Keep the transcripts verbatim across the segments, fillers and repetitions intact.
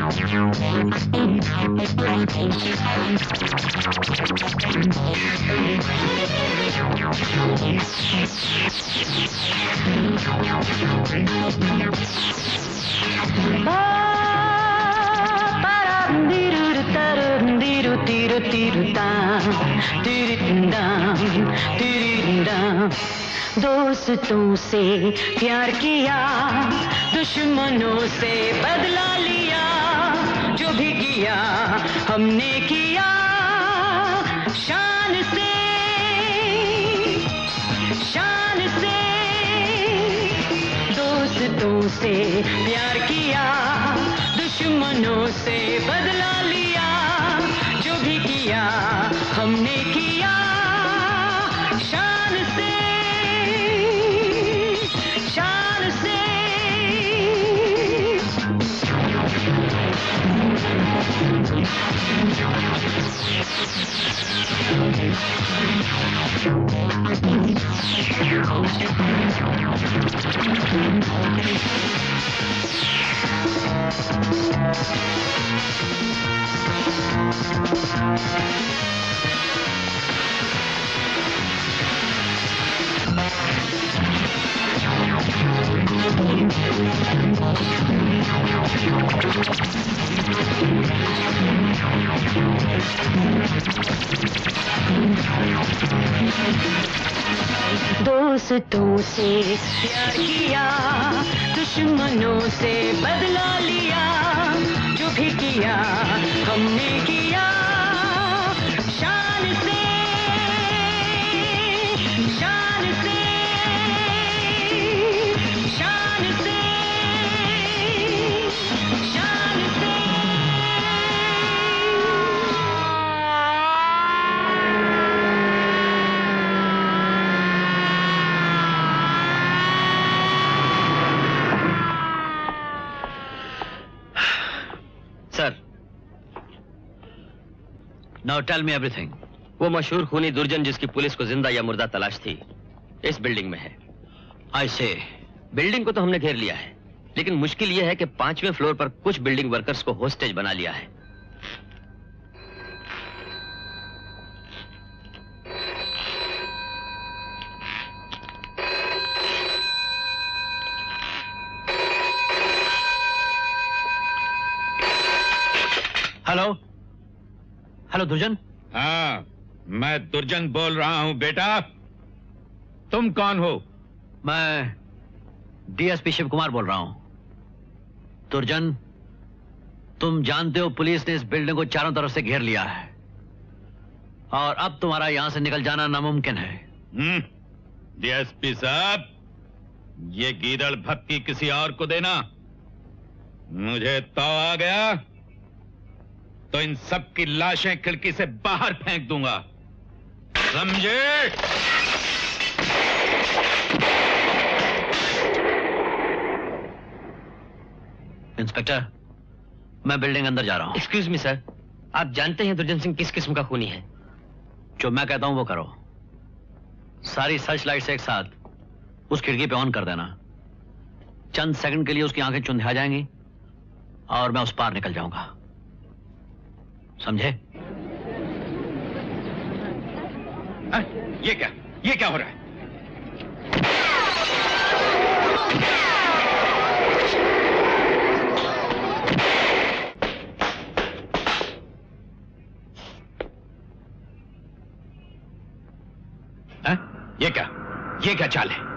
दोस्तों से प्यार किया, दुश्मनों से बदला लिया, जो भी किया हमने किया शान से, शान से। दोस्तों से प्यार किया, दुश्मनों से बदला लिया, जो भी किया हमने किया शान से, शान से। दोस्तों से प्यार किया, दुश्मनों से बदला लिया, जो भी किया हमने किया शान से, शान से, शान से, शान से। Now tell me everything. वो मशहूर खूनी दुर्जन जिसकी पुलिस को जिंदा या मुर्दा तलाश थी, इस बिल्डिंग में है। I say, बिल्डिंग को तो हमने घेर लिया है, लेकिन मुश्किल यह है कि पांचवें फ्लोर पर कुछ बिल्डिंग वर्कर्स को होस्टेज बना लिया है। हेलो हेलो दुर्जन। हाँ, मैं दुर्जन बोल रहा हूं बेटा। तुम कौन हो? मैं डीएसपी शिव कुमार बोल रहा हूं। दुर्जन, तुम जानते हो पुलिस ने इस बिल्डिंग को चारों तरफ से घेर लिया है और अब तुम्हारा यहां से निकल जाना नामुमकिन है। हम्म, डीएसपी साहब, ये गीदड़ भक्ति किसी और को देना। मुझे तो आ गया तो इन सब की लाशें खिड़की से बाहर फेंक दूंगा, समझे? इंस्पेक्टर, मैं बिल्डिंग अंदर जा रहा हूं। एक्सक्यूज मी सर, आप जानते हैं दुर्जन सिंह किस किस्म का खूनी है? जो मैं कहता हूं वो करो। सारी सर्च लाइट्स एक साथ उस खिड़की पे ऑन कर देना। चंद सेकंड के लिए उसकी आंखें चुंधिया जाएंगी और मैं उस पार निकल जाऊंगा, समझे? आ, ये क्या ये क्या हो रहा है? आ, ये क्या ये क्या चाल है?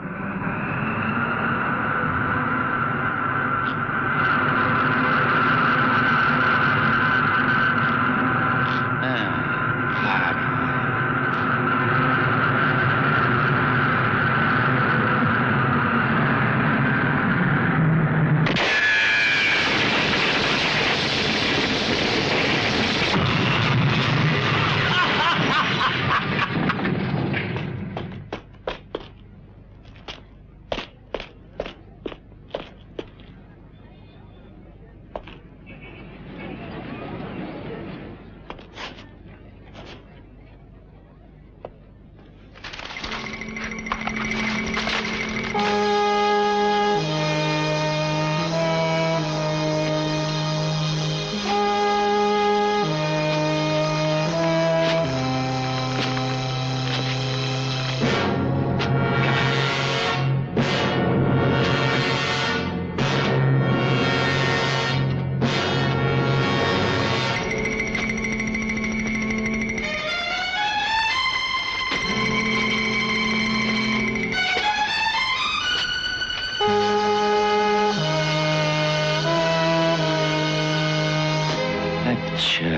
अच्छा,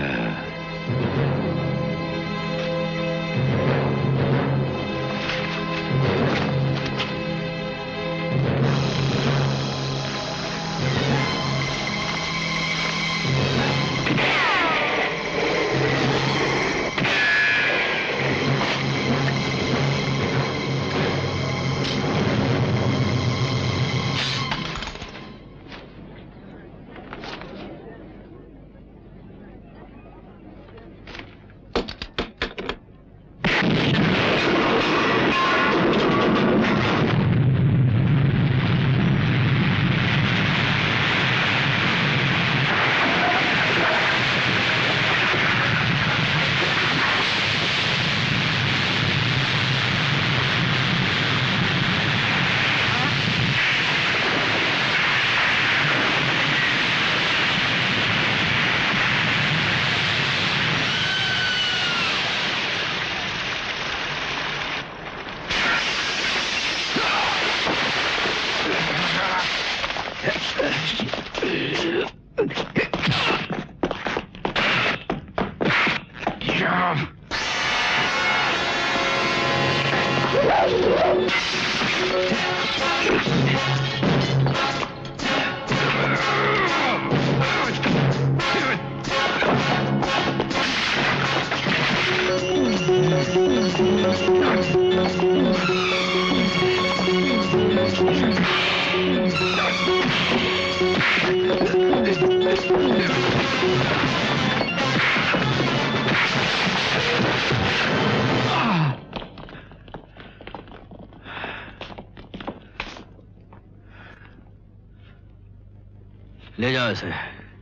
ले जाओ इसे।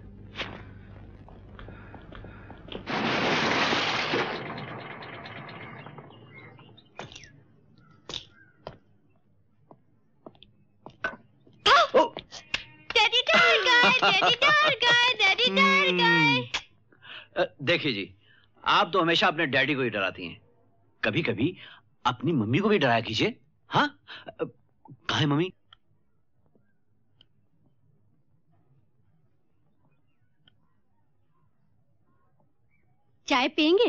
डैडी डर गए, डैडी डर गए, डैडी डर गए। देखिए जी, आप तो हमेशा अपने डैडी को ही डराती हैं। कभी कभी अपनी मम्मी को भी डराया कीजिए। हाँ, कहाँ है मम्मी? चाय पियेंगे?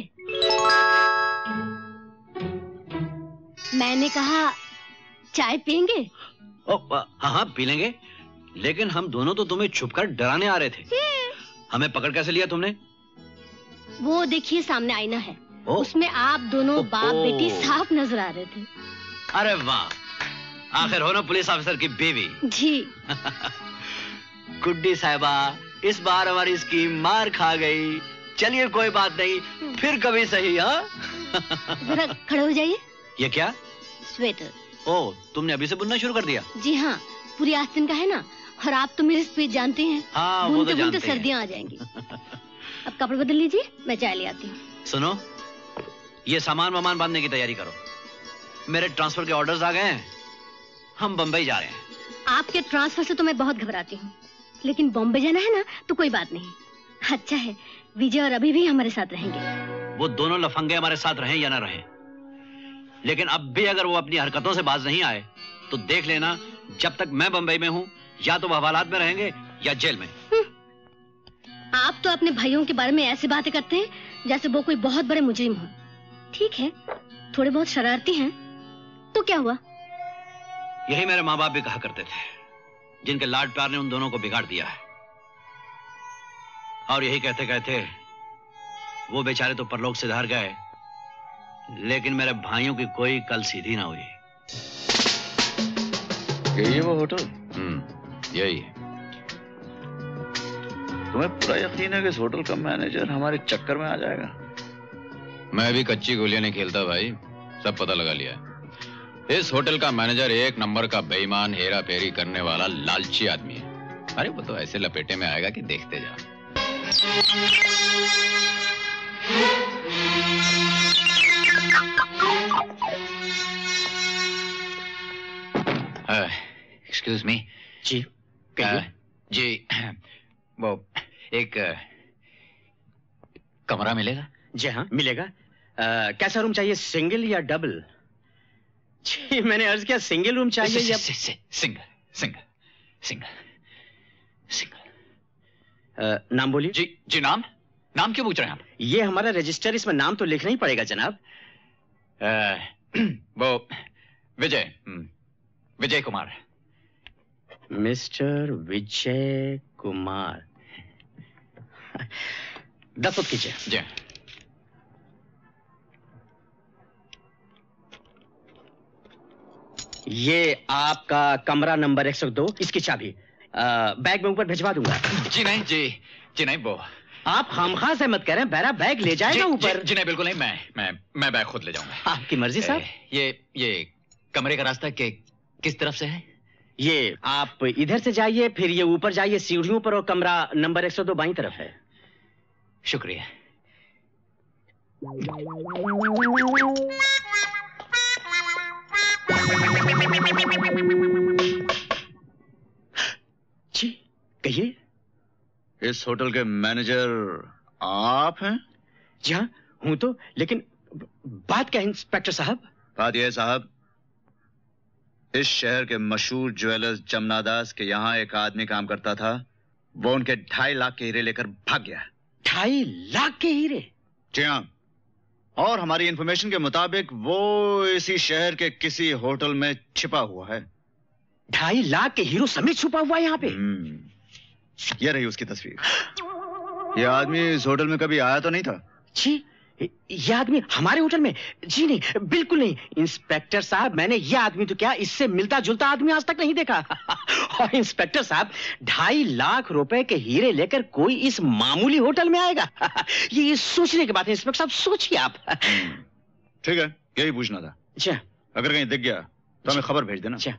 मैंने कहा चाय पियेंगे? ओ, हाँ हाँ पी लेंगे, लेकिन हम दोनों तो तुम्हें छुपकर डराने आ रहे थे। हमें पकड़ कैसे लिया तुमने? वो देखिए सामने आईना है, ओ? उसमें आप दोनों ओ, बाप ओ, बेटी साफ नजर आ रहे थे। अरे वाह, आखिर हो ना पुलिस ऑफिसर की बीवी। जी। गुड्डी साहिबा, इस बार हमारी स्कीम मार खा गई। चलिए कोई बात नहीं, फिर कभी सही। हाँ जरा खड़े हो जाइए। ये क्या? स्वेटर। ओ, तुमने अभी से बुनना शुरू कर दिया? जी हाँ, पूरी आस्तीन का है ना, और आप तो मेरी स्पीड जानते हैं। हाँ, वो बुनते तो बुनते जानते हैं। सर्दियाँ आ जाएंगी। अब कपड़े बदल लीजिए, मैं चाय ले आती हूँ। सुनो, ये सामान वामान बांधने की तैयारी करो। मेरे ट्रांसफर के ऑर्डर्स आ गए हैं, हम बंबई जा रहे हैं। आपके ट्रांसफर से तो मैं बहुत घबराती हूँ, लेकिन बॉम्बे जाना है ना तो कोई बात नहीं। अच्छा है, विजय और अभी भी हमारे साथ रहेंगे। वो दोनों लफंगे हमारे साथ रहें या ना रहें, लेकिन अब भी अगर वो अपनी हरकतों से बाज नहीं आए तो देख लेना, जब तक मैं बंबई में हूँ या तो वो हवालात में रहेंगे या जेल में। आप तो अपने भाइयों के बारे में ऐसी बातें करते हैं जैसे वो कोई बहुत बड़े मुजरिम हो। ठीक है, थोड़े बहुत शरारती हैं, तो क्या हुआ? यही मेरे माँ बाप भी कहा करते थे, जिनके लाड प्यार ने उन दोनों को बिगाड़ दिया है। और यही कहते कहते वो बेचारे तो परलोक से धार गए, लेकिन मेरे भाइयों की कोई कल सीधी ना हुई। यही है वो होटल? हम्म, यही है। तुम्हें पूरा यकीन है कि इस होटल का मैनेजर हमारे चक्कर में आ जाएगा? मैं भी कच्ची गोलियां नहीं खेलता भाई, सब पता लगा लिया है। इस होटल का मैनेजर एक नंबर का बेईमान, हेरा फेरी करने वाला लालची आदमी है। अरे वो तो ऐसे लपेटे में आएगा कि देखते जाओ। Excuse me. जी uh, जी वो एक uh, कमरा मिलेगा? जी हाँ मिलेगा। आ, कैसा रूम चाहिए, सिंगल या डबल? जी मैंने अर्ज किया सिंगल रूम चाहिए या सिंगल सिंगल सिंगल सिंगल। नाम बोलिए। जी जी नाम नाम क्यों पूछ रहे हैं आप? ये हमारा रजिस्टर, इसमें नाम तो लिखना ही पड़ेगा जनाब। अ, वो विजय विजय कुमार। मिस्टर विजय कुमार, दस्तखत कीजिए। जी। ये आपका कमरा नंबर एक सौ दो, इसकी चाबी आ, बैग में ऊपर भिजवा दूंगा। जी नहीं जी जी नहीं, वो आप खामखा से मत करें, मेरा बैग ले जाएगा ऊपर। जी, जी नहीं, बिल्कुल नहीं, मैं मैं मैं बैग खुद ले जाऊंगा। आपकी मर्जी साहब। ये ये कमरे का रास्ता के किस तरफ से है? ये आप इधर से जाइए, फिर ये ऊपर जाइए सीढ़ियों पर, और कमरा नंबर एक सौ दो बाईं तरफ है। शुक्रिया। जी कहिए। इस होटल के मैनेजर आप हैं? जी हाँ हूं तो, लेकिन बात क्या है इंस्पेक्टर साहब? बात यह है साहब, इस शहर के मशहूर ज्वेलर्स जमुना दास के यहाँ एक आदमी काम करता था। वो उनके ढाई लाख के हीरे लेकर भाग गया। ढाई लाख के हीरे? जी हाँ, और हमारी इंफॉर्मेशन के मुताबिक वो इसी शहर के किसी होटल में छिपा हुआ है। ढाई लाख के हीरो समेत छुपा हुआ है यहाँ पे? ये रही उसकी तस्वीर। ये आदमी इस होटल में कभी आया तो नहीं था? जी, ये आदमी हमारे होटल में? जी नहीं, बिल्कुल नहीं इंस्पेक्टर साहब, मैंने ये आदमी तो क्या, इससे मिलता जुलता आदमी आज तक नहीं देखा। और इंस्पेक्टर साहब, ढाई लाख रुपए के हीरे लेकर कोई इस मामूली होटल में आएगा? ये, ये सोचने की बात है इंस्पेक्टर साहब, सोचिए आप। ठीक है, यही पूछना था। अच्छा, अगर कहीं दिख गया तो हमें खबर भेज देना। अच्छा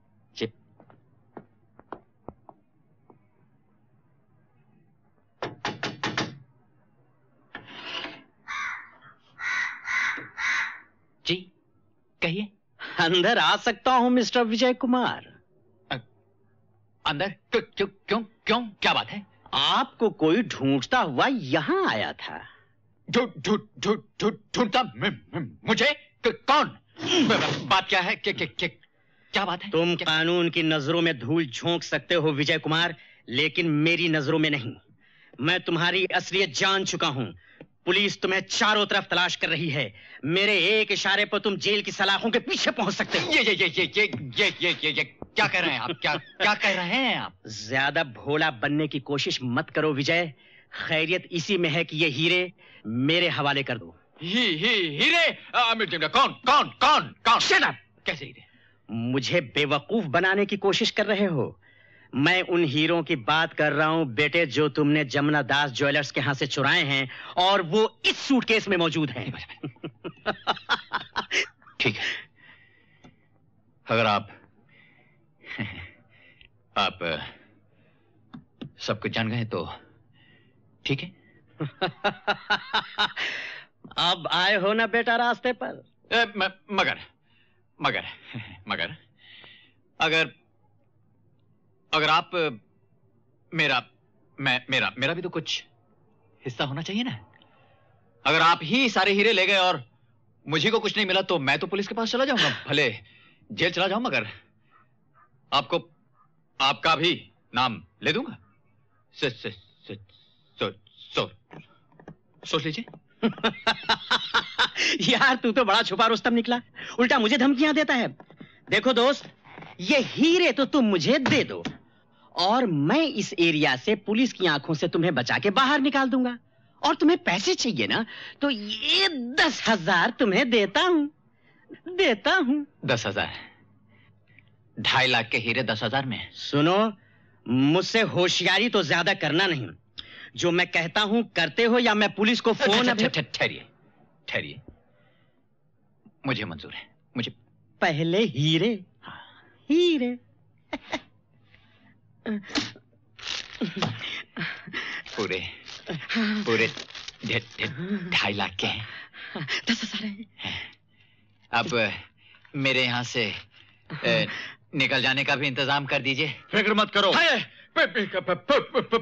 जी कहिए। अंदर आ सकता हूं मिस्टर विजय कुमार? अंदर? क्यों क्यों क्यों क्यों क्या बात है? आपको कोई ढूंढता हुआ यहां आया था। ढूंढ ढूंढ ढूंढ ढूंढ ढूंढता मुझे? कौन? बात क्या है? क्या क्या क्या बात है? तुम कानून की नजरों में धूल झोंक सकते हो विजय कुमार, लेकिन मेरी नजरों में नहीं। मैं तुम्हारी असलियत जान चुका हूं। पुलिस तुम्हें चारों तरफ तलाश कर रही है। मेरे एक इशारे पर तुम जेल की सलाखों के पीछे पहुंच सकते हो। ये ये ये ये ये ये ये ये ये क्या कह रहे हैं आप? क्या क्या कह रहे हैं आप? ज्यादा भोला बनने की कोशिश मत करो विजय। खैरियत इसी में है कि ये हीरे मेरे हवाले कर दो। ही ही हीरे? कौन कौन कौन कौन? Shut up! कैसे हीरे? मुझे बेवकूफ बनाने की कोशिश कर रहे हो। मैं उन हीरों की बात कर रहा हूं बेटे, जो तुमने जमुना दास ज्वेलर्स के यहां से चुराए हैं, और वो इस सूटकेस में मौजूद हैं। ठीक है, अगर आप आप सब कुछ जान गए तो ठीक है। अब आए हो ना बेटा रास्ते पर? ए, म, मगर मगर मगर अगर अगर आप मेरा मैं मेरा मेरा भी तो कुछ हिस्सा होना चाहिए ना। अगर आप ही सारे हीरे ले गए और मुझे को कुछ नहीं मिला तो मैं तो पुलिस के पास चला जाऊंगा, भले जेल चला जाऊं, मगर आपको आपका भी नाम ले दूंगा। सो, सो, सो, सो, सो, सोच लीजिए। यार तू तो बड़ा छुपा रुस्तम निकला, उल्टा मुझे धमकियां देता है। देखो दोस्त, ये हीरे तो तुम मुझे दे दो और मैं इस एरिया से पुलिस की आंखों से तुम्हें बचा के बाहर निकाल दूंगा। और तुम्हें पैसे चाहिए ना, तो ये दस हजार तुम्हें देता हूं, देता हूं। दस हजार? ढाई लाख के हीरे दस हजार में? सुनो, मुझसे होशियारी तो ज्यादा करना नहीं। जो मैं कहता हूं करते हो, या मैं पुलिस को फोन? ठहरिए ठहरिए, मुझे मंजूर है। मुझे पहले हीरे हीरे पूरे पूरे ढाई लाख के हैं। दस हजार है। अब मेरे यहाँ से ए, निकल जाने का भी इंतजाम कर दीजिए। फिक्र मत करो,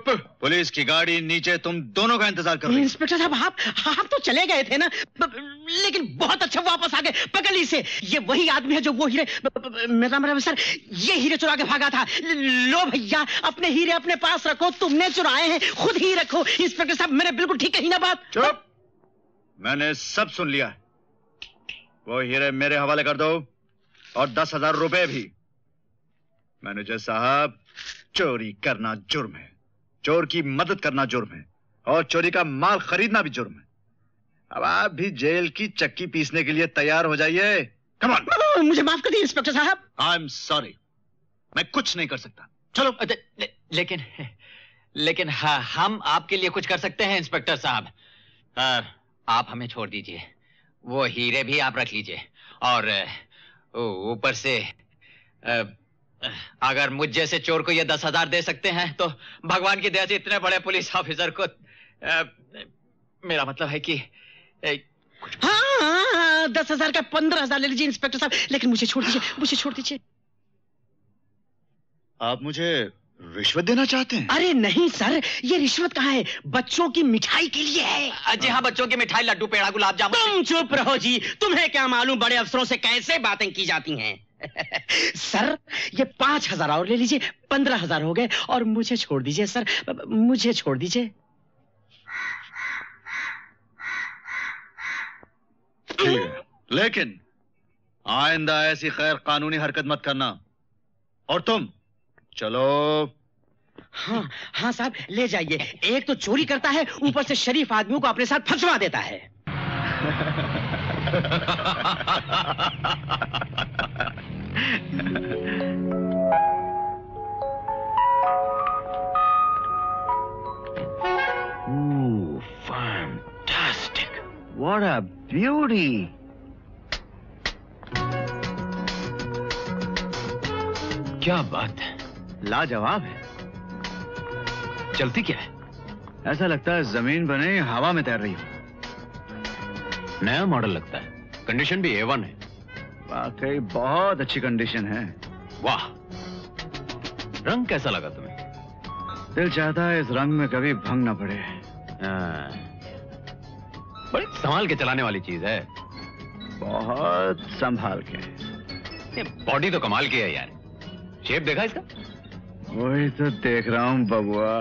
पुलिस की गाड़ी नीचे तुम दोनों का इंतजार कर रही है। इंस्पेक्टर साहब, आप आप तो चले गए थे ना, लेकिन बहुत अच्छा वापस आ गए। पकड़ ली से। ये वही आदमी है जो वो हीरे, मेरा मतलब सर, ये हीरे चुरा के भागा था। लो भैया, अपने हीरे अपने पास रखो, तुमने चुराए हैं, खुद ही रखो। इंस्पेक्टर साहब, मैंने बिल्कुल ठीक कही ना बात? चुप, मैंने सब सुन लिया। वो हीरे मेरे हवाले कर दो और दस हजार रुपए भी। मैनेजर साहब, चोरी करना जुर्म है, चोर की मदद करना जुर्म है, और चोरी का माल खरीदना भी जुर्म है। अब आप भी जेल की चक्की पीसने के लिए तैयार हो जाइए। Come on. मुझे माफ कर दीजिए इंस्पेक्टर साहब। आई एम सॉरी, मैं कुछ नहीं कर सकता। चलो। ले, लेकिन लेकिन हाँ, हम आपके लिए कुछ कर सकते हैं इंस्पेक्टर साहब। आ, आप हमें छोड़ दीजिए, वो हीरे भी आप रख लीजिए, और ऊपर से आ, अगर मुझ जैसे चोर को ये दस हजार दे सकते हैं तो भगवान की दया से इतने बड़े पुलिस ऑफिसर को आ, मेरा मतलब है कि आ, हाँ, हाँ, हाँ, दस हजार का पंद्रह हजार ले लीजिए इंस्पेक्टर साहब, लेकिन मुझे छोड़ दीजिए, मुझे छोड़ दीजिए। आप मुझे रिश्वत देना चाहते हैं? अरे नहीं सर, ये रिश्वत कहाँ है, बच्चों की मिठाई के लिए है। जी हाँ, बच्चों की मिठाई, लड्डू, पेड़ा, गुलाब जामुन। तुम चुप रहो जी, तुम्हें क्या मालूम बड़े अफसरों से कैसे बातें की जाती हैं। सर, ये पांच हजार और ले लीजिए, पंद्रह हजार हो गए, और मुझे छोड़ दीजिए सर, मुझे छोड़ दीजिए। लेकिन आइंदा ऐसी गैर कानूनी हरकत मत करना। और तुम चलो। हाँ हाँ साहब, ले जाइए। एक तो चोरी करता है, ऊपर से शरीफ आदमियों को अपने साथ फंसवा देता है। Ooh, fantastic. What a beauty. क्या बात है, लाजवाब है। चलती क्या है? ऐसा लगता है जमीन पर नहीं, हवा में तैर रही हो। नया मॉडल लगता है, कंडीशन भी ए वन है। वाकई बहुत अच्छी कंडीशन है। वाह, रंग कैसा लगा तुम्हें? दिल चाहता है इस रंग में कभी भंग ना पड़े। बड़ी संभाल के चलाने वाली चीज है। बहुत संभाल के। बॉडी तो कमाल की है यार, शेप देखा इसका? वही तो देख रहा हूँ बबुआ।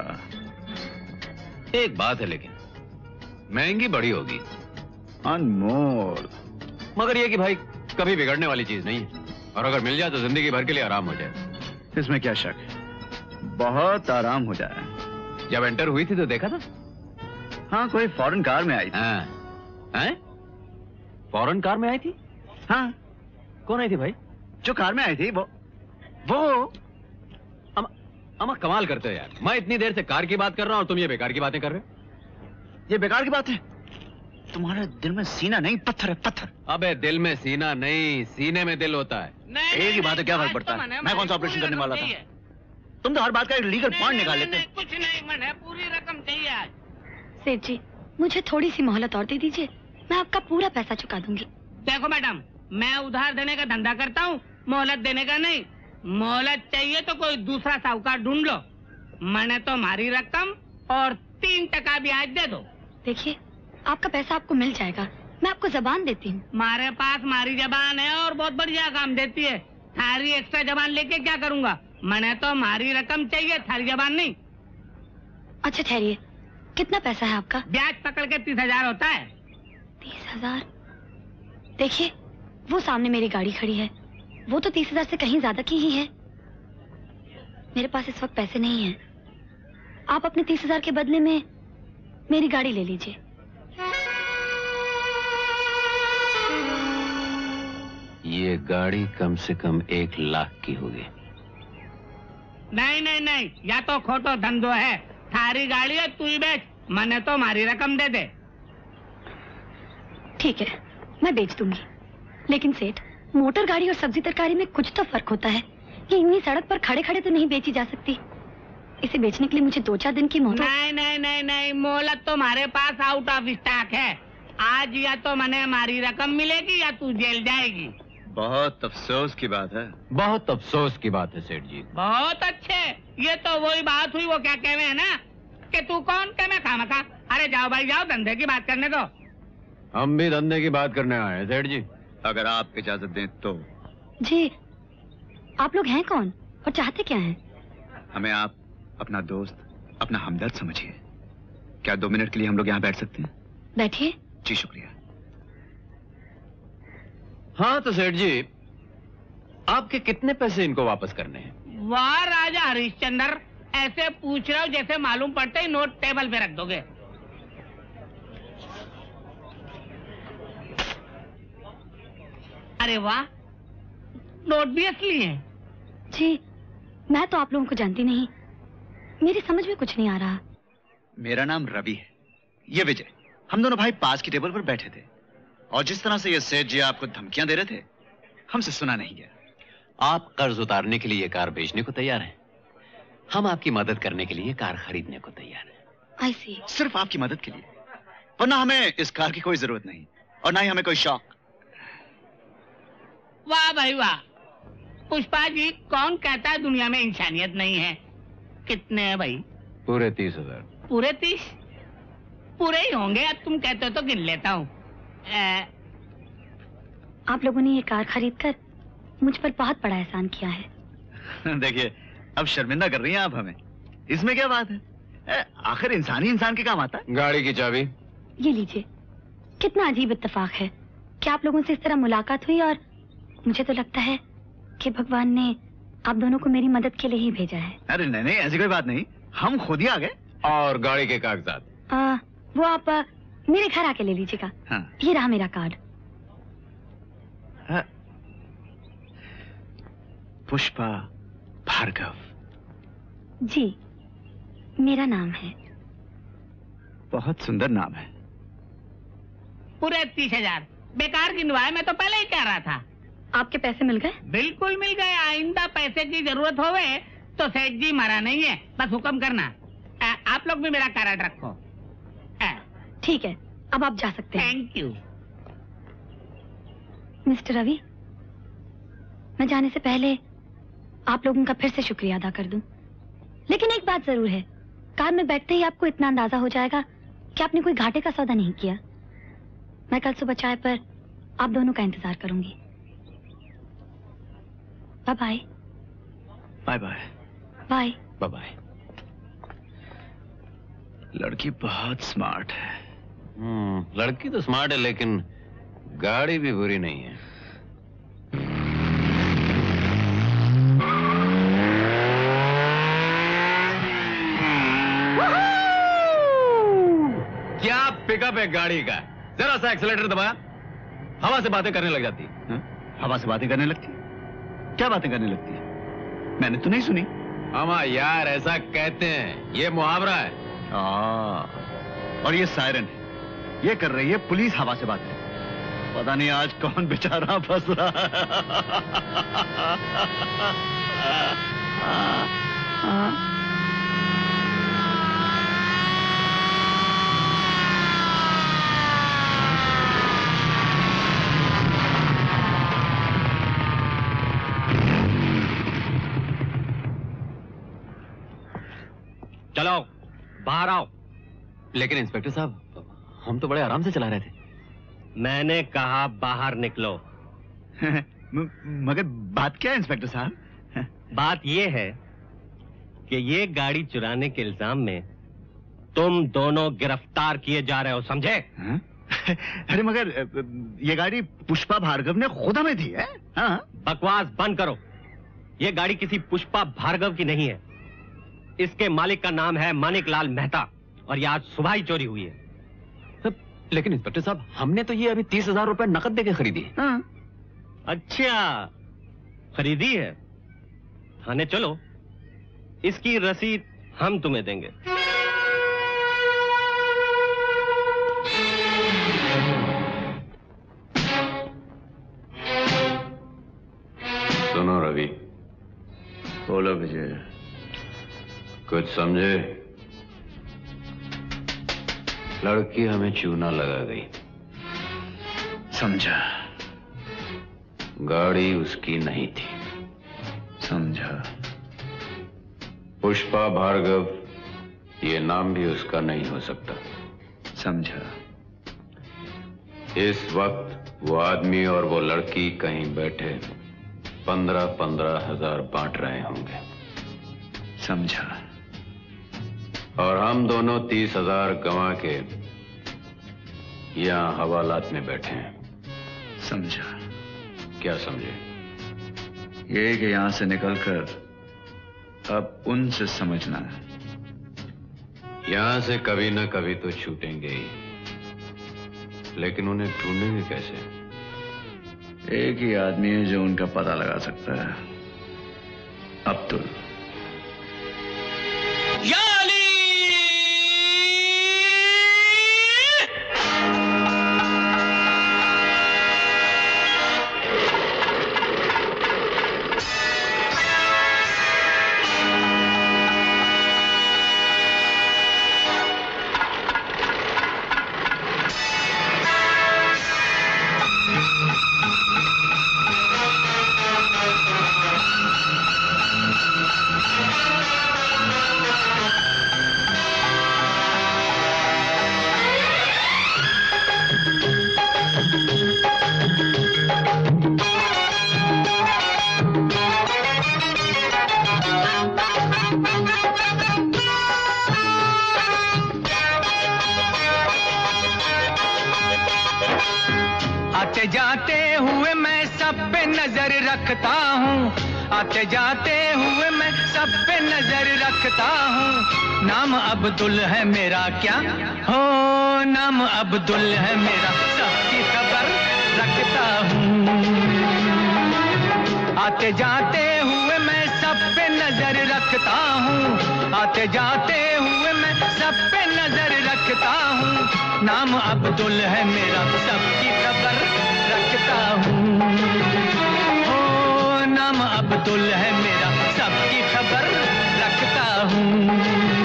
एक बात है लेकिन, महंगी बड़ी होगी। अनमोल। मगर ये कि भाई कभी बिगड़ने वाली चीज नहीं है, और अगर मिल जाए तो जिंदगी भर के लिए आराम हो जाए। इसमें क्या शक है, बहुत आराम हो जाए। जब एंटर हुई थी तो देखा था? हाँ, कोई फॉरेन कार में आई थी। हाँ, हैं? फॉरेन कार में आई थी? हाँ। कौन आई थी भाई? जो कार में आई थी वो वो अमा, अमा कमाल करते हो यार। मैं इतनी देर से कार की बात कर रहा हूँ और तुम ये बेकार की बातें कर रहे हो। ये बेकार की बात है? तुम्हारे दिल में सीना नहीं, पत्थर है, पत्थर। अबे दिल में सीना नहीं, सीने में दिल होता है। एक ही बात है, क्या फर्क पड़ता है? मैं कौन सा ऑपरेशन करने वाला था? तुम तो हर बात का एक लीगल पॉइंट निकाल लेते। कुछ नहीं, मैंने पूरी रकम चाहिए आज। सेठ जी, मुझे थोड़ी सी मोहलत और दे दीजिए, मैं आपका पूरा पैसा चुका दूंगी। देखो मैडम, मैं उधार देने का धंधा करता हूँ, मोहलत देने का नहीं। मोहलत चाहिए तो कोई दूसरा साहूकार ढूंढ लो, मैंने तो हमारी रकम और तीन टका ब्याज दे दो। देखिए, आपका पैसा आपको मिल जाएगा, मैं आपको जबान देती हूँ। हमारे पास हमारी जबान है और बहुत बढ़िया काम देती है। थारी एक्स्ट्रा जबान लेके क्या करूँगा? मैंने तो हमारी रकम चाहिए, थारी जबान नहीं। अच्छा ठहरिए, कितना पैसा है आपका? ब्याज पकड़ के तीस हजार होता है। तीस हजार? देखिए, वो सामने मेरी गाड़ी खड़ी है, वो तो तीस हजार से कहीं ज्यादा की ही है। मेरे पास इस वक्त पैसे नहीं हैं। आप अपने तीस हजार के बदले में मेरी गाड़ी ले लीजिए। ये गाड़ी कम से कम एक लाख की होगी। नहीं नहीं नहीं, या तो खोटो धंधो है। थारी गाड़ी है, तू ही बेच, मैंने तो हमारी रकम दे दे। ठीक है, मैं बेच दूंगी, लेकिन सेठ, मोटर गाड़ी और सब्जी तरकारी में कुछ तो फर्क होता है। ये यूं ही सड़क पर खड़े खड़े तो नहीं बेची जा सकती। इसे बेचने के लिए मुझे दो चार दिन की मोहलत। नहीं नहीं नहीं नहीं, मोहलत तो हमारे पास आउट ऑफ स्टॉक है। आज या तो मैंने हमारी रकम मिलेगी या तू जेल जाएगी। बहुत अफसोस की बात है। बहुत अफसोस की बात है सेठ जी। बहुत अच्छे, ये तो वही बात हुई, वो क्या कहवे है ना कि तू कौन के मैं खामखा। अरे जाओ भाई जाओ, धंधे की बात करने दो। हम भी धंधे की बात करने आए हैं सेठ जी। अगर आप इजाजत दें तो। जी, आप लोग हैं कौन और चाहते क्या हैं? हमें आप अपना दोस्त, अपना हमदर्द समझिए। क्या दो मिनट के लिए हम लोग यहाँ बैठ सकते हैं? बैठिए। जी शुक्रिया। हाँ तो सेठ जी, आपके कितने पैसे इनको वापस करने हैं? वाह राजा हरिश्चंद्र, ऐसे पूछ रहे हो जैसे मालूम पड़ते ही नोट टेबल पे रख दोगे। अरे वाह, नोट भी असली हैं। जी, मैं तो आप लोगों को जानती नहीं, मेरी समझ में कुछ नहीं आ रहा। मेरा नाम रवि है, ये विजय। हम दोनों भाई पास की टेबल पर बैठे थे और जिस तरह से ये सेठ जी आपको धमकियां दे रहे थे, हमसे सुना नहीं गया। आप कर्ज उतारने के लिए कार बेचने को तैयार हैं, हम आपकी मदद करने के लिए कार खरीदने को तैयार हैं। आई सी। सिर्फ आपकी मदद के लिए, वरना हमें इस कार की कोई जरूरत नहीं और ना ही हमें कोई शौक। वाह भाई वाह, पुष्पा जी, कौन कहता है दुनिया में इंसानियत नहीं है? कितने हैं भाई? पूरे तीस हजार। पूरे तीस? पूरे ही होंगे, अब तुम कहते हो तो गिन लेता हूँ। आप लोगों ने ये कार खरीदकर मुझ पर बहुत बड़ा एहसान किया है। देखिए, अब शर्मिंदा कर रही हैं आप हमें, इसमें क्या बात है? ए, आखिर इंसान ही इंसान के काम आता है। गाड़ी की चाबी ये लीजिए। कितना अजीब इत्तेफाक है कि आप लोगों से इस तरह मुलाकात हुई और मुझे तो लगता है कि भगवान ने आप दोनों को मेरी मदद के लिए ही भेजा है। अरे नहीं नहीं, ऐसी कोई बात नहीं, हम खुद ही आ गए। और गाड़ी के कागजात? आ, वो आप आ, मेरे घर आके ले लीजिएगा। हाँ। ये रहा मेरा कार्ड। हाँ। पुष्पा भार्गव। जी, मेरा नाम है। बहुत सुंदर नाम है। पूरे तीस हजार बेकार गिनवाए, मैं तो पहले ही कह रहा था। आपके पैसे मिल गए? बिल्कुल मिल गए। आइंदा पैसे की जरूरत होवे तो सेठ जी मरा नहीं है, बस हुक्म करना। आ, आप लोग भी मेरा कार्ड रखो। ठीक है, अब आप जा सकते हैं। Thank you. मिस्टर रवि, मैं जाने से पहले आप लोगों का फिर से शुक्रिया अदा कर दूं। लेकिन एक बात जरूर है, कार में बैठते ही आपको इतना अंदाजा हो जाएगा कि आपने कोई घाटे का सौदा नहीं किया। मैं कल सुबह चाय पर आप दोनों का इंतजार करूंगी। Bye bye. Bye bye. Bye bye bye. लड़की बहुत स्मार्ट है। हम्म, लड़की तो स्मार्ट है लेकिन गाड़ी भी बुरी नहीं है। क्या पिकअप है गाड़ी का, जरा सा एक्सीलेटर दबाया, हवा से बातें करने लग जाती है। हवा से बातें करने लगती? क्या बातें करने लगती है? मैंने तो नहीं सुनी। मामा यार, ऐसा कहते हैं, ये मुहावरा है। आ, और ये सायरन है, ये कर रही है पुलिस हवा से बातें। पता नहीं आज कौन बेचारा फंस रहा है। चलो बाहर आओ। लेकिन इंस्पेक्टर साहब, हम तो बड़े आराम से चला रहे थे। मैंने कहा बाहर निकलो। म, मगर बात क्या है इंस्पेक्टर साहब? बात ये है कि ये गाड़ी चुराने के इल्जाम में तुम दोनों गिरफ्तार किए जा रहे हो, समझे? अरे मगर ये गाड़ी पुष्पा भार्गव ने खुद हमें दी है। हाँ? बकवास बंद करो। ये गाड़ी किसी पुष्पा भार्गव की नहीं है। इसके मालिक का नाम है मानिक लाल मेहता और ये आज सुबह ही चोरी हुई है। लेकिन इंस्पेक्टर साहब, हमने तो ये अभी तीस हजार रुपए नकद देके खरीदी है। हाँ। अच्छा, खरीदी है? थाने चलो, इसकी रसीद हम तुम्हें देंगे। सुनो रवि। बोलो विजय। कुछ समझे? लड़की हमें चूना लगा गई। समझा। गाड़ी उसकी नहीं थी। समझा। पुष्पा भार्गव, ये नाम भी उसका नहीं हो सकता। समझा। इस वक्त वो आदमी और वो लड़की कहीं बैठे पंद्रह पंद्रह हजार बांट रहे होंगे। समझा। और हम दोनों तीस हजार गंवा के यहां हवालात में बैठे हैं। समझा। क्या समझे? ये कि यहां से निकलकर अब उनसे समझना है। यहां से कभी ना कभी तो छूटेंगे ही, लेकिन उन्हें ढूंढेंगे कैसे? एक ही आदमी है जो उनका पता लगा सकता है, अब्दुल। आते जाते हुए मैं सब पे नजर रखता हूँ, आते जाते हुए मैं सब पे नजर रखता हूँ। नाम अब्दुल है मेरा, क्या हो नाम अब्दुल है मेरा, सबकी खबर रखता हूँ। आते जाते हुए मैं सब पे नजर रखता हूँ, आते जाते हुए मैं सब पे नजर रखता हूँ। नाम अब्दुल है मेरा, सबकी खबर रखता हूँ। ओ नाम अब्दुल है मेरा, सबकी खबर रखता हूँ।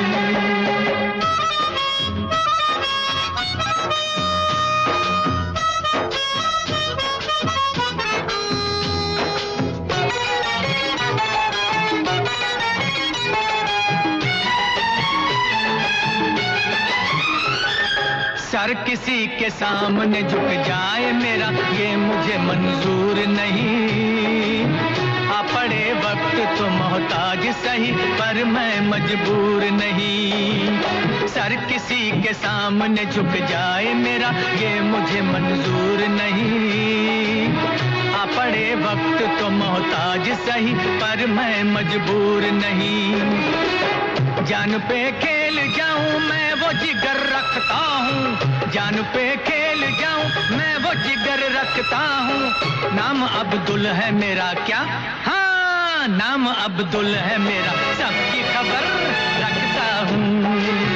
सर किसी के सामने झुक जाए मेरा, ये मुझे मंजूर नहीं। आ पड़े वक्त तो मोहताज सही, पर मैं मजबूर नहीं। सर किसी के सामने झुक जाए मेरा, ये मुझे मंजूर नहीं। आ पड़े वक्त तो मोहताज सही, पर मैं मजबूर नहीं। जान पे खेल जाऊं मैं वो जिगर रखता हूँ, जान पे खेल जाऊं मैं वो जिगर रखता हूँ। नाम अब्दुल है मेरा, क्या हाँ नाम अब्दुल है मेरा, सबकी खबर रखता हूँ।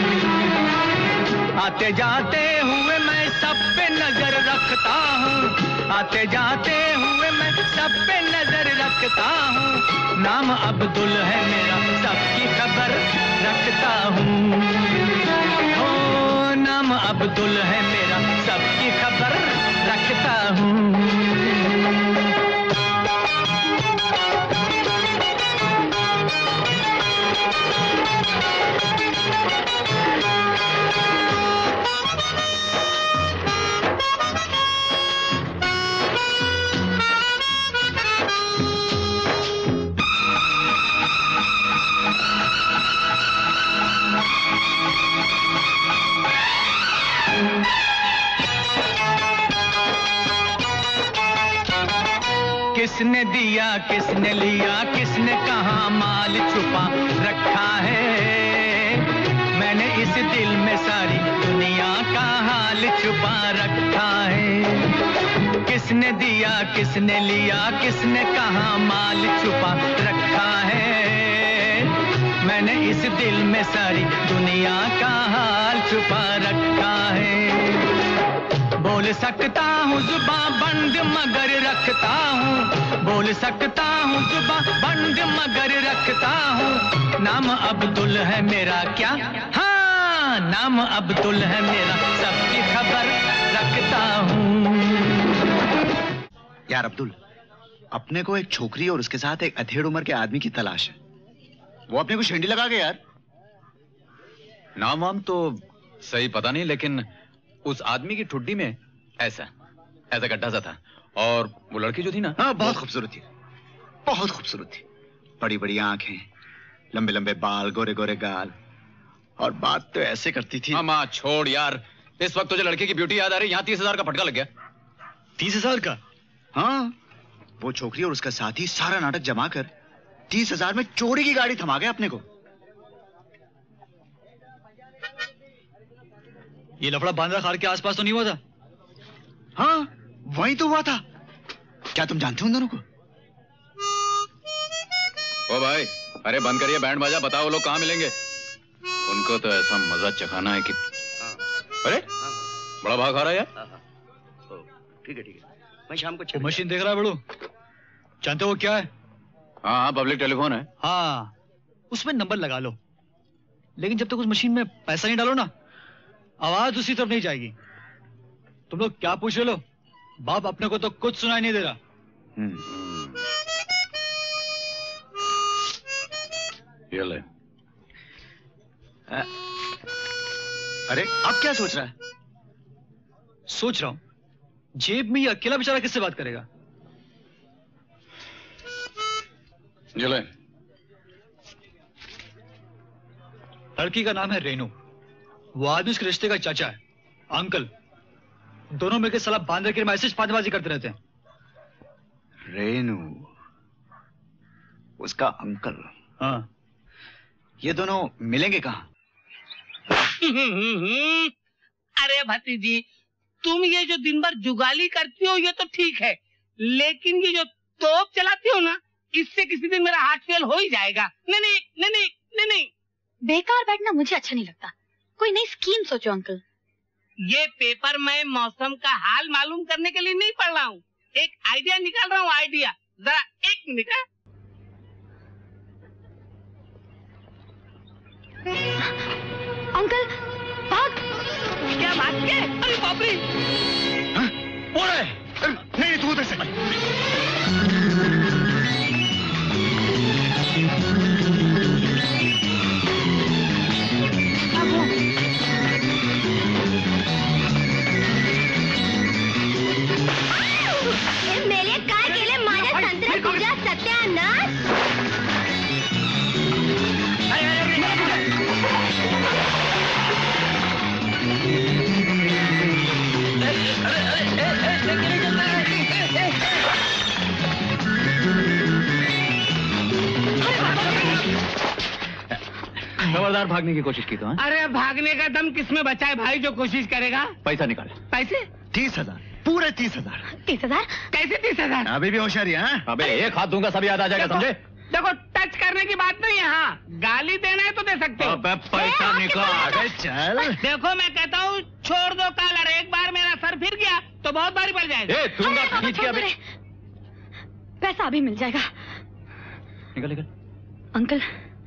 आते जाते हुए मैं सब पे नजर रखता हूँ, आते जाते हुए मैं सब पे नजर रखता हूँ। नाम अब्दुल है मेरा, सबकी खबर रखता हूँ। ओ नाम अब्दुल है मेरा, सबकी खबर रखता हूँ। किसने दिया किसने लिया, किसने कहाँ माल छुपा रखा है। मैंने इस दिल में सारी दुनिया का हाल छुपा रखा है। किसने दिया किसने लिया, किसने कहाँ माल छुपा रखा है। मैंने इस दिल में सारी दुनिया का हाल छुपा रखा है। बोल सकता हूँ जुबां बंद मगर रखता हूँ, बोल सकता हूँ जुबां बंद मगर रखता हूँ। नाम अब्दुल है मेरा, क्या हाँ नाम अब्दुल है मेरा, सबकी खबर रखता हूँ। यार अब्दुल, अपने को एक छोकरी और उसके साथ एक अधेड़ उम्र के आदमी की तलाश है। वो अपने को शेंडी लगा के यार। नाम वाम तो सही पता नहीं, लेकिन उस आदमी की ठुड्डी में ऐसा ऐसा गड्ढा सा था। और वो लड़की जो थी ना, हाँ बहुत खूबसूरत थी, बहुत खूबसूरत थी। बड़ी बड़ी आंखें, लंबे लंबे बाल, गोरे गोरे गाल, और बात तो ऐसे करती थी। मामा छोड़ यार, इस वक्त तुझे लड़की की ब्यूटी याद आ रही। यहाँ तीस हजार का फटका लग गया। तीस हजार का? हाँ, वो छोकरी और उसका साथी सारा नाटक जमा कर तीस हजार में चोरी की गाड़ी थमा गए अपने को। ये लफड़ा बांद्रा खाल के आसपास तो नहीं हुआ था? हाँ, वही तो हुआ था। क्या तुम जानते हो उन दोनों को? ओ भाई, अरे बंद करिए बैंड बाजा, बताओ वो लोग कहाँ मिलेंगे। उनको तो ऐसा मजा चखाना है कि अरे बड़ा भाग आ रहा है यार। ठीक है ठीक है, मैं शाम को मशीन देख रहा है बड़ू, जानते हो क्या है? हाँ हाँ, पब्लिक टेलीफोन है। हाँ, उसमें नंबर लगा लो, लेकिन जब तक उस मशीन में पैसा नहीं डालो ना, आवाज उसी तरफ नहीं जाएगी। तुम लोग क्या पूछ रहे हो? बाप अपने को तो कुछ सुनाई नहीं दे रहा। ये ले। अरे अब क्या सोच रहा है? सोच रहा हूं, जेब में ये अकेला बेचारा किससे बात करेगा? ये ले। लड़की का नाम है रेनू, वो आदमी उसके रिश्ते का चाचा है, अंकल। दोनों मिलकर साला बांद्रे के मैसेज पांचबाजी करते रहते हैं। रेनू, उसका अंकल। हाँ, ये दोनों मिलेंगे कहाँ? अरे भतीजी, तुम ये जो दिन भर जुगाली करती हो ये तो ठीक है, लेकिन ये जो तोप चलाती हो ना, इससे किसी दिन मेरा हार्ट फेल हो ही जाएगा। नहीं नहीं नहीं नहीं नहीं नहीं। बेकार बैठना मुझे अच्छा नहीं लगता, कोई नई स्कीम सोचो अंकल। ये पेपर मैं मौसम का हाल मालूम करने के लिए नहीं पढ़ रहा हूँ, एक आइडिया निकाल रहा हूँ। आइडिया, जरा एक मिनट। अंकल भाग। क्या भाग के? अरे बाप रे! नहीं, तू उधर से। मेरे काय केले माझ्या संत्र्या तुझ्या सत्यानाश। खबरदार भागने की कोशिश की तो। हाँ? अरे भागने का दम किसमें बचा है भाई जो कोशिश करेगा? पैसा निकाल। पैसे? तीस हजार, पूरे तीस हजार। तीस हजार? कैसे तीस हजार? अभी भी होशियारी है। अबे एक हाथ दूंगा सब याद आ जाएगा, समझे? देखो, टच करने की बात नहीं है। हाँ, गाली देना है तो दे सकते हो। अबे पैसा निकाल। चल देखो, मैं कहता हूँ छोड़ दो कॉलर, एक बार मेरा सर फिर गया तो बहुत भारी पड़ जाएगा। ए, दूंगा खींच के। अबे पैसा अभी मिल जाएगा। निकल निकल। अंकल,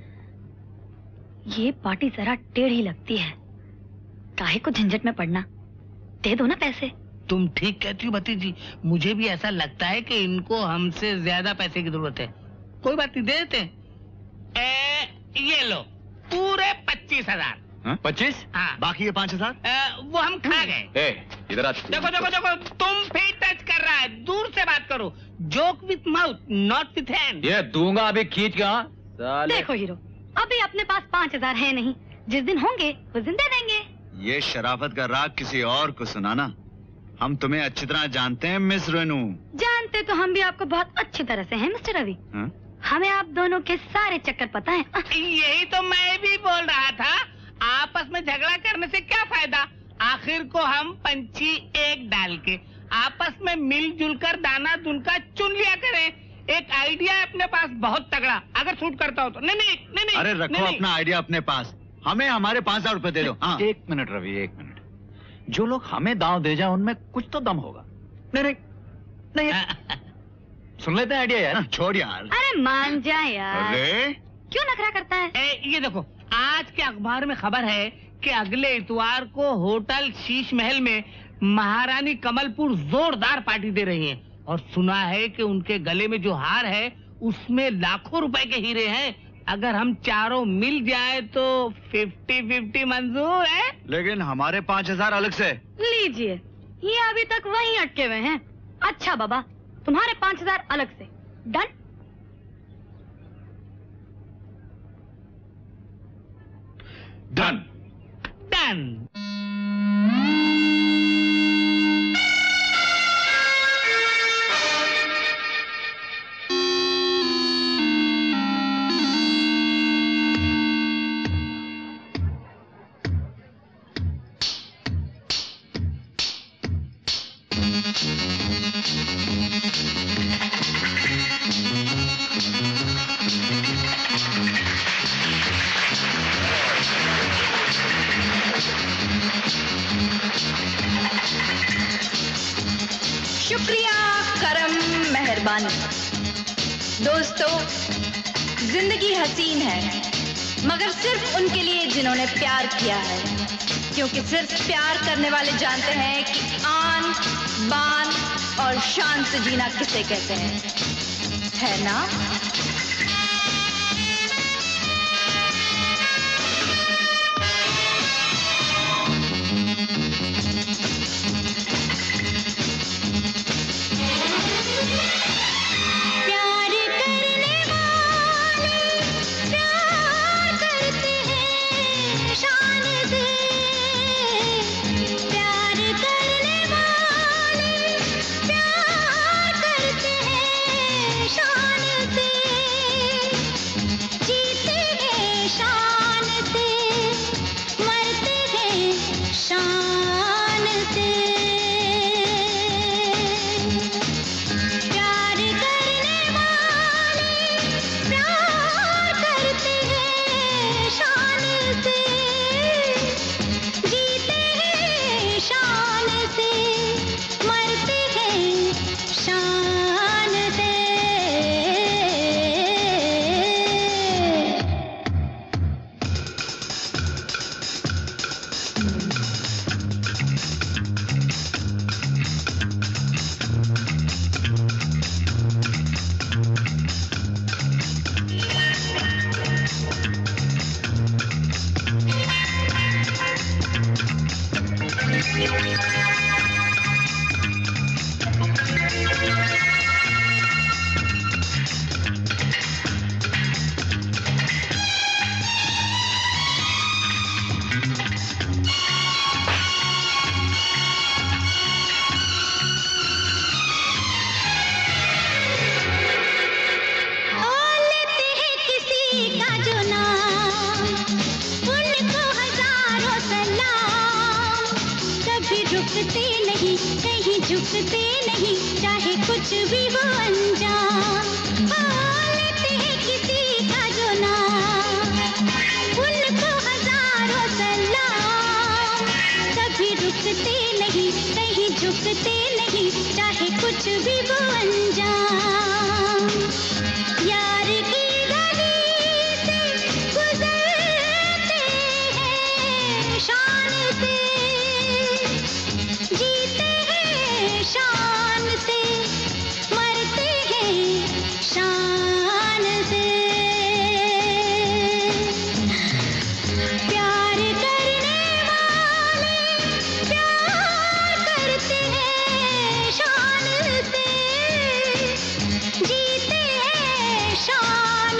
ये पार्टी जरा टेढ़ी लगती है, काहे को झंझट में पड़ना, दे दो ना पैसे। तुम ठीक कहती हो भतीजी, मुझे भी ऐसा लगता है कि इनको हमसे ज्यादा पैसे की जरूरत है। कोई बात नहीं, दे देते। ए, ये लो पूरे पच्चीस हजार। पच्चीस? हाँ, बाकी ये पाँच हजार वो हम खा गए। इधर आ। देखो देखो देखो, तुम फिर टच कर रहा है, दूर से बात करो। Joke with mouth, not with hand. ये दूंगा अभी खींच के। हाँ देखो हीरो, अभी अपने पास पाँच हजार है नहीं, जिस दिन होंगे उस दिन दे देंगे। ये शराफत का राग किसी और को सुनाना। हम तुम्हें अच्छी तरह जानते हैं मिस रेनू। जानते तो हम भी आपको बहुत अच्छी तरह से हैं मिस्टर रवि। हाँ? हमें आप दोनों के सारे चक्कर पता है। यही तो मैं भी बोल रहा था, आपस में झगड़ा करने से क्या फायदा। आखिर को हम पंछी एक डाल के आपस में मिलजुल कर दाना दुनका चुन लिया करें। एक आइडिया है अपने पास बहुत तगड़ा, अगर सूट करता हो तो। नहीं नहीं नहीं नहीं। अरे रखो नहीं, नहीं। अपना आइडिया अपने पास, हमें हमारे पाँच हजार रुपए दे दो। हाँ। एक मिनट रवि, एक मिनट। जो लोग हमें दांव दे जाए उनमें कुछ तो दम होगा। नहीं नहीं नहीं। सुन लेते हैं आइडिया यार। छोड़ यार। अरे मान जा यार। अरे क्यों नखरा करता है? ए, ये देखो, आज के अखबार में खबर है कि अगले इतवार को होटल शीश महल में महारानी कमलपुर जोरदार पार्टी दे रही हैं, और सुना है कि उनके गले में जो हार है उसमें लाखों रुपए के हीरे हैं। अगर हम चारों मिल जाए तो फिफ्टी फिफ्टी मंजूर है। लेकिन हमारे पाँच हजार अलग से। लीजिए, ये अभी तक वहीं अटके हुए हैं। अच्छा बाबा, तुम्हारे पांच हजार अलग से। डन। Done done. शुक्रिया, करम, मेहरबानी। दोस्तों, जिंदगी हसीन है, मगर सिर्फ उनके लिए जिन्होंने प्यार किया है, क्योंकि सिर्फ प्यार करने वाले जानते हैं कि आन, बान और शान से जीना किसे कहते हैं, है ना? झुकते नहीं चाहे कुछ भी हो अंजाम, लेते हैं किसी का जो नाम, उनको हजारों सलाम। कभी रुकते नहीं कहीं झुकते नहीं चाहे कुछ भी हो अंजाम। यार की गली से गुजरते हैं शान से, जीते हैं शान से, मरते हैं शान से। प्यार करने वाले प्यार करते हैं शान से, जीते हैं शान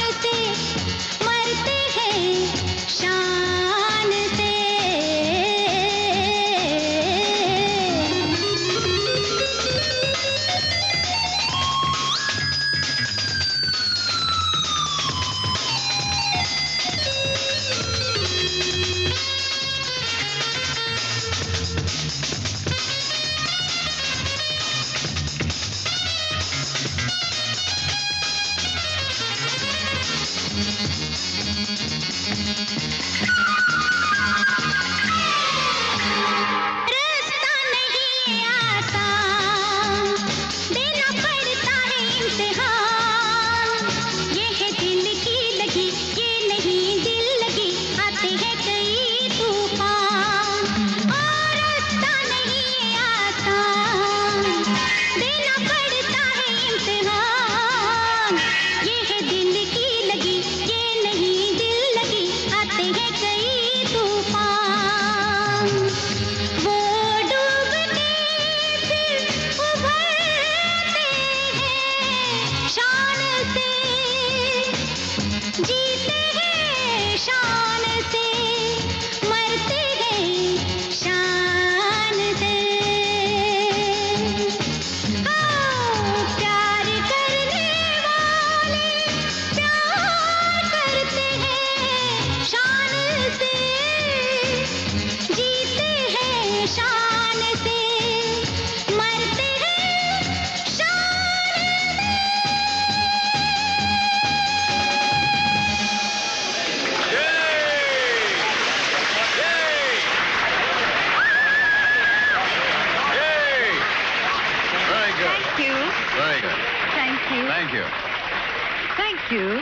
thank you thank you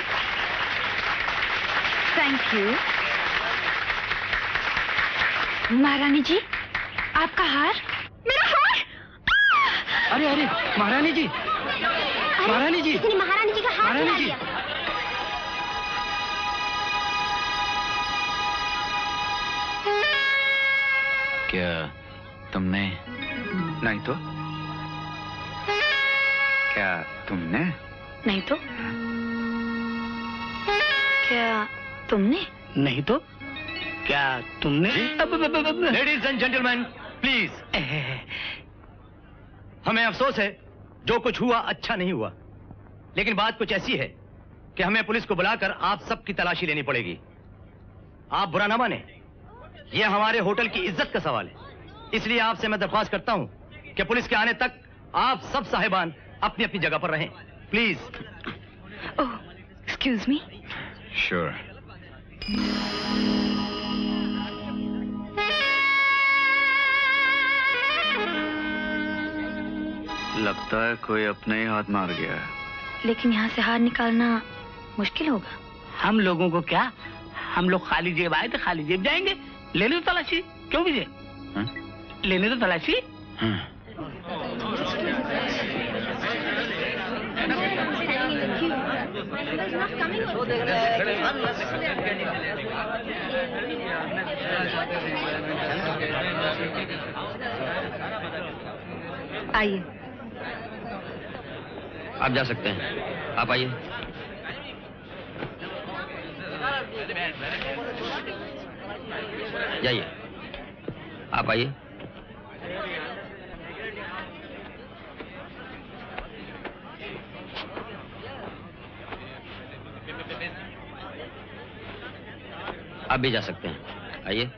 thank you. महारानी जी, आपका हार। मेरा हार। अरे अरे महारानी जी, महारानी जी, किसी ने महारानी जी का हार महारानी चुरा जी। लिया। क्या तुमने? नहीं तो क्या तुमने? नहीं तो क्या तुमने? नहीं तो क्या तुमने? लेडीज एंड जेंटलमैन प्लीज, हमें अफसोस है जो कुछ हुआ अच्छा नहीं हुआ, लेकिन बात कुछ ऐसी है कि हमें पुलिस को बुलाकर आप सबकी तलाशी लेनी पड़ेगी। आप बुरा ना माने, यह हमारे होटल की इज्जत का सवाल है, इसलिए आपसे मैं दरख्वास्त करता हूं कि पुलिस के आने तक आप सब साहिबान अपनी अपनी जगह पर रहें, please. Oh, excuse me. Sure. लगता है कोई अपने ही हाथ मार गया है। लेकिन यहाँ से हार निकालना मुश्किल होगा। हम लोगों को क्या, हम लोग खाली जेब आए थे, खाली जेब जाएंगे। लेने तो तलाशी, क्यों विजय? लेने तो तलाशी। आइए। आप जा सकते हैं, आप आइए। जाइए, आप आइए। आप भी जा सकते हैं, आइए।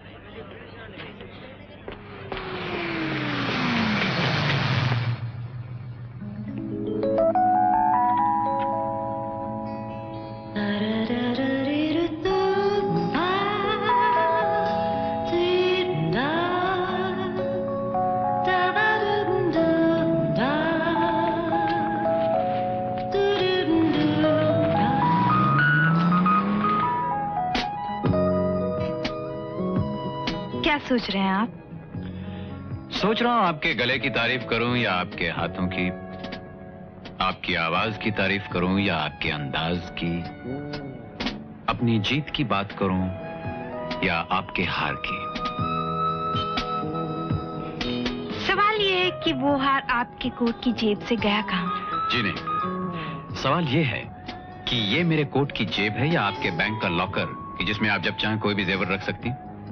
क्या सोच रहे हैं आप? सोच रहा हूं आपके गले की तारीफ करूं या आपके हाथों की, आपकी आवाज की तारीफ करूं या आपके अंदाज की, अपनी जीत की बात करूं या आपके हार की। सवाल ये है कि वो हार आपके कोट की जेब से गया कहाँ? जी नहीं, सवाल ये है कि ये मेरे कोट की जेब है या आपके बैंक का लॉकर कि जिसमें आप जब चाहें कोई भी जेवर रख सकती।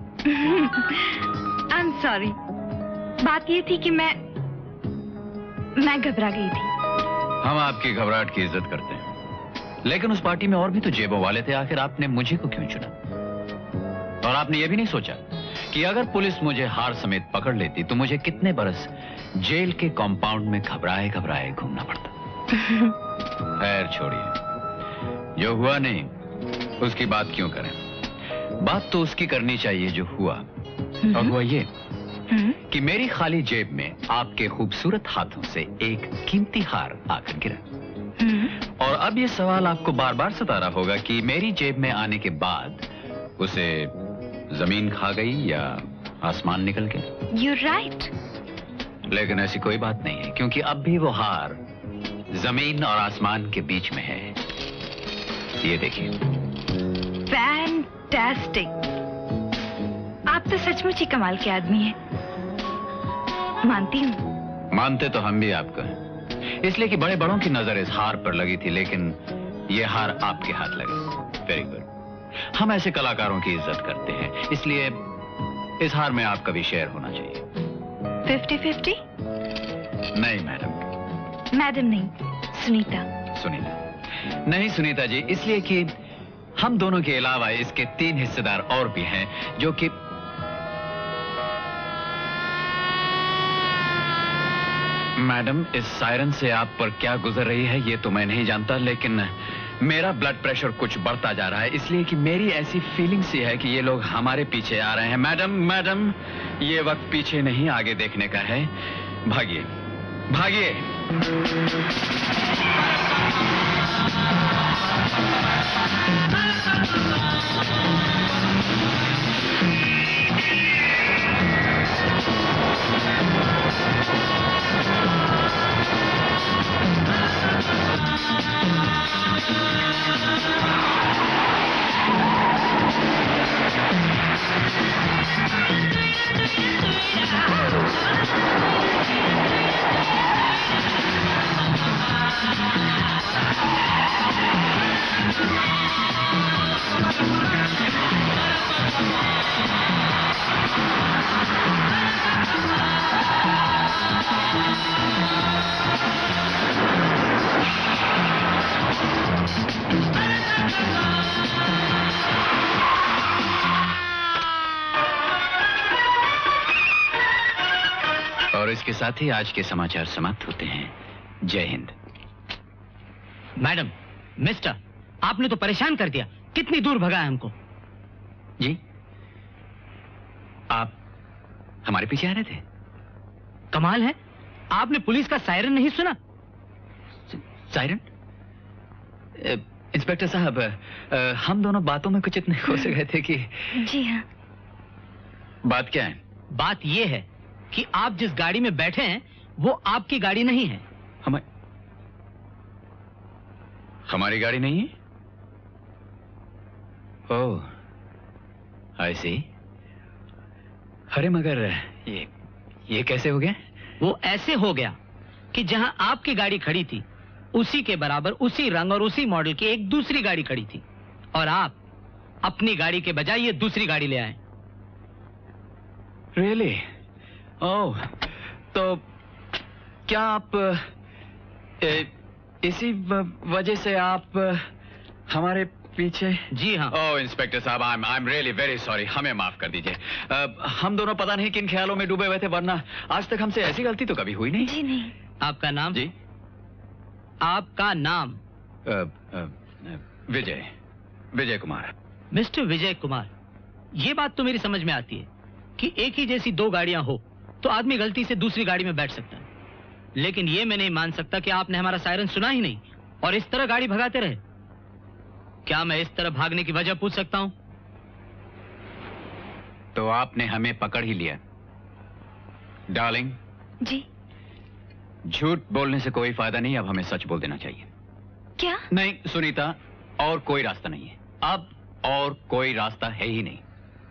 आई एम सॉरी, बात ये थी कि मैं मैं घबरा गई थी। हम आपकी घबराहट की इज्जत करते हैं, लेकिन उस पार्टी में और भी तो जेबों वाले थे, आखिर आपने मुझे को क्यों चुना? और आपने ये भी नहीं सोचा कि अगर पुलिस मुझे हार समेत पकड़ लेती तो मुझे कितने बरस जेल के कॉम्पाउंड में घबराए घबराए घूमना पड़ता। खैर छोड़िए, जो हुआ नहीं उसकी बात क्यों करें, बात तो उसकी करनी चाहिए जो हुआ। और हुआ ये कि मेरी खाली जेब में आपके खूबसूरत हाथों से एक कीमती हार आकर गिरा। और अब ये सवाल आपको बार बार सता रहा होगा कि मेरी जेब में आने के बाद उसे जमीन खा गई या आसमान निकल गया। You're right. लेकिन ऐसी कोई बात नहीं है, क्योंकि अब भी वो हार जमीन और आसमान के बीच में है। ये देखिए। Fantastic. आप तो सचमुच ही कमाल के आदमी हैं। मानती हूँ। मानते तो हम भी आपको हैं, इसलिए कि बड़े बड़ों की नजर इस हार पर लगी थी, लेकिन ये हार आपके हाथ लगी। Very good. हम ऐसे कलाकारों की इज्जत करते हैं, इसलिए इस हार में आपका भी शेयर होना चाहिए। Fifty fifty? नहीं मैडम। मैडम नहीं, सुनीता। सुनीता नहीं सुनीता जी, इसलिए कि हम दोनों के अलावा इसके तीन हिस्सेदार और भी हैं, जो कि मैडम इस सायरन से आप पर क्या गुजर रही है ये तो मैं नहीं जानता, लेकिन मेरा ब्लड प्रेशर कुछ बढ़ता जा रहा है, इसलिए कि मेरी ऐसी फीलिंग सी है कि ये लोग हमारे पीछे आ रहे हैं। मैडम मैडम ये वक्त पीछे नहीं आगे देखने का है, भागिए भागिए। और इसके साथ ही आज के समाचार समाप्त होते हैं। जय हिंद। मैडम, मिस्टर, आपने तो परेशान कर दिया। कितनी दूर भगा है हमको? जी, आप हमारे पीछे आ रहे थे? कमाल है, आपने पुलिस का सायरन नहीं सुना? सायरन? इंस्पेक्टर साहब, हम दोनों बातों में कुछ इतने खो से गए थे कि... जी हाँ। बात क्या है? बात यह है कि आप जिस गाड़ी में बैठे हैं वो आपकी गाड़ी नहीं है। हम हमारी गाड़ी नहीं है? ओह, आई सी। अरे मगर ये ये कैसे हो गया? वो ऐसे हो गया कि जहां आपकी गाड़ी खड़ी थी उसी के बराबर, उसी रंग और उसी मॉडल की एक दूसरी गाड़ी खड़ी थी और आप अपनी गाड़ी के बजाय ये दूसरी गाड़ी ले आए। रियली? ओह, तो क्या आप ए, इसी वजह से आप हमारे पीछे? जी हाँ। ओह इंस्पेक्टर साहब, I am I am really very sorry, हमें माफ कर दीजिए। uh, हम दोनों पता नहीं किन ख्यालों में डूबे हुए थे, वरना आज तक हमसे ऐसी गलती तो कभी हुई नहीं। जी नहीं। आपका नाम? जी, आपका नाम? uh, uh, Vijay, Vijay Kumar. Mister Vijay Kumar, ये बात तो मेरी समझ में आती है कि एक ही जैसी दो गाड़ियां हो तो आदमी गलती से दूसरी गाड़ी में बैठ सकता है, लेकिन ये मैं नहीं मान सकता कि आपने हमारा सायरन सुना ही नहीं और इस तरह गाड़ी भगाते रहे। क्या मैं इस तरह भागने की वजह पूछ सकता हूं? तो आपने हमें पकड़ ही लिया। डार्लिंग जी। झूठ बोलने से कोई फायदा नहीं, अब हमें सच बोल देना चाहिए। क्या? नहीं सुनीता, और कोई रास्ता नहीं है, अब और कोई रास्ता है ही नहीं।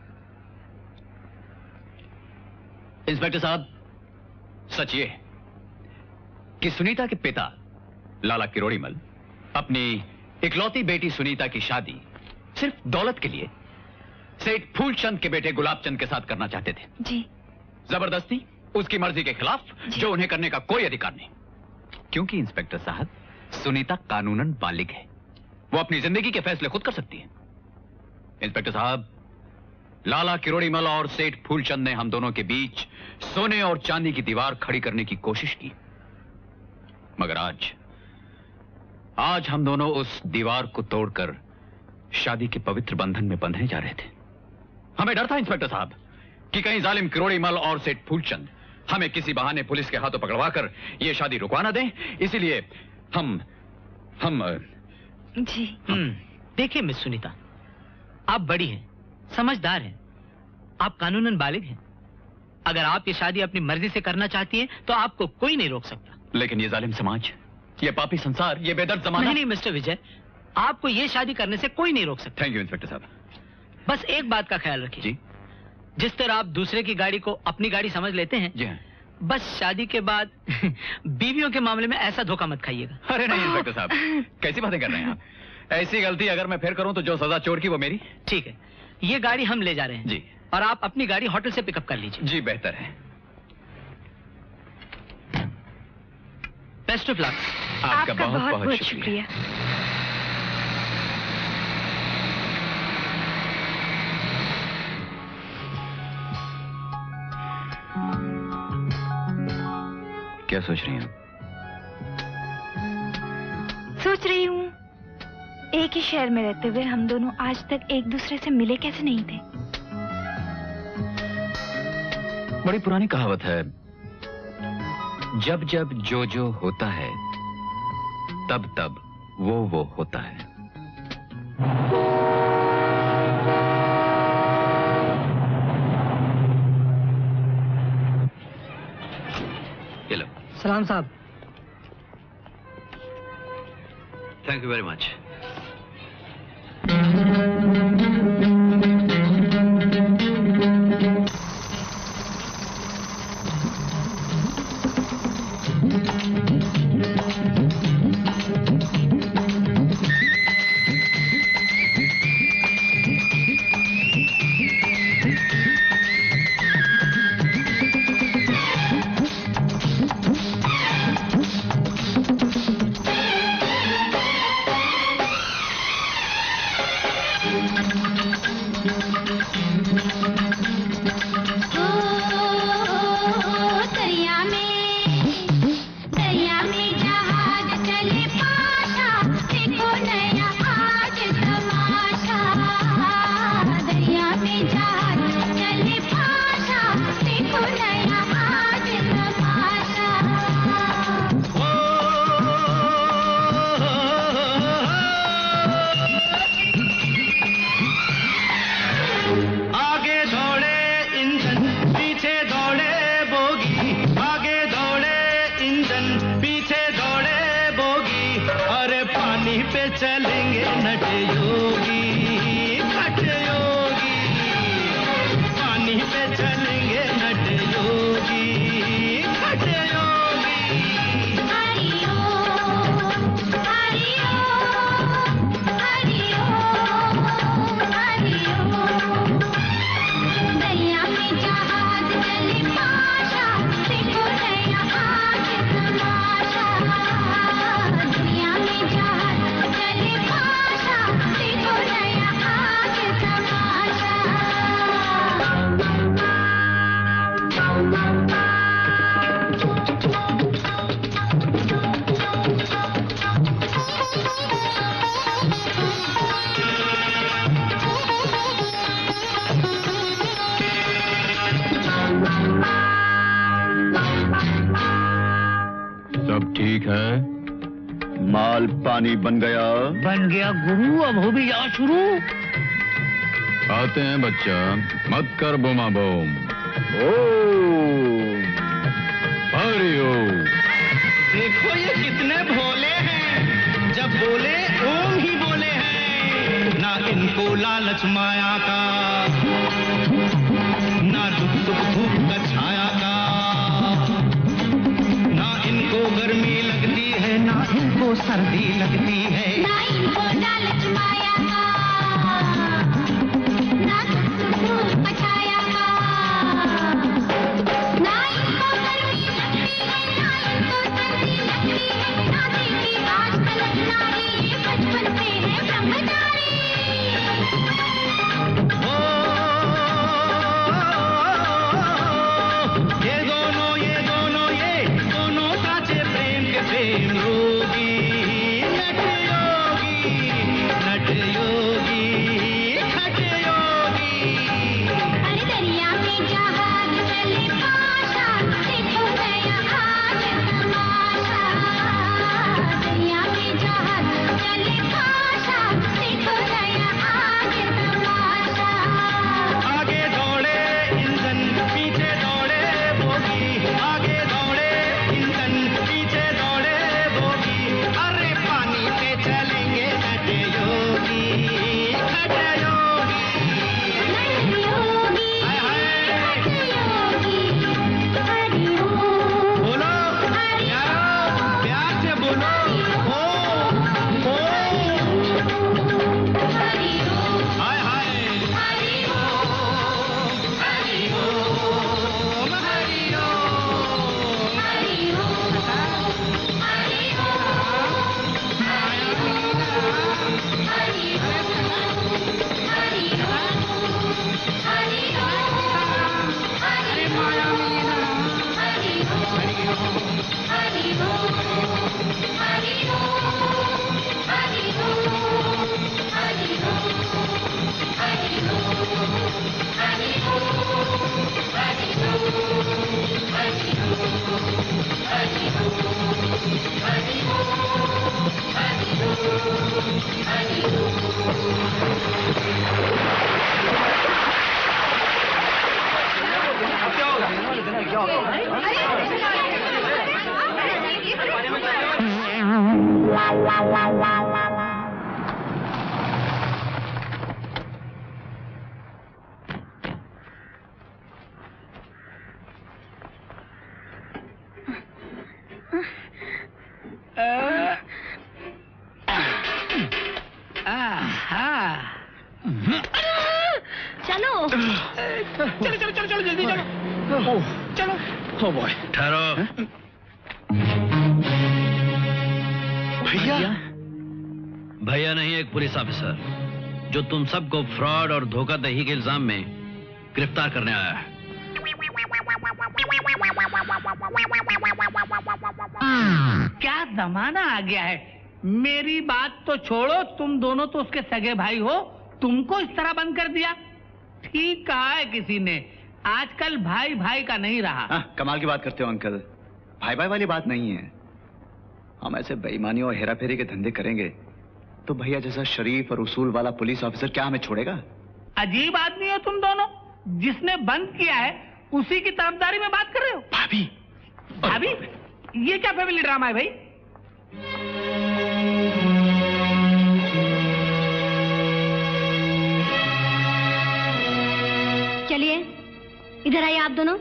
इंस्पेक्टर साहब, सच ये है कि सुनीता के पिता लाला किरोड़ीमल अपनी इकलौती बेटी सुनीता की शादी सिर्फ दौलत के लिए सेठ फूलचंद के बेटे गुलाबचंद के साथ करना चाहते थे। जी। जबरदस्ती, उसकी मर्जी के खिलाफ, जो उन्हें करने का कोई अधिकार नहीं। क्योंकि इंस्पेक्टर साहब, सुनीता कानूनन बालिग है, वो अपनी जिंदगी के फैसले खुद कर सकती है। इंस्पेक्टर साहब, लाला किरोड़ीमल और सेठ फूलचंद ने हम दोनों के बीच सोने और चांदी की दीवार खड़ी करने की कोशिश की, मगर आज आज हम दोनों उस दीवार को तोड़कर शादी के पवित्र बंधन में बंधने जा रहे थे। हमें डर था इंस्पेक्टर साहब कि कहीं जालिम किरोड़ीमल और सेठ फूलचंद हमें किसी बहाने पुलिस के हाथों पकड़वाकर यह शादी रुकवा ना दें, इसीलिए हम हम जी। हम्म, देखिए मिस सुनीता, आप बड़ी हैं, समझदार हैं, आप कानूनन बालिग हैं। अगर आप ये शादी अपनी मर्जी से करना चाहती हैं तो आपको कोई नहीं रोक सकता। लेकिन ये जालिम समाज, ये पापी संसार, ये बेदर्द जमाना। नहीं नहीं मिस्टर विजय, आपको ये शादी करने से कोई नहीं रोक सकता। थैंक यू इंस्पेक्टर साहब। बस एक बात का ख्याल रखिए। जी। जिस तरह आप दूसरे की गाड़ी को अपनी गाड़ी समझ लेते हैं, जी हाँ। बस शादी के बाद बीवियों के मामले में ऐसा धोखा मत खाइएगा। अरे नहीं इंस्पेक्टर साहब, कैसी बातें कर रहे हैं आप? ऐसी गलती अगर मैं फिर करूं तो जो सजा चोर की वो मेरी। ठीक है, ये गाड़ी हम ले जा रहे हैं। जी। और आप अपनी गाड़ी होटल से पिकअप कर लीजिए। जी बेहतर है। Best of luck. आपका बहुत बहुत, बहुत शुक्रिया। क्या सोच रही हैं? सोच रही हूँ एक ही शहर में रहते हुए हम दोनों आज तक एक दूसरे से मिले कैसे नहीं थे। बड़ी पुरानी कहावत है, जब जब जो जो होता है तब तब वो वो होता है। ये लो। सलाम साहब। Thank you very much. पानी बन गया बन गया गुरु। अब हो भी जाओ शुरू। आते हैं बच्चा, मत कर बोमा बोम। ओ हरि ओम। देखो ये कितने भोले हैं, जब बोले ओम ही बोले हैं। ना इनको लालच माया का, ना दुख सुख धूप का छाया का, ना इनको गर्मी लगती है, ना इनको सर्दी लगती है, ना इनको लालच माया का, ना दुख सुख धूप का छाया का, ना इनको गर्मी लगती है, ना इनको सर्दी लगती है, ना देखी आज तलक नारी, ये बचपन से है ब्रह्मचारी। ये दोनों ये दोनों ये दोनों साचे प्रेम के प्रेम रोगी, नट योगी नट चलो चलो चलो चलो चलो जल्दी चलो चलो। ओ बॉय ठहरो। भैया भैया नहीं, एक पुलिस ऑफिसर जो तुम सबको फ्रॉड और धोखाधड़ी के इल्जाम में गिरफ्तार करने आया है। क्या जमाना आ गया है। मेरी बात तो छोड़ो, तुम दोनों तो उसके सगे भाई हो, तुमको इस तरह बंद कर दिया। ठीक कहा है किसी ने, आजकल भाई भाई का नहीं रहा। हाँ, कमाल की बात करते हो अंकल। भाई भाई वाली बात नहीं है। हम ऐसे बेईमानी और हेराफेरी के धंधे करेंगे तो भैया जैसा शरीफ और उसूल वाला पुलिस ऑफिसर क्या हमें छोड़ेगा? अजीब आदमी हो तुम दोनों। जिसने बंद किया है उसी की तरफदारी में बात कर रहे हो। भाभी भाभी, ये क्या फैमिली ड्रामा है भाई? चलिए इधर आइए आप दोनों।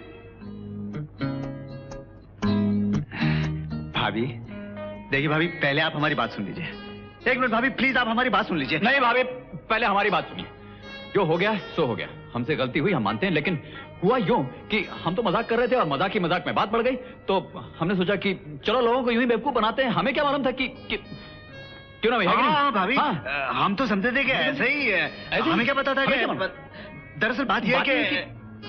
भाभी देखिए, भाभी पहले आप हमारी बात सुन लीजिए। एक मिनट भाभी, प्लीज आप हमारी बात सुन लीजिए। नहीं भाभी, पहले हमारी बात सुनिए। जो हो गया सो हो गया, हमसे गलती हुई हम मानते हैं, लेकिन हुआ यूं कि हम तो मजाक कर रहे थे और मजाक की मजाक में बात बढ़ गई, तो हमने सोचा कि चलो लोगों को यूं ही बेवकूफ बनाते हैं। हमें क्या मालूम था कि, कि... क्यों ना भैया? हाँ भाभी, हाँ। हम तो समझते थे कि ऐसे ही है। ऐसे हमें क्या पता था हमें कि क्या दरअसल बात यह है कि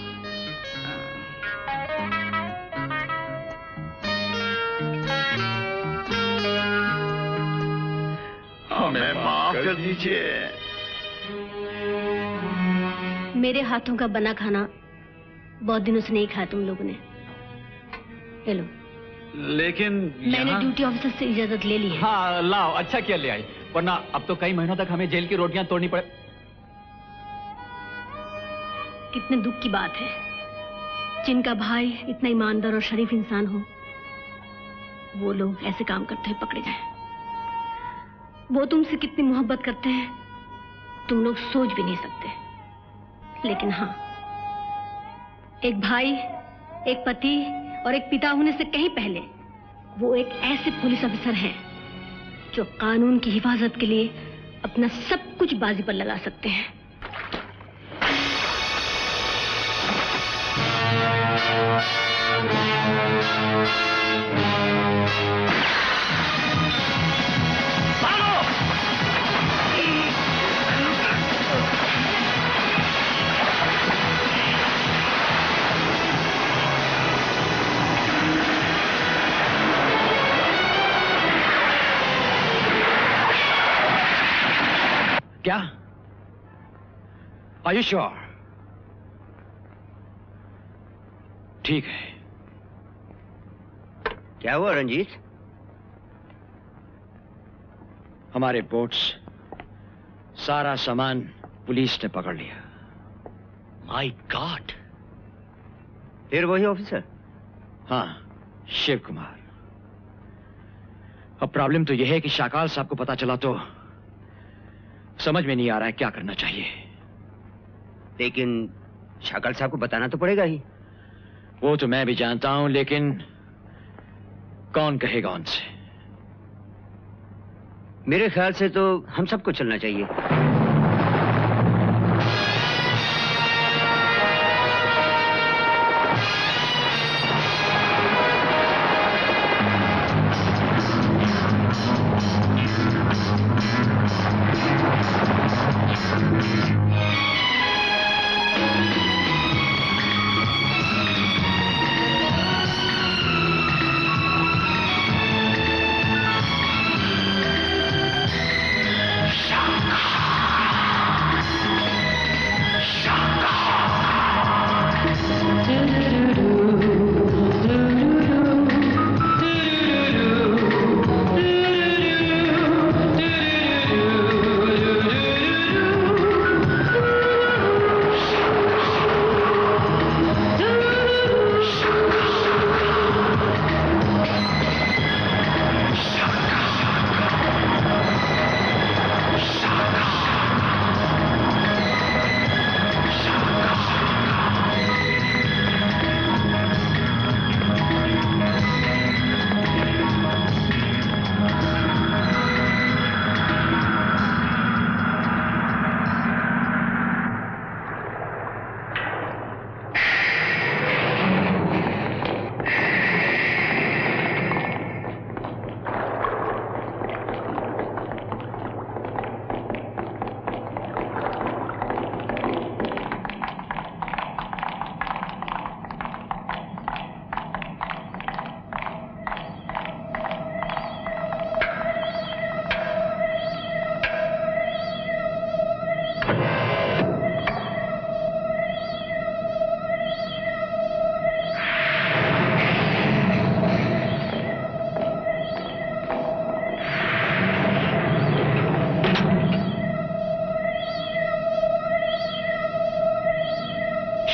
हमें माफ कर दीजिए। मेरे हाथों का बना खाना बहुत दिनों से नहीं खाया तुम लोगों ने। ले लो। लेकिन मैंने यहाँ... ड्यूटी ऑफिसर से इजाजत ले ली है। हाँ लाओ, अच्छा किया ले आई, वरना अब तो कई महीनों तक हमें जेल की रोटियां तोड़नी पड़े। कितने दुख की बात है, जिनका भाई इतना ईमानदार और शरीफ इंसान हो, वो लोग ऐसे काम करते हुए पकड़े जाएं। वो तुमसे कितनी मोहब्बत करते हैं तुम लोग सोच भी नहीं सकते। लेकिन हाँ, एक भाई, एक पति और एक पिता होने से कहीं पहले वो एक ऐसे पुलिस ऑफिसर हैं जो कानून की हिफाजत के लिए अपना सब कुछ बाजी पर लगा सकते हैं। क्या? Are you sure? ठीक है। क्या हुआ रंजीत? हमारे बोट्स, सारा सामान पुलिस ने पकड़ लिया। My god! फिर वही ऑफिसर? हाँ, शिव कुमार। अब प्रॉब्लम तो यह है कि शाकाल साहब को पता चला तो समझ में नहीं आ रहा है क्या करना चाहिए। लेकिन शाकाल साहब को बताना तो पड़ेगा ही। वो तो मैं भी जानता हूं, लेकिन कौन कहेगा उनसे? मेरे ख्याल से तो हम सबको चलना चाहिए।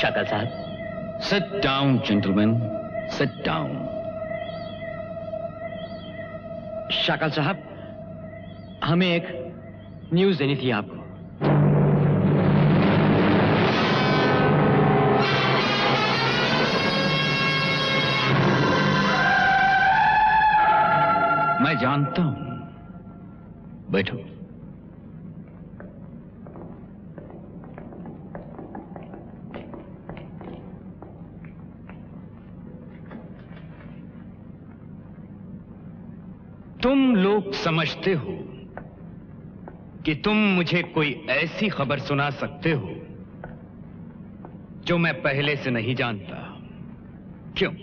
शाकल साहब। Sit down gentleman, sit down. Shakaal साहब, हमें एक न्यूज देनी थी आपको। मैं जानता हूं, बैठो। तुम लोग समझते हो कि तुम मुझे कोई ऐसी खबर सुना सकते हो जो मैं पहले से नहीं जानता। क्यों?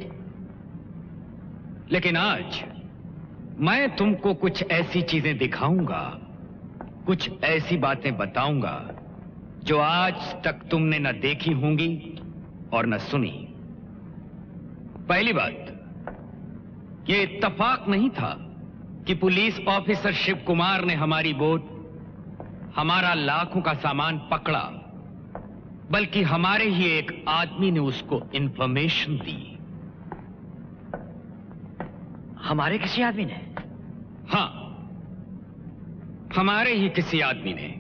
लेकिन आज मैं तुमको कुछ ऐसी चीजें दिखाऊंगा, कुछ ऐसी बातें बताऊंगा जो आज तक तुमने न देखी होंगी और न सुनी। पहली बात, ये इत्तेफाक नहीं था कि पुलिस ऑफिसर शिव कुमार ने हमारी बोट, हमारा लाखों का सामान पकड़ा, बल्कि हमारे ही एक आदमी ने उसको इंफॉर्मेशन दी। हमारे किसी आदमी ने? हां, हमारे ही किसी आदमी ने।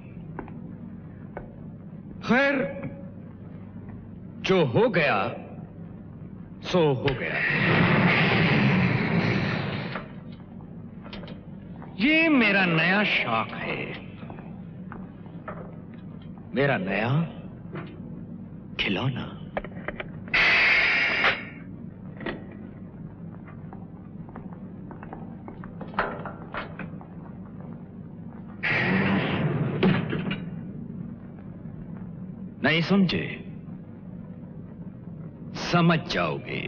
खैर, जो हो गया सो हो गया। ये मेरा नया शौक है, मेरा नया खिलौना। नहीं समझे? समझ जाओगे।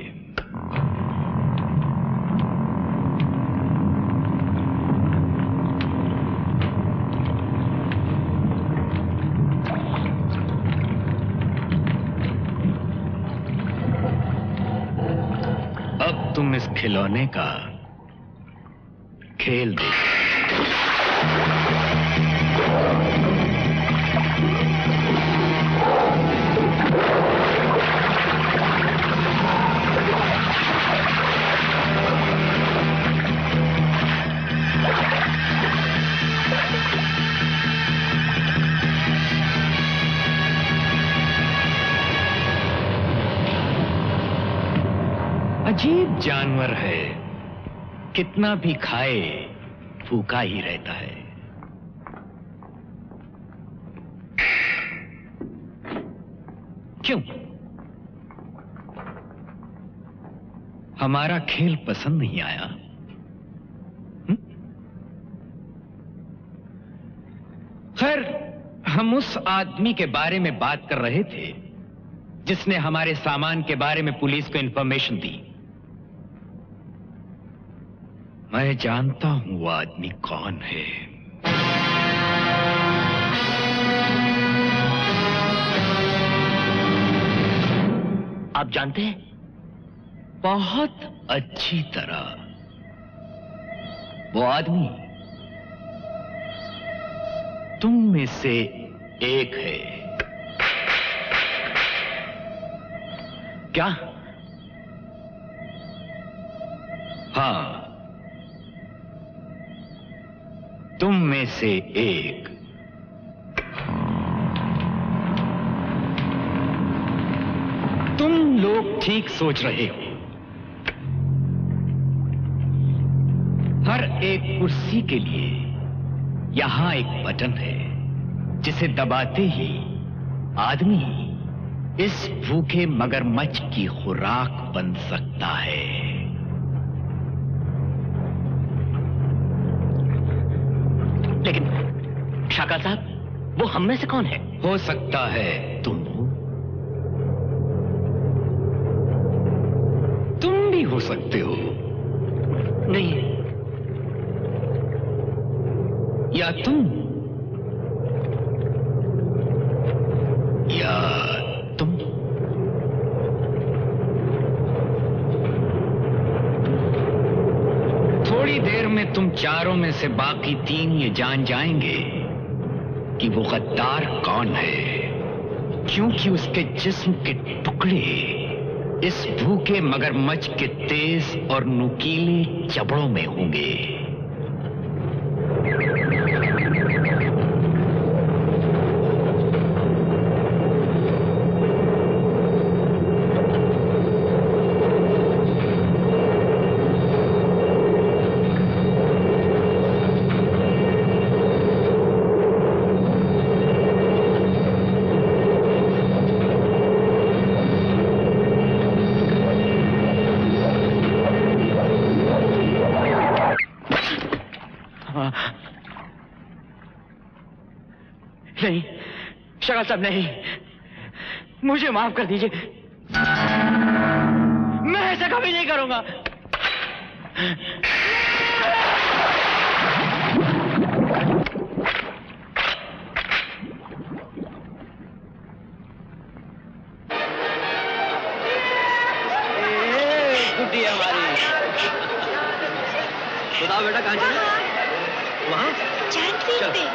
अब तुम इस खिलौने का खेल देखो। अजीब जानवर है, कितना भी खाए भूखा ही रहता है। क्यों? हमारा खेल पसंद नहीं आया? खैर, हम उस आदमी के बारे में बात कर रहे थे जिसने हमारे सामान के बारे में पुलिस को इंफॉर्मेशन दी। मैं जानता हूं वो आदमी कौन है। आप जानते हैं? बहुत अच्छी तरह। वो आदमी तुम में से एक है। क्या? हाँ, तुम में से एक। तुम लोग ठीक सोच रहे हो। हर एक कुर्सी के लिए यहां एक बटन है जिसे दबाते ही आदमी इस भूखे मगरमच्छ की खुराक बन सकता है। लेकिन शाकल साहब, वो हम में से कौन है? हो सकता है तुम हो, तुम भी हो सकते हो। नहीं, या तुम या तुम। थोड़ी देर में तुम चारों में से बाकी तीन ये जान जाएंगे कि वो गद्दार कौन है। क्योंकि उसके जिस्म के टुकड़े इस भूखे मगरमच्छ के तेज और नुकीले जबड़ों में होंगे। नहीं शक्ल साहब, नहीं, मुझे माफ कर दीजिए, मैं ऐसा कभी नहीं करूंगा। गुड्डी है हमारी। बताओ बेटा कहाँ चले? वहाँ चैन पे।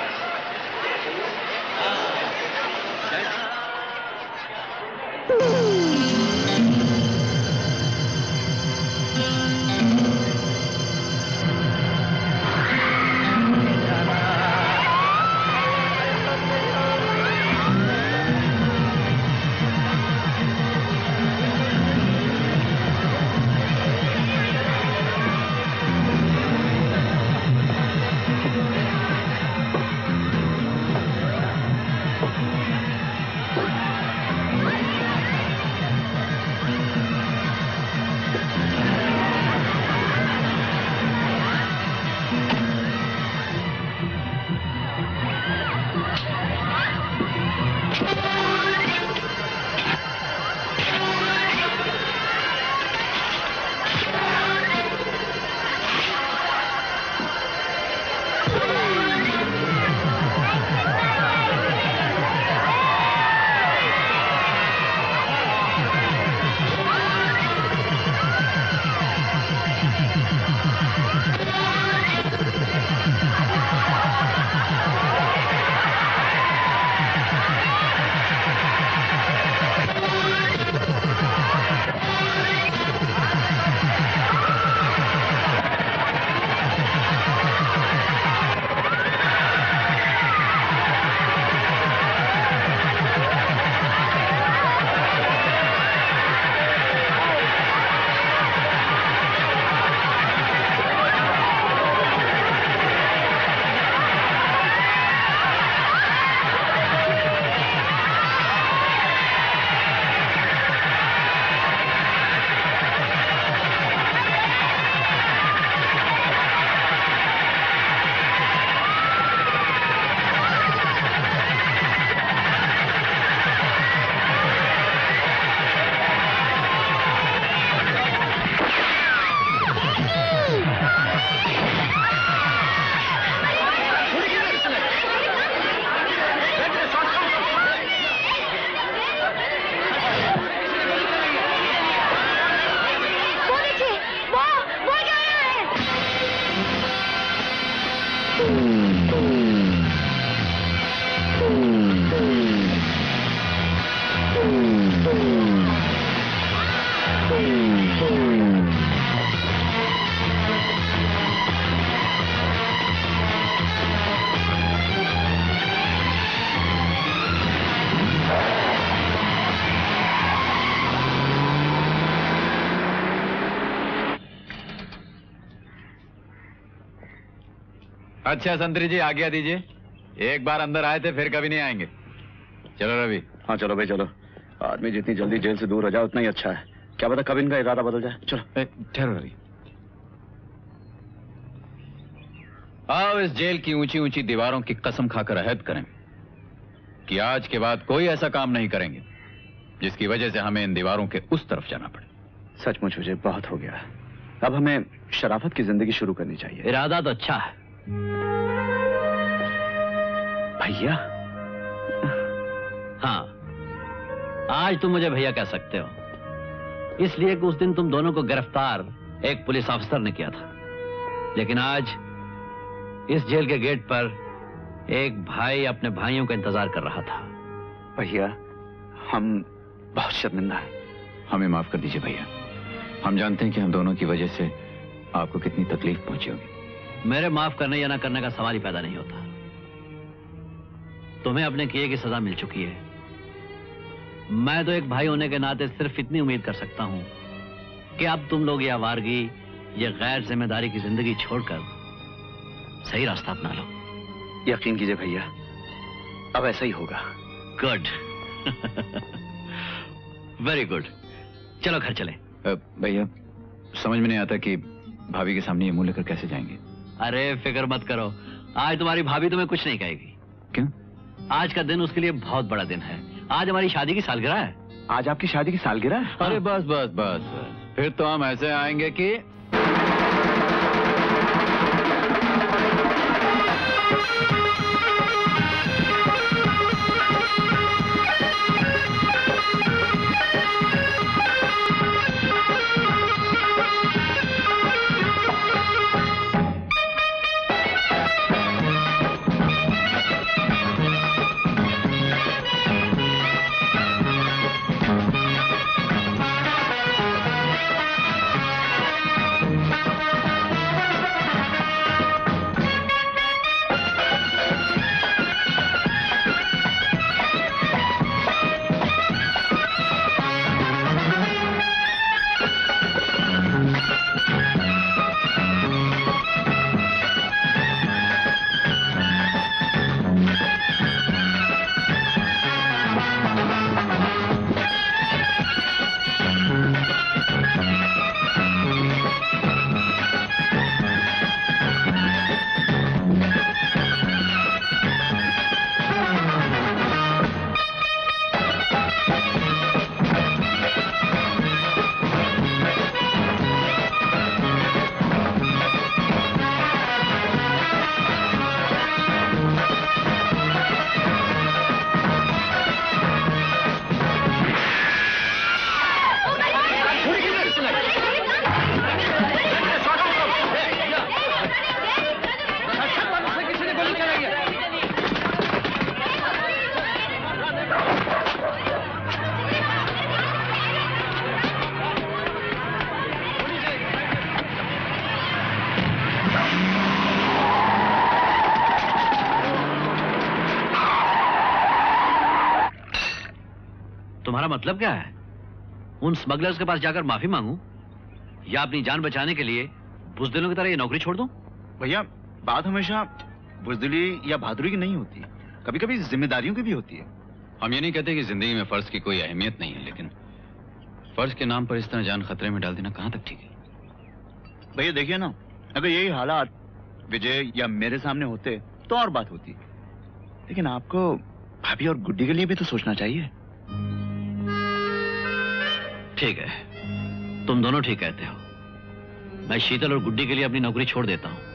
अच्छा संतरी जी, आज्ञा दीजिए। एक बार अंदर आए थे, फिर कभी नहीं आएंगे। चलो रवि। हाँ चलो भाई चलो। आदमी जितनी जल्दी जेल से दूर हो जाए उतना ही अच्छा है। क्या पता कब इनका इरादा बदल जाए। चलो ठहरो रवि। आओ इस जेल की ऊंची ऊंची दीवारों की कसम खाकर अहद करें कि आज के बाद कोई ऐसा काम नहीं करेंगे जिसकी वजह से हमें इन दीवारों के उस तरफ जाना पड़े। सचमुच विजय, बहुत हो गया। अब हमें शराफत की जिंदगी शुरू करनी चाहिए। इरादा तो अच्छा है भैया। हाँ, आज तुम मुझे भैया कह सकते हो, इसलिए कि उस दिन तुम दोनों को गिरफ्तार एक पुलिस अफसर ने किया था। लेकिन आज इस जेल के गेट पर एक भाई अपने भाइयों का इंतजार कर रहा था। भैया, हम बहुत शर्मिंदा हैं। हमें माफ कर दीजिए भैया। हम जानते हैं कि हम दोनों की वजह से आपको कितनी तकलीफ पहुंची होगी। मेरे माफ करने या ना करने का सवाल ही पैदा नहीं होता। तुम्हें अपने किए की सजा मिल चुकी है। मैं तो एक भाई होने के नाते सिर्फ इतनी उम्मीद कर सकता हूं कि अब तुम लोग ये आवारगी, ये गैर जिम्मेदारी की जिंदगी छोड़कर सही रास्ता अपना लो। यकीन कीजिए भैया, अब ऐसा ही होगा। Good, very good. चलो घर चले। भैया समझ में नहीं आता कि भाभी के सामने ये मुंह लेकर कैसे जाएंगे। अरे फिक्र मत करो, आज तुम्हारी भाभी तुम्हें कुछ नहीं कहेगी। क्यों? आज का दिन उसके लिए बहुत बड़ा दिन है। आज हमारी शादी की सालगिरह है। आज आपकी शादी की सालगिरह है? अरे बस बस बस, फिर तो हम ऐसे आएंगे कि तुम्हारा मतलब क्या है? उन स्मगलर्स के पास जाकर माफी मांगू या अपनी जान बचाने के लिए बुजदिलों की तरह ये नौकरी छोड़ दूं? भैया बात हमेशा बुजदिली या बहादुरी की नहीं होती, कभी कभी जिम्मेदारियों की भी होती है। हम ये नहीं कहते कि जिंदगी में फर्ज की कोई अहमियत नहीं है, लेकिन फर्ज के नाम पर इस तरह जान खतरे में डाल देना कहां तक ठीक है? भैया देखिए ना, अगर यही हालात विजय या मेरे सामने होते तो और बात होती, लेकिन आपको भाभी और गुड्डी के लिए भी तो सोचना चाहिए। ठीक है, तुम दोनों ठीक कहते हो। मैं शीतल और गुड्डी के लिए अपनी नौकरी छोड़ देता हूं,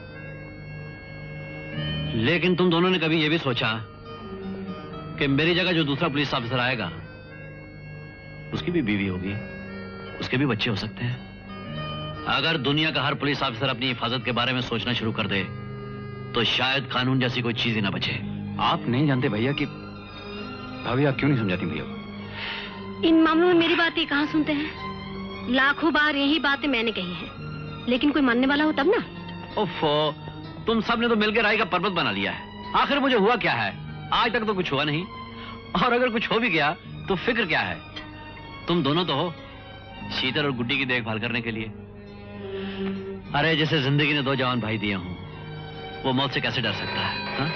लेकिन तुम दोनों ने कभी यह भी सोचा कि मेरी जगह जो दूसरा पुलिस ऑफिसर आएगा उसकी भी बीवी होगी, उसके भी बच्चे हो सकते हैं। अगर दुनिया का हर पुलिस ऑफिसर अपनी हिफाजत के बारे में सोचना शुरू कर दे तो शायद कानून जैसी कोई चीज ही ना बचे। आप नहीं जानते भैया कि भाभी आप क्यों नहीं समझाती भैया को? इन मामलों में मेरी बात ये कहाँ सुनते हैं? लाखों बार यही बातें मैंने कही है, लेकिन कोई मानने वाला हो तब ना। ओफो, तुम सब ने तो मिलकर राय का पर्वत बना लिया है। आखिर मुझे हुआ क्या है? आज तक तो कुछ हुआ नहीं, और अगर कुछ हो भी गया तो फिक्र क्या है? तुम दोनों तो हो शीतल और गुड्डी की देखभाल करने के लिए। अरे जैसे जिंदगी ने दो जवान भाई दिए हों, वो मौत से कैसे डर सकता है? हा?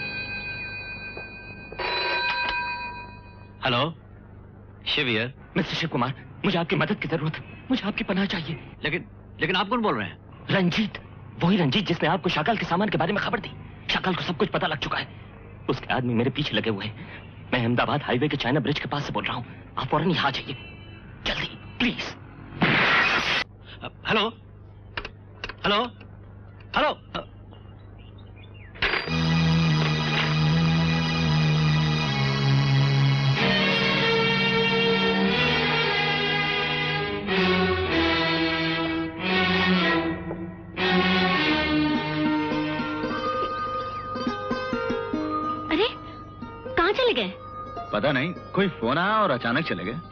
Hello Shiv here. Mister Shiv Kumar, मुझे आपकी मदद की जरूरत है, मुझे आपकी पनाह चाहिए। लेकिन लेकिन आप कौन बोल रहे हैं? रंजीत, वही रंजीत जिसने आपको शाकाल के सामान के बारे में खबर दी। शाकाल को सब कुछ पता लग चुका है, उसके आदमी मेरे पीछे लगे हुए हैं। मैं अहमदाबाद हाईवे के चाइना ब्रिज के पास से बोल रहा हूँ, आप फौरन यहाँ आ जाइए, जल्दी प्लीज। हेलो हेलो हेलो पता नहीं, कोई फोन आया और अचानक चले गए।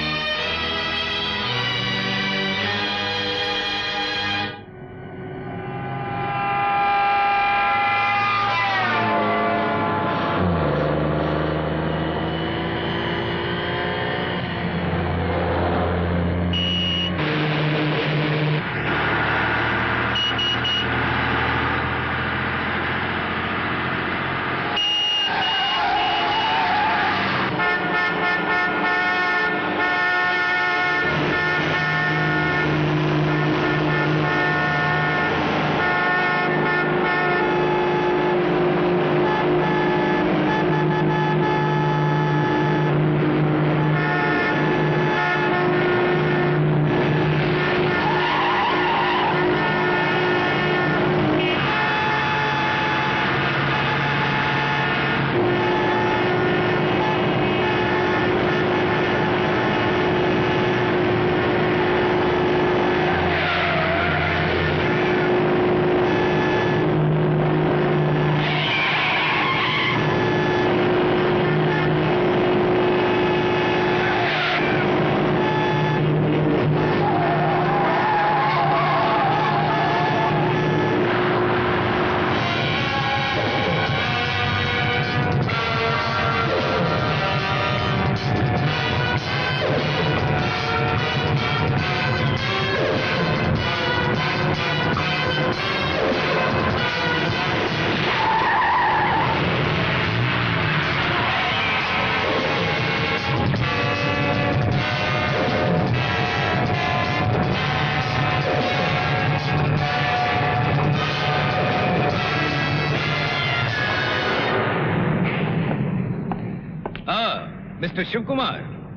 मिस्टर शिव कुमार,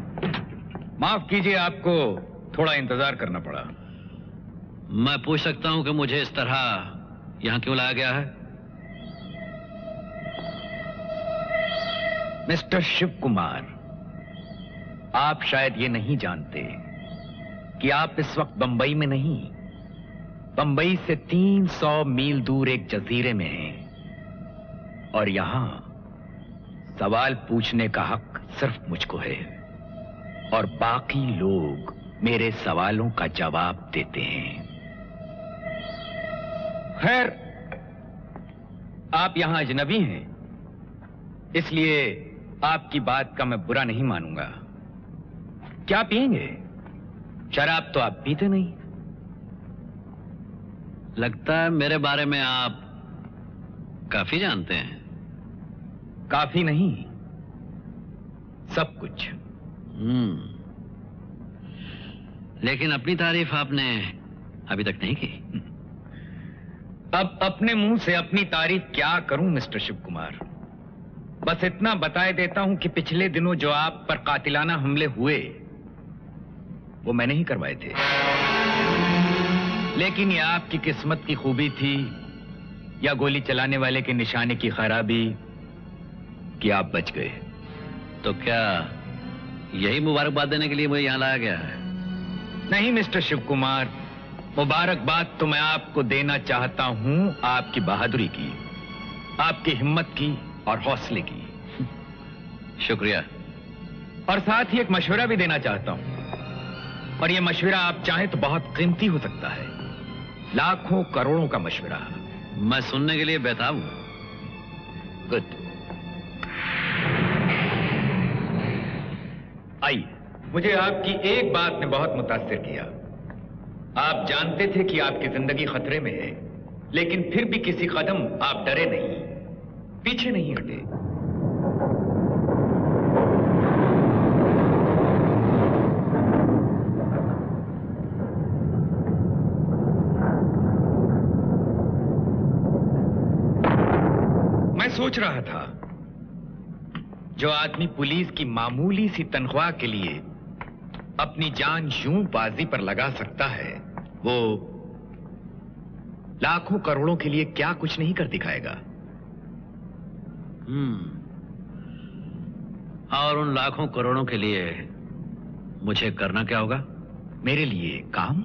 माफ कीजिए, आपको थोड़ा इंतजार करना पड़ा। मैं पूछ सकता हूं कि मुझे इस तरह यहां क्यों लाया गया है? मिस्टर शिव कुमार, आप शायद ये नहीं जानते कि आप इस वक्त बंबई में नहीं, बंबई से तीन सौ मील दूर एक जजीरे में हैं और यहां सवाल पूछने का हक सिर्फ मुझको है और बाकी लोग मेरे सवालों का जवाब देते हैं। खैर, आप यहां अजनबी हैं, इसलिए आपकी बात का मैं बुरा नहीं मानूंगा। क्या पिएंगे? शराब तो आप पीते नहीं। लगता है मेरे बारे में आप काफी जानते हैं। काफी नहीं, सब कुछ। हम्म, लेकिन अपनी तारीफ आपने अभी तक नहीं की। अब अपने मुंह से अपनी तारीफ क्या करूं मिस्टर शिव कुमार? बस इतना बताए देता हूं कि पिछले दिनों जो आप पर कातिलाना हमले हुए वो मैंने ही करवाए थे, लेकिन ये आपकी किस्मत की खूबी थी या गोली चलाने वाले के निशाने की खराबी कि आप बच गए। तो क्या यही मुबारकबाद देने के लिए मुझे यहां लाया गया है? नहीं मिस्टर शिव कुमार, मुबारकबाद तो मैं आपको देना चाहता हूं आपकी बहादुरी की, आपकी हिम्मत की और हौसले की। शुक्रिया। और साथ ही एक मशवरा भी देना चाहता हूं, और यह मशवरा आप चाहें तो बहुत कीमती हो सकता है, लाखों करोड़ों का मशवरा। मैं सुनने के लिए बेताब हूं। गुड। आइए, मुझे आपकी एक बात ने बहुत मुतासिर किया। आप जानते थे कि आपकी जिंदगी खतरे में है, लेकिन फिर भी किसी कदम आप डरे नहीं, पीछे नहीं हटे। मैं सोच रहा था, जो आदमी पुलिस की मामूली सी तनख्वाह के लिए अपनी जान यूं बाजी पर लगा सकता है, वो लाखों करोड़ों के लिए क्या कुछ नहीं कर दिखाएगा। हम्म, और उन लाखों करोड़ों के लिए मुझे करना क्या होगा? मेरे लिए काम।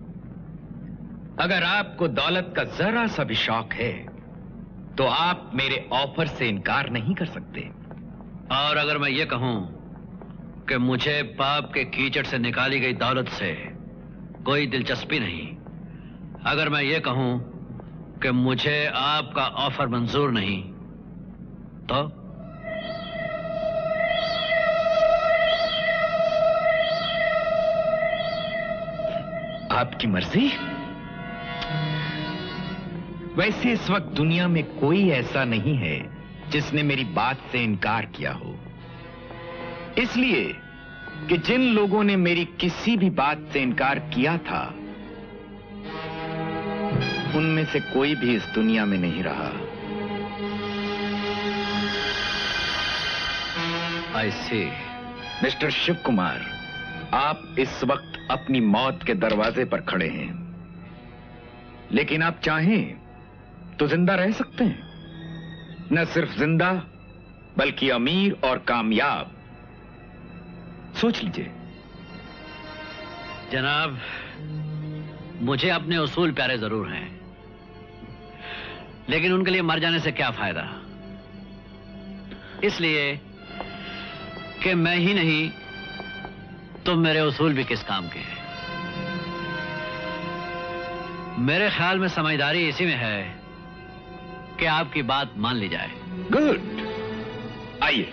अगर आपको दौलत का जरा सा भी शौक है तो आप मेरे ऑफर से इनकार नहीं कर सकते। और अगर मैं ये कहूं कि मुझे पाप के कीचड़ से निकाली गई दौलत से कोई दिलचस्पी नहीं, अगर मैं ये कहूं कि मुझे आपका ऑफर मंजूर नहीं, तो आपकी मर्जी। वैसे इस वक्त दुनिया में कोई ऐसा नहीं है जिसने मेरी बात से इनकार किया हो, इसलिए कि जिन लोगों ने मेरी किसी भी बात से इनकार किया था उनमें से कोई भी इस दुनिया में नहीं रहा। I see. Mister Shiv Kumar, आप इस वक्त अपनी मौत के दरवाजे पर खड़े हैं, लेकिन आप चाहें तो जिंदा रह सकते हैं। न सिर्फ जिंदा बल्कि अमीर और कामयाब। सोच लीजिए। जनाब, मुझे अपने उसूल प्यारे जरूर हैं, लेकिन उनके लिए मर जाने से क्या फायदा, इसलिए कि मैं ही नहीं तो मेरे उसूल भी किस काम के हैं। मेरे ख्याल में समझदारी इसी में है कि आपकी बात मान ली जाए। गुड, आइए।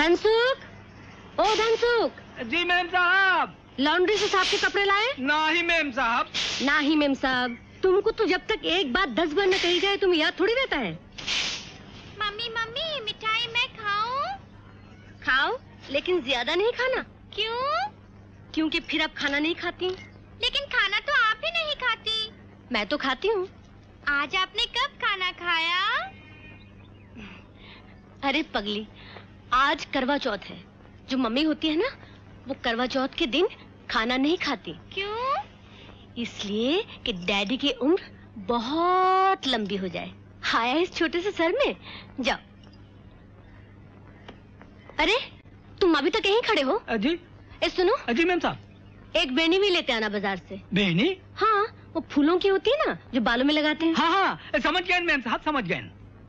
धनसुख, ओ धनसुख। जी मैम साहब। लॉन्ड्री से साहब के कपड़े लाए? नहीं मैम साहब। नहीं मैम साहब, तुमको तो जब तक एक बात दस बार न कही जाए तुम याद थोड़ी रहता है। मम्मी मम्मी मिठाई मैं खाऊं? खाओ, लेकिन ज्यादा नहीं खाना। क्यों? क्योंकि फिर अब खाना नहीं खाती। लेकिन खाना तो आप ही नहीं खाती। मैं तो खाती हूँ। आज आपने कब खाना खाया? अरे पगली, आज करवा चौथ है। जो मम्मी होती है ना, वो करवा चौथ के दिन खाना नहीं खाती। क्यों? इसलिए कि डैडी की उम्र बहुत लंबी हो जाए। आया इस छोटे से सर में। जाओ। अरे तुम अभी तक यहीं खड़े हो? जी। ए सुनो। जी मैम साहब। एक बेनी भी लेते आना बाजार से। बेनी? हाँ, वो फूलों की होती है ना, जो बालों में लगाते हैं। हाँ हाँ समझ गए मैम साहब, समझ गए।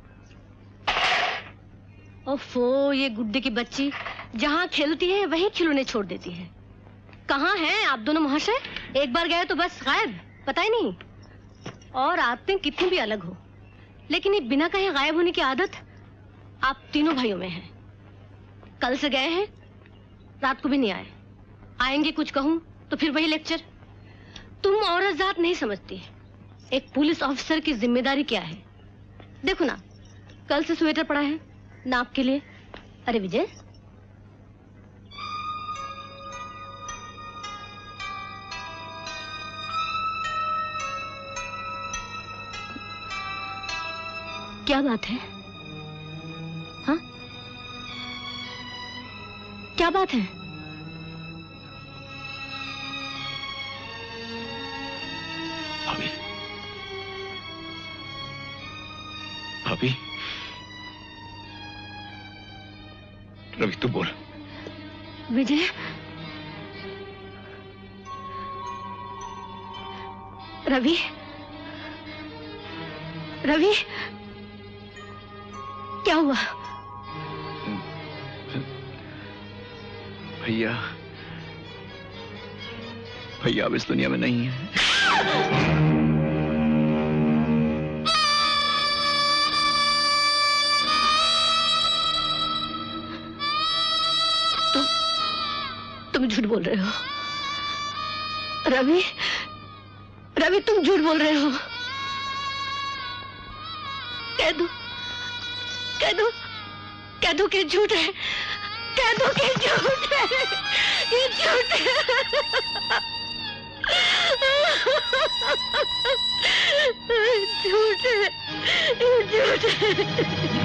ओफो, ये गुड्डे की बच्ची जहाँ खेलती है वहीं खिलौने छोड़ देती है। कहाँ हैं आप दोनों महाशय? एक बार गए तो बस गायब, पता ही नहीं। और आदतें कितनी भी अलग हो, लेकिन ये बिना कहीं गायब होने की आदत आप तीनों भाइयों में है। कल से गए हैं, रात को भी नहीं आए। आएंगे कुछ कहूं तो फिर वही लेक्चर। तुम औरत जात नहीं समझती एक पुलिस ऑफिसर की जिम्मेदारी क्या है। देखो ना, कल से स्वेटर पड़ा है नाप के लिए। अरे विजय, क्या बात है? हाँ, क्या बात है? भाभी, भाभी, रवि तू बोल। विजय, रवि, रवि, क्या हुआ? भैया, भैया अब इस दुनिया में नहीं है। तुम तुम झूठ बोल रहे हो रवि। रवि, तुम झूठ बोल रहे हो। कह दो, कह दो, कह दो कि झूठ है। कह दो कि झूठ है। ये झूठ है। झूठ है, ये झूठ है।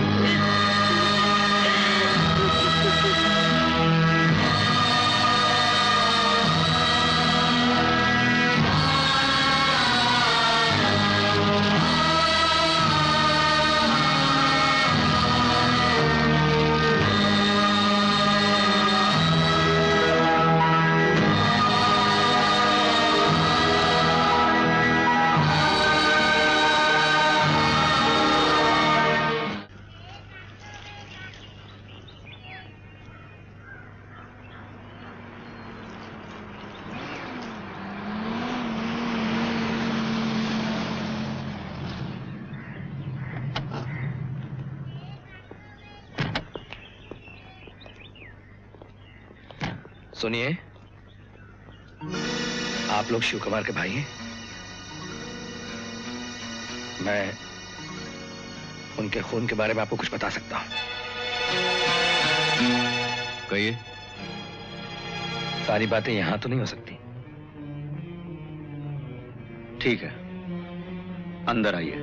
सुनिए, आप लोग शिव कुमार के भाई हैं? मैं उनके खून के बारे में आपको कुछ बता सकता हूं। कहिए। सारी बातें यहां तो नहीं हो सकती। ठीक है, अंदर आइए।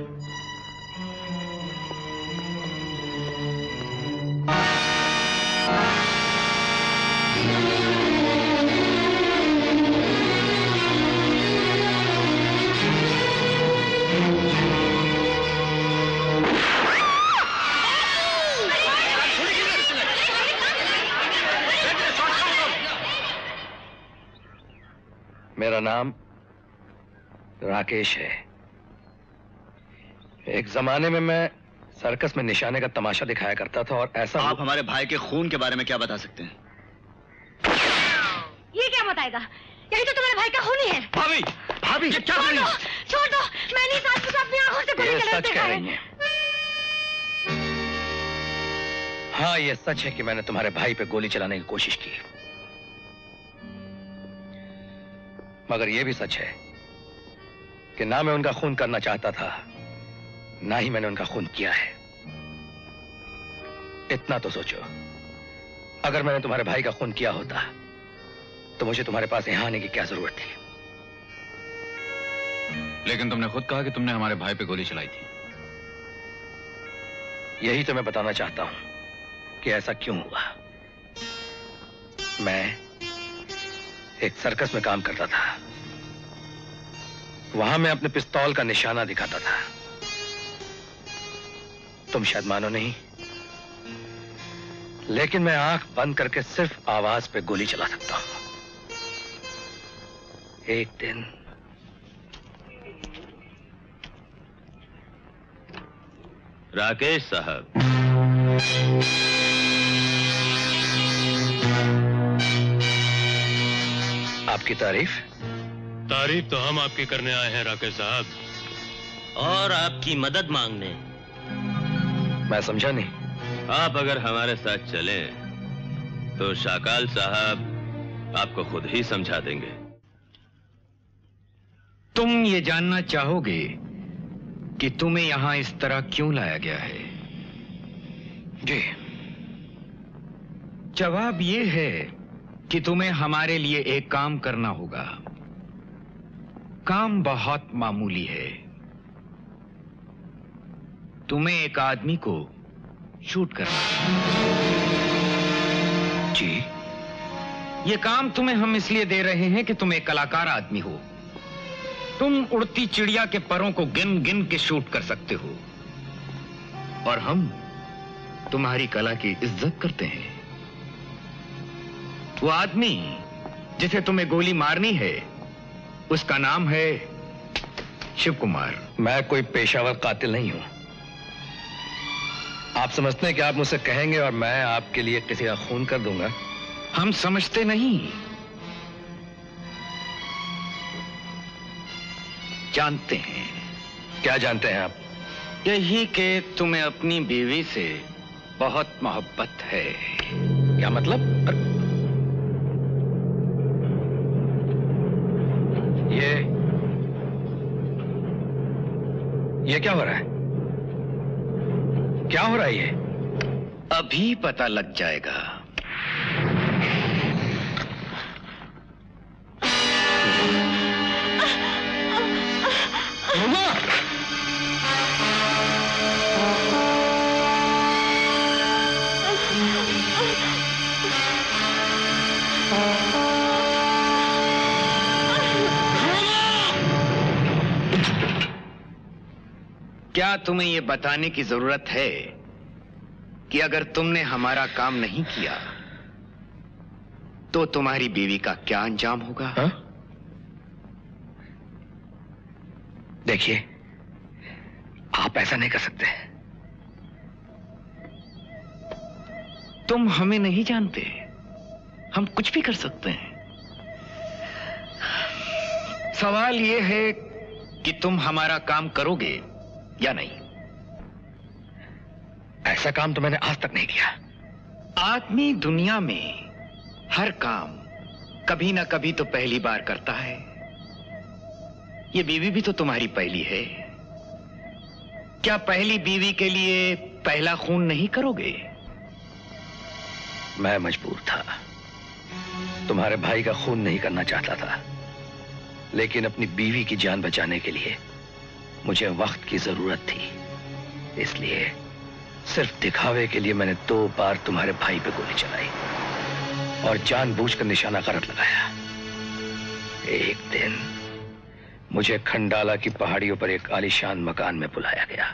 मेरा नाम राकेश है। एक जमाने में मैं सर्कस में निशाने का तमाशा दिखाया करता था और ऐसा। आप हमारे भाई के खून के बारे में क्या बता सकते हैं? ये क्या बताएगा? यही तो तुम्हारे भाई का खून ही है। भाभी, भाभी, क्या छोड़ दो, छोड़ दो। मैंने इस आदमी को अपनी आंखों से गोली चला देखा है। हाँ, यह सच है कि मैंने तुम्हारे भाई पे गोली चलाने की कोशिश की, मगर यह भी सच है कि ना मैं उनका खून करना चाहता था, ना ही मैंने उनका खून किया है। इतना तो सोचो, अगर मैंने तुम्हारे भाई का खून किया होता तो मुझे तुम्हारे पास यहां आने की क्या जरूरत थी? लेकिन तुमने खुद कहा कि तुमने हमारे भाई पे गोली चलाई थी। यही तो मैं बताना चाहता हूं कि ऐसा क्यों हुआ। मैं एक सर्कस में काम करता था। वहां मैं अपने पिस्तौल का निशाना दिखाता था। तुम शायद मानो नहीं, लेकिन मैं आंख बंद करके सिर्फ आवाज पे गोली चला सकता हूं। एक दिन राकेश साहब, आपकी तारीफ? तारीफ तो हम आपकी करने आए हैं राकेश साहब, और आपकी मदद मांगने। मैं समझा नहीं। आप अगर हमारे साथ चले तो शाकाल साहब आपको खुद ही समझा देंगे। तुम ये जानना चाहोगे कि तुम्हें यहां इस तरह क्यों लाया गया है? जी। जवाब ये है कि तुम्हें हमारे लिए एक काम करना होगा। काम बहुत मामूली है। तुम्हें एक आदमी को शूट करना है। जी। ये काम तुम्हें हम इसलिए दे रहे हैं कि तुम एक कलाकार आदमी हो। तुम उड़ती चिड़िया के परों को गिन गिन के शूट कर सकते हो, और हम तुम्हारी कला की इज्जत करते हैं। वो आदमी जिसे तुम्हें गोली मारनी है, उसका नाम है शिव कुमार। मैं कोई पेशावर कातिल नहीं हूं। आप समझते हैं कि आप मुझसे कहेंगे और मैं आपके लिए किसी का खून कर दूंगा? हम समझते नहीं, जानते हैं। क्या जानते हैं आप? यही कि तुम्हें अपनी बीवी से बहुत मोहब्बत है। क्या मतलब? ये ये क्या हो रहा है? क्या हो रहा है ये? अभी पता लग जाएगा। क्या तुम्हें यह बताने की जरूरत है कि अगर तुमने हमारा काम नहीं किया तो तुम्हारी बीवी का क्या अंजाम होगा? हा? देखिए, आप ऐसा नहीं कर सकते। तुम हमें नहीं जानते, हम कुछ भी कर सकते हैं। सवाल यह है कि तुम हमारा काम करोगे या नहीं। ऐसा काम तो मैंने आज तक नहीं किया। आदमी दुनिया में हर काम कभी ना कभी तो पहली बार करता है। ये बीवी भी तो तुम्हारी पहली है। क्या पहली बीवी के लिए पहला खून नहीं करोगे? मैं मजबूर था। तुम्हारे भाई का खून नहीं करना चाहता था, लेकिन अपनी बीवी की जान बचाने के लिए मुझे वक्त की जरूरत थी। इसलिए सिर्फ दिखावे के लिए मैंने दो बार तुम्हारे भाई पे गोली चलाई और जानबूझकर निशाना गलत लगाया। एक दिन मुझे खंडाला की पहाड़ियों पर एक आलीशान मकान में बुलाया गया।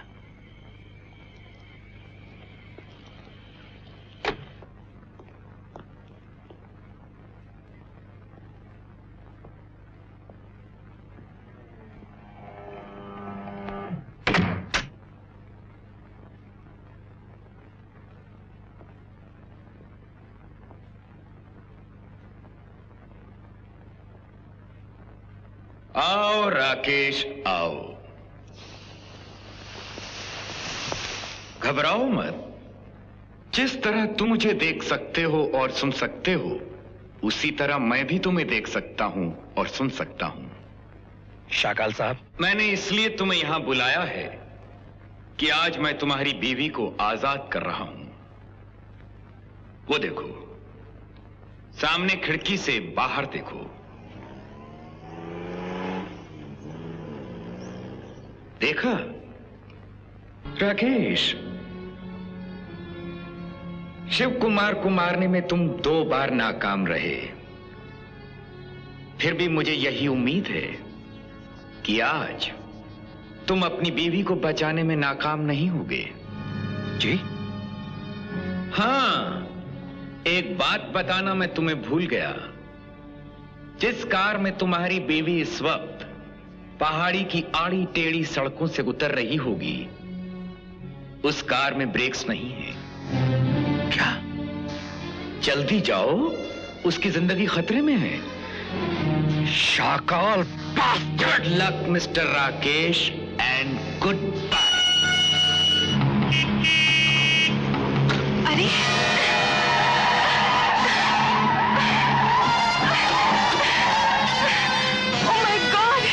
आओ राकेश, आओ। घबराओ मत। जिस तरह तुम मुझे देख सकते हो और सुन सकते हो, उसी तरह मैं भी तुम्हें देख सकता हूं और सुन सकता हूं। शाकाल साहब, मैंने इसलिए तुम्हें यहां बुलाया है कि आज मैं तुम्हारी बीवी को आजाद कर रहा हूं। वो देखो, सामने खिड़की से बाहर देखो। देखा राकेश, शिव कुमार को मारने में तुम दो बार नाकाम रहे, फिर भी मुझे यही उम्मीद है कि आज तुम अपनी बीवी को बचाने में नाकाम नहीं होगे। जी? हां, एक बात बताना मैं तुम्हें भूल गया। जिस कार में तुम्हारी बीवी इस वक्त पहाड़ी की आड़ी टेढ़ी सड़कों से उतर रही होगी, उस कार में ब्रेक्स नहीं है। क्या? जल्दी जाओ, उसकी जिंदगी खतरे में है। Shakaal, good luck mister Rakesh and good bye. अरे ओह माय गॉड!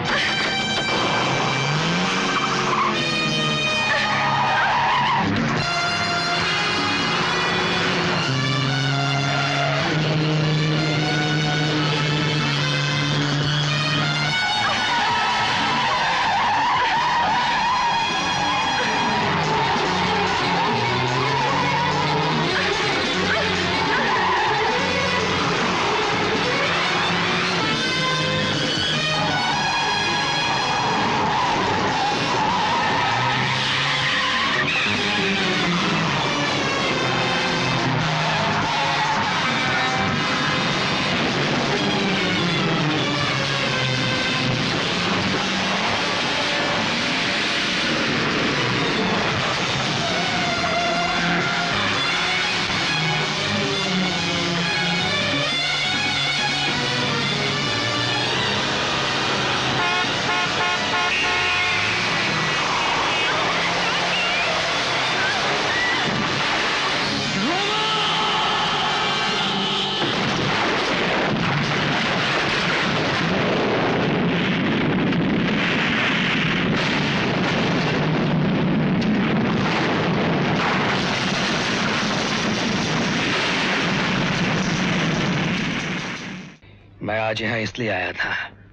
मैं आज यहां इसलिए आया था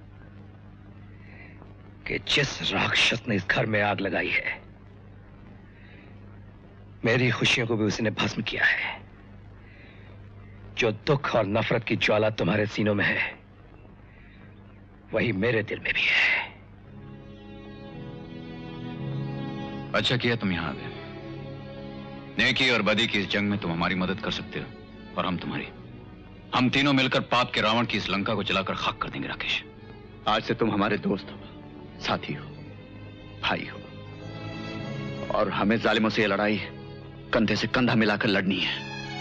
कि जिस राक्षस ने इस घर में आग लगाई है, मेरी खुशियों को भी उसने भस्म किया है। जो दुख और नफरत की ज्वाला तुम्हारे सीनों में है, वही मेरे दिल में भी है। अच्छा किया तुम यहां आ गए। नेकी और बदी की इस जंग में तुम हमारी मदद कर सकते हो और हम तुम्हारी। हम तीनों मिलकर पाप के रावण की इस लंका को जलाकर खाक कर देंगे। राकेश, आज से तुम हमारे दोस्त हो, साथी हो, भाई हो, और हमें जालिमों से ये लड़ाई कंधे से कंधा मिलाकर लड़नी है।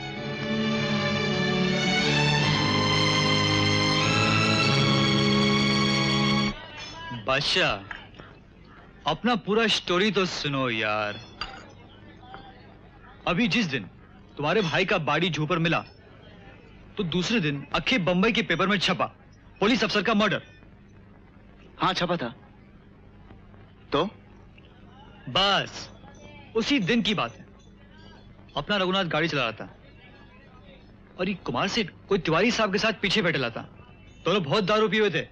बादशाह, अपना पूरा स्टोरी तो सुनो यार। अभी जिस दिन तुम्हारे भाई का बॉडी झूपर मिला, तो दूसरे दिन अखे बंबई के पेपर में छपा पुलिस अफसर का मर्डर। हाँ छपा था। तो बस उसी दिन की बात है। अपना रघुनाथ गाड़ी चला रहा था और ये कुमार सेठ कोई तिवारी साहब के साथ पीछे बैठा था। दोनों बहुत दारू पिए हुए थे।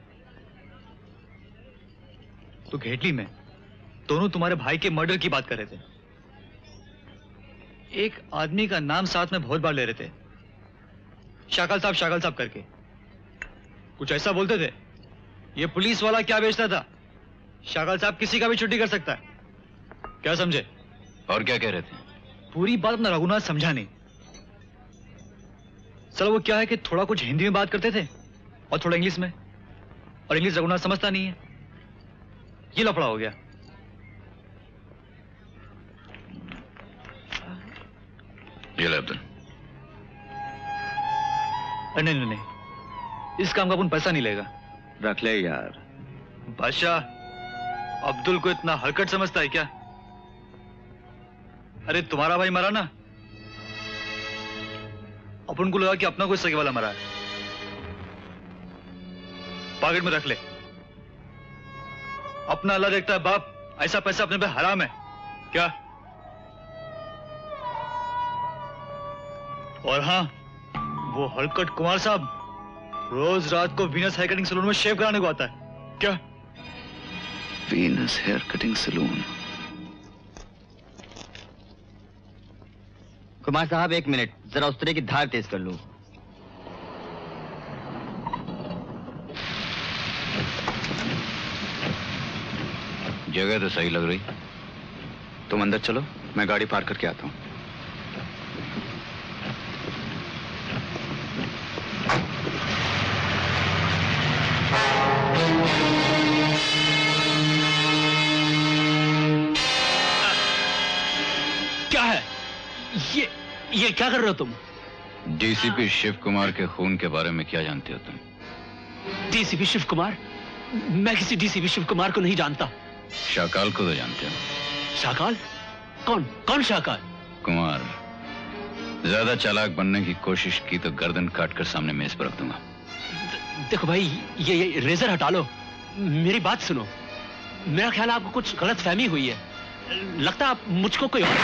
तो घेटली में दोनों तुम्हारे भाई के मर्डर की बात कर रहे थे। एक आदमी का नाम साथ में बहुत बार ले रहे थे, शाकाल साहब शाकाल साहब करके। कुछ ऐसा बोलते थे, ये पुलिस वाला क्या बेचता था, शाकाल साहब किसी का भी छुट्टी कर सकता है। क्या समझे? और क्या कह रहे थे? पूरी बात अपना रघुनाथ समझा नहीं। चलो वो क्या है कि थोड़ा कुछ हिंदी में बात करते थे और थोड़ा इंग्लिश में, और इंग्लिश रघुनाथ समझता नहीं है। ये लफड़ा हो गया। ये ले अब्दुल। नहीं नहीं नहीं, इस काम का अपन पैसा नहीं लेगा। रख ले यार। बादशाह, अब्दुल को इतना हरकत समझता है क्या? अरे तुम्हारा भाई मरा ना, अपन को लगा कि अपना कोई सगे वाला मरा है। पॉकेट में रख ले। अपना अल्लाह देखता है बाप, ऐसा पैसा अपने पे हराम है क्या? और हाँ, वो हरकट कुमार साहब रोज रात को वीनस हेयर कटिंग सैलून में शेव कराने को आता है क्या? Venus hair cutting salon. Kumar साहब एक मिनट, जरा उस तरह की धार तेज कर लूं। जगह तो सही लग रही। तुम अंदर चलो, मैं गाड़ी पार करके आता हूं। क्या है ये? ये क्या कर रहे हो तुम? डीसीपी शिव कुमार के खून के बारे में क्या जानते हो तुम? डीसीपी शिव कुमार? मैं किसी डीसीपी शिव कुमार को नहीं जानता। शाकाल को तो जानते हो? शाकाल? कौन कौन शाकाल? कुमार, ज्यादा चालाक बनने की कोशिश की तो गर्दन काट कर सामने मेज पर रख दूंगा। देखो भाई, ये, ये रेजर हटा लो, मेरी बात सुनो। मेरा ख्याल आपको कुछ गलत फहमी हुई है। लगता है आप मुझको कोई और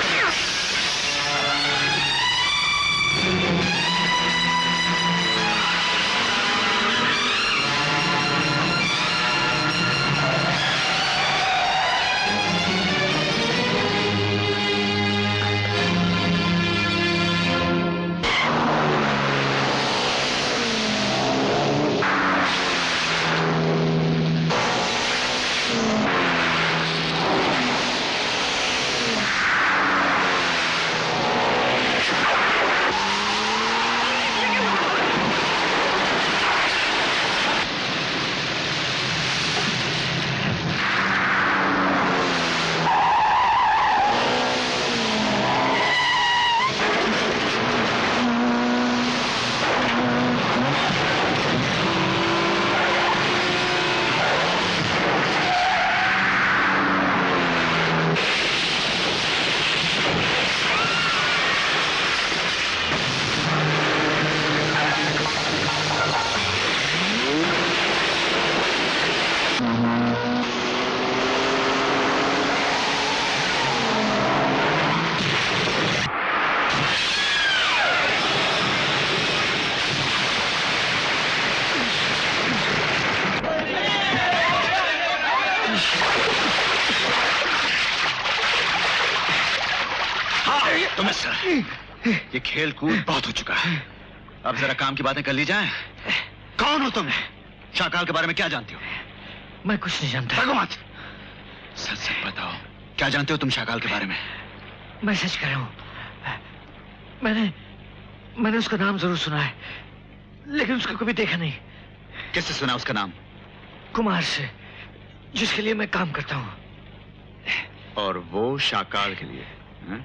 तुम्हें सर, ये खेल कूद बहुत हो चुका है। अब जरा काम की बातें कर ली जाएं। कौन हो तुम? शाकाल के बारे में क्या जानते हो? मैं कुछ नहीं जानता। भागो मत। सच सच बताओ, क्या जानते हो तुम शाकाल के बारे में? मैं सच कह रहा हूं, मैंने मैंने उसका नाम जरूर सुना है, लेकिन उसको कभी देखा नहीं। किससे सुना उसका नाम? कुमार से, जिसके लिए मैं काम करता हूं। और वो शाकाल के लिए? है?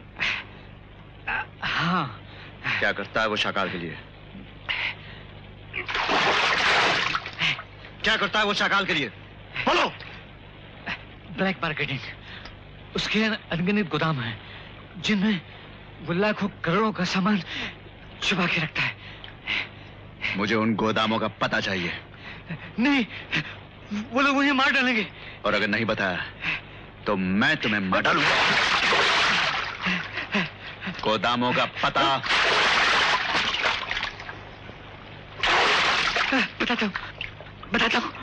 हाँ। क्या करता है वो शाकाल के लिए? क्या करता है वो शाकाल के लिए? बोलो। Black marketing. उसके अनगिनत गोदाम हैं, जिनमें वो लाखों करोड़ों का सामान छुपा के रखता है। मुझे उन गोदामों का पता चाहिए। नहीं, वो लोग मुझे मार डालेंगे। और अगर नहीं बताया तो मैं तुम्हें मार डालूंगा। गोदामों का पता। बताता हूँ, बताता हूँ।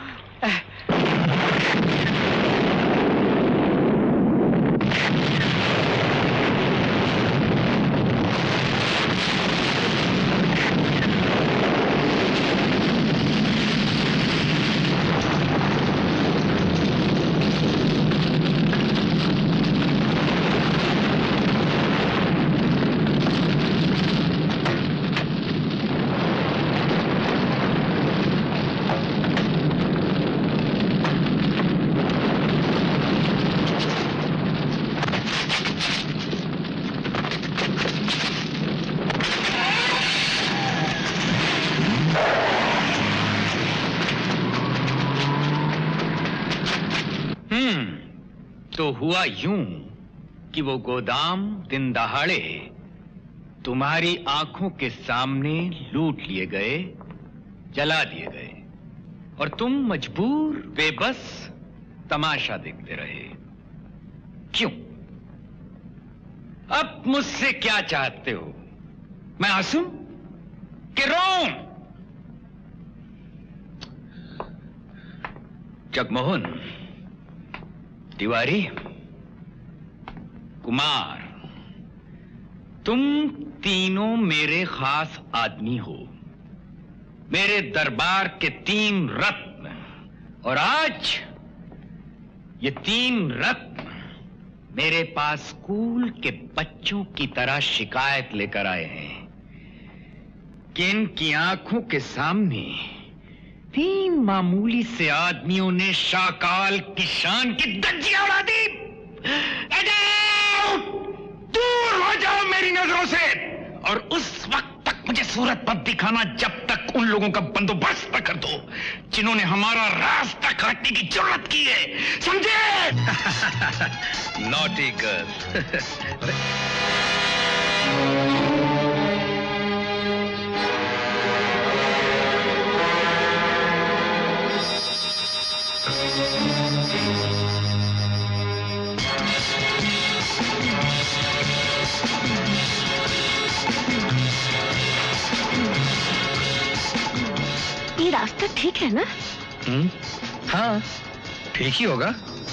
तो हुआ यूं कि वो गोदाम दिन दहाड़े तुम्हारी आंखों के सामने लूट लिए गए, जला दिए गए और तुम मजबूर बेबस तमाशा देखते रहे। क्यों? अब मुझसे क्या चाहते हो? मैं हंसूं कि रोऊं? जगमोहन, तिवारी, कुमार, तुम तीनों मेरे खास आदमी हो, मेरे दरबार के तीन रत्न, और आज ये तीन रत्न मेरे पास स्कूल के बच्चों की तरह शिकायत लेकर आए हैं कि इनकी आंखों के सामने तीन मामूली से आदमियों ने शाकाल की शान की धज्जियां उड़ा दी। दूर हो जाओ मेरी नजरों से, और उस वक्त तक मुझे सूरत मत दिखाना जब तक उन लोगों का बंदोबस्त न कर दो जिन्होंने हमारा रास्ता काटने की जरूरत की है, समझे? Naughty girl. ये रास्ता ठीक है ना? हम्म, हाँ, ठीक ही होगा।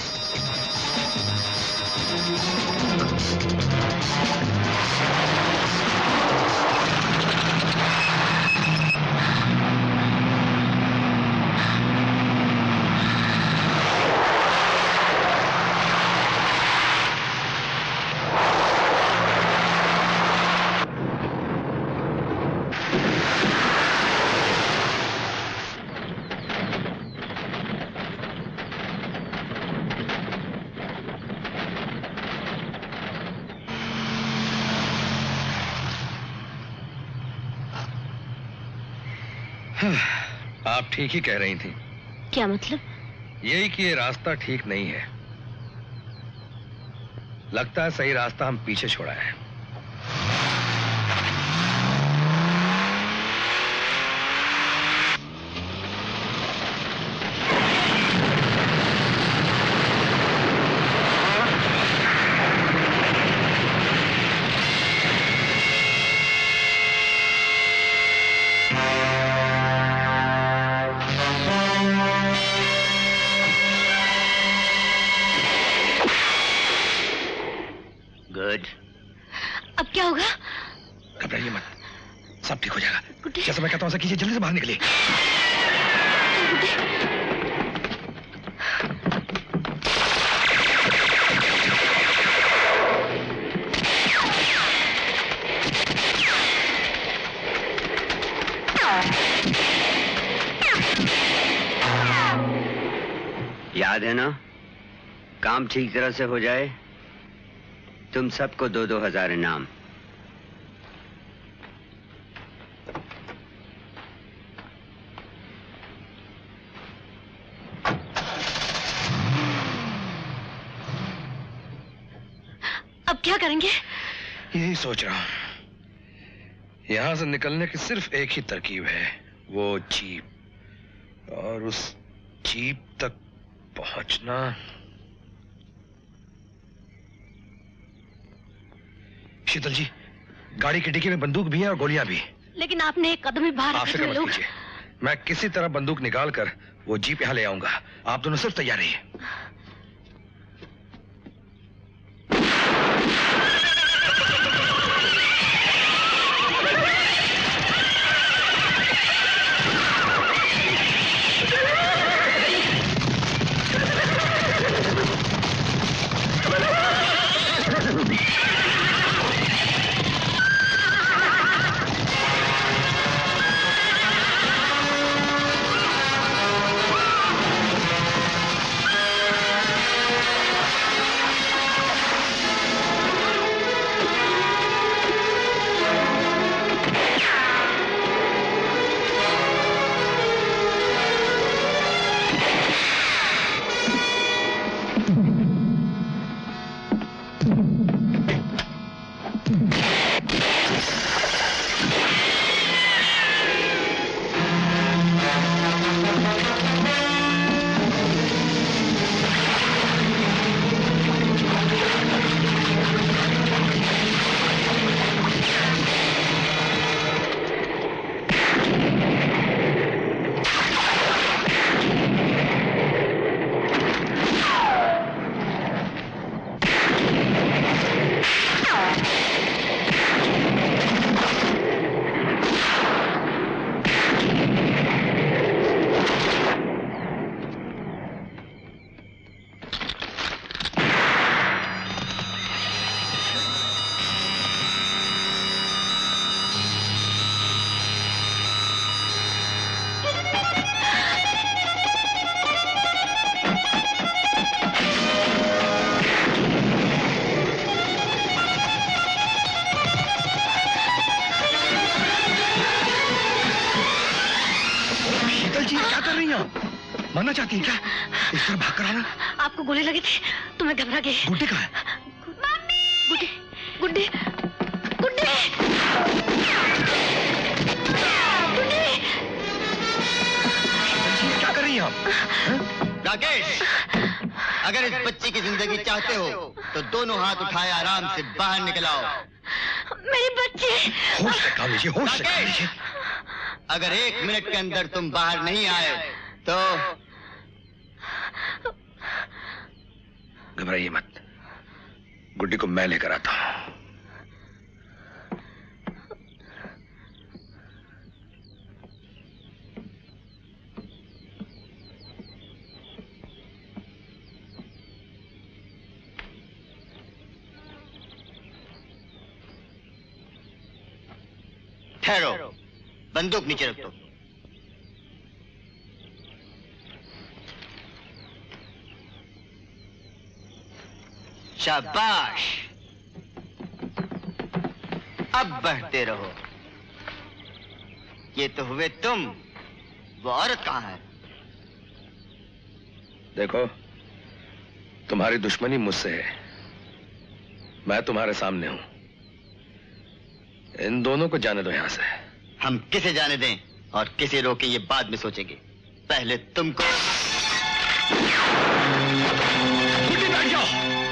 आप ठीक ही कह रही थी। क्या मतलब? यही कि ये रास्ता ठीक नहीं है। लगता है सही रास्ता हम पीछे छोड़ा है। अब क्या होगा? घबराइए मत, सब ठीक हो जाएगा। जैसा मैं कहता हूं ऐसा कीजिए, जल्दी से बाहर निकलिए। याद है ना, काम ठीक तरह से हो जाए तुम सबको दो दो हजार इनाम। अब क्या करेंगे? यही सोच रहा हूं। यहां से निकलने की सिर्फ एक ही तरकीब है, वो जीप, और उस जीप तक पहुंचना। शीतल जी, गाड़ी की डिक्की में बंदूक भी है और गोलियां भी। लेकिन आपने एक कदम भी बाहर आप रखे फिक्र थे मत लोग। कीजिए, मैं किसी तरह बंदूक निकाल कर वो जीप यहां ले आऊंगा। आप दोनों सिर्फ तैयार रहिए। रही हैं आप? मरना चाहती हैं क्या? इस तरह भाग कर आना। आपको गोली लगी थी तो मैं घबरा गई। गुड्डी कहाँ है? गुड्डी गुड्डी गुड्डी गुड्डी क्या कर रही हैं आप? राकेश, अगर इस बच्ची की जिंदगी चाहते हो तो दोनों हाथ उठाए आराम से बाहर निकल आओ। मेरी बच्ची। होश से काम लीजिए, होश से काम लीजिए। अगर एक मिनट के अंदर तुम बाहर नहीं आए तो घबराइए मत, गुड्डी को मैं लेकर आता हूं। ठहरो, बंदूक नीचे रख दो। शाबाश, अब बढ़ते रहो। ये तो हुए तुम, वो औरत कहाँ है? देखो, तुम्हारी दुश्मनी मुझसे है, मैं तुम्हारे सामने हूं। इन दोनों को जाने दो यहां से। हम किसे जाने दें और किसे रोकें ये बाद में सोचेंगे। पहले तुमको। गुड्डी बैठ जाओ।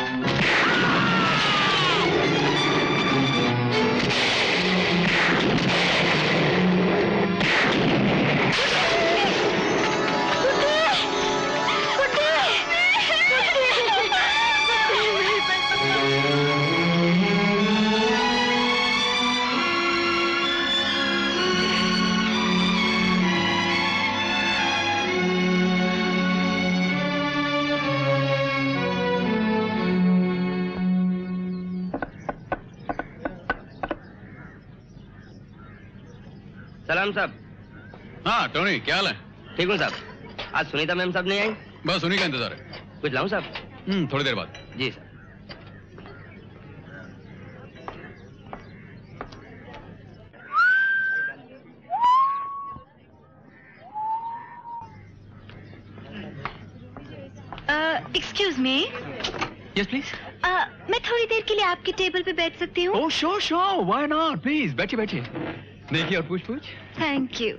सलाम साहब। हाँ टोनी, क्या हाल है? ठीक हूँ साहब। आज सुनीता मैम साहब नहीं आई? बस उन्हीं का इंतजार है। कुछ लाऊं साहब? हम्म, थोड़ी देर बाद। जी sir. Excuse me. Yes please. मैं थोड़ी देर के लिए आपकी टेबल पे बैठ सकती हूँ? Oh sure sure, why not, please बैठिए बैठिए। देखिए और पूछ पूछ। Thank you.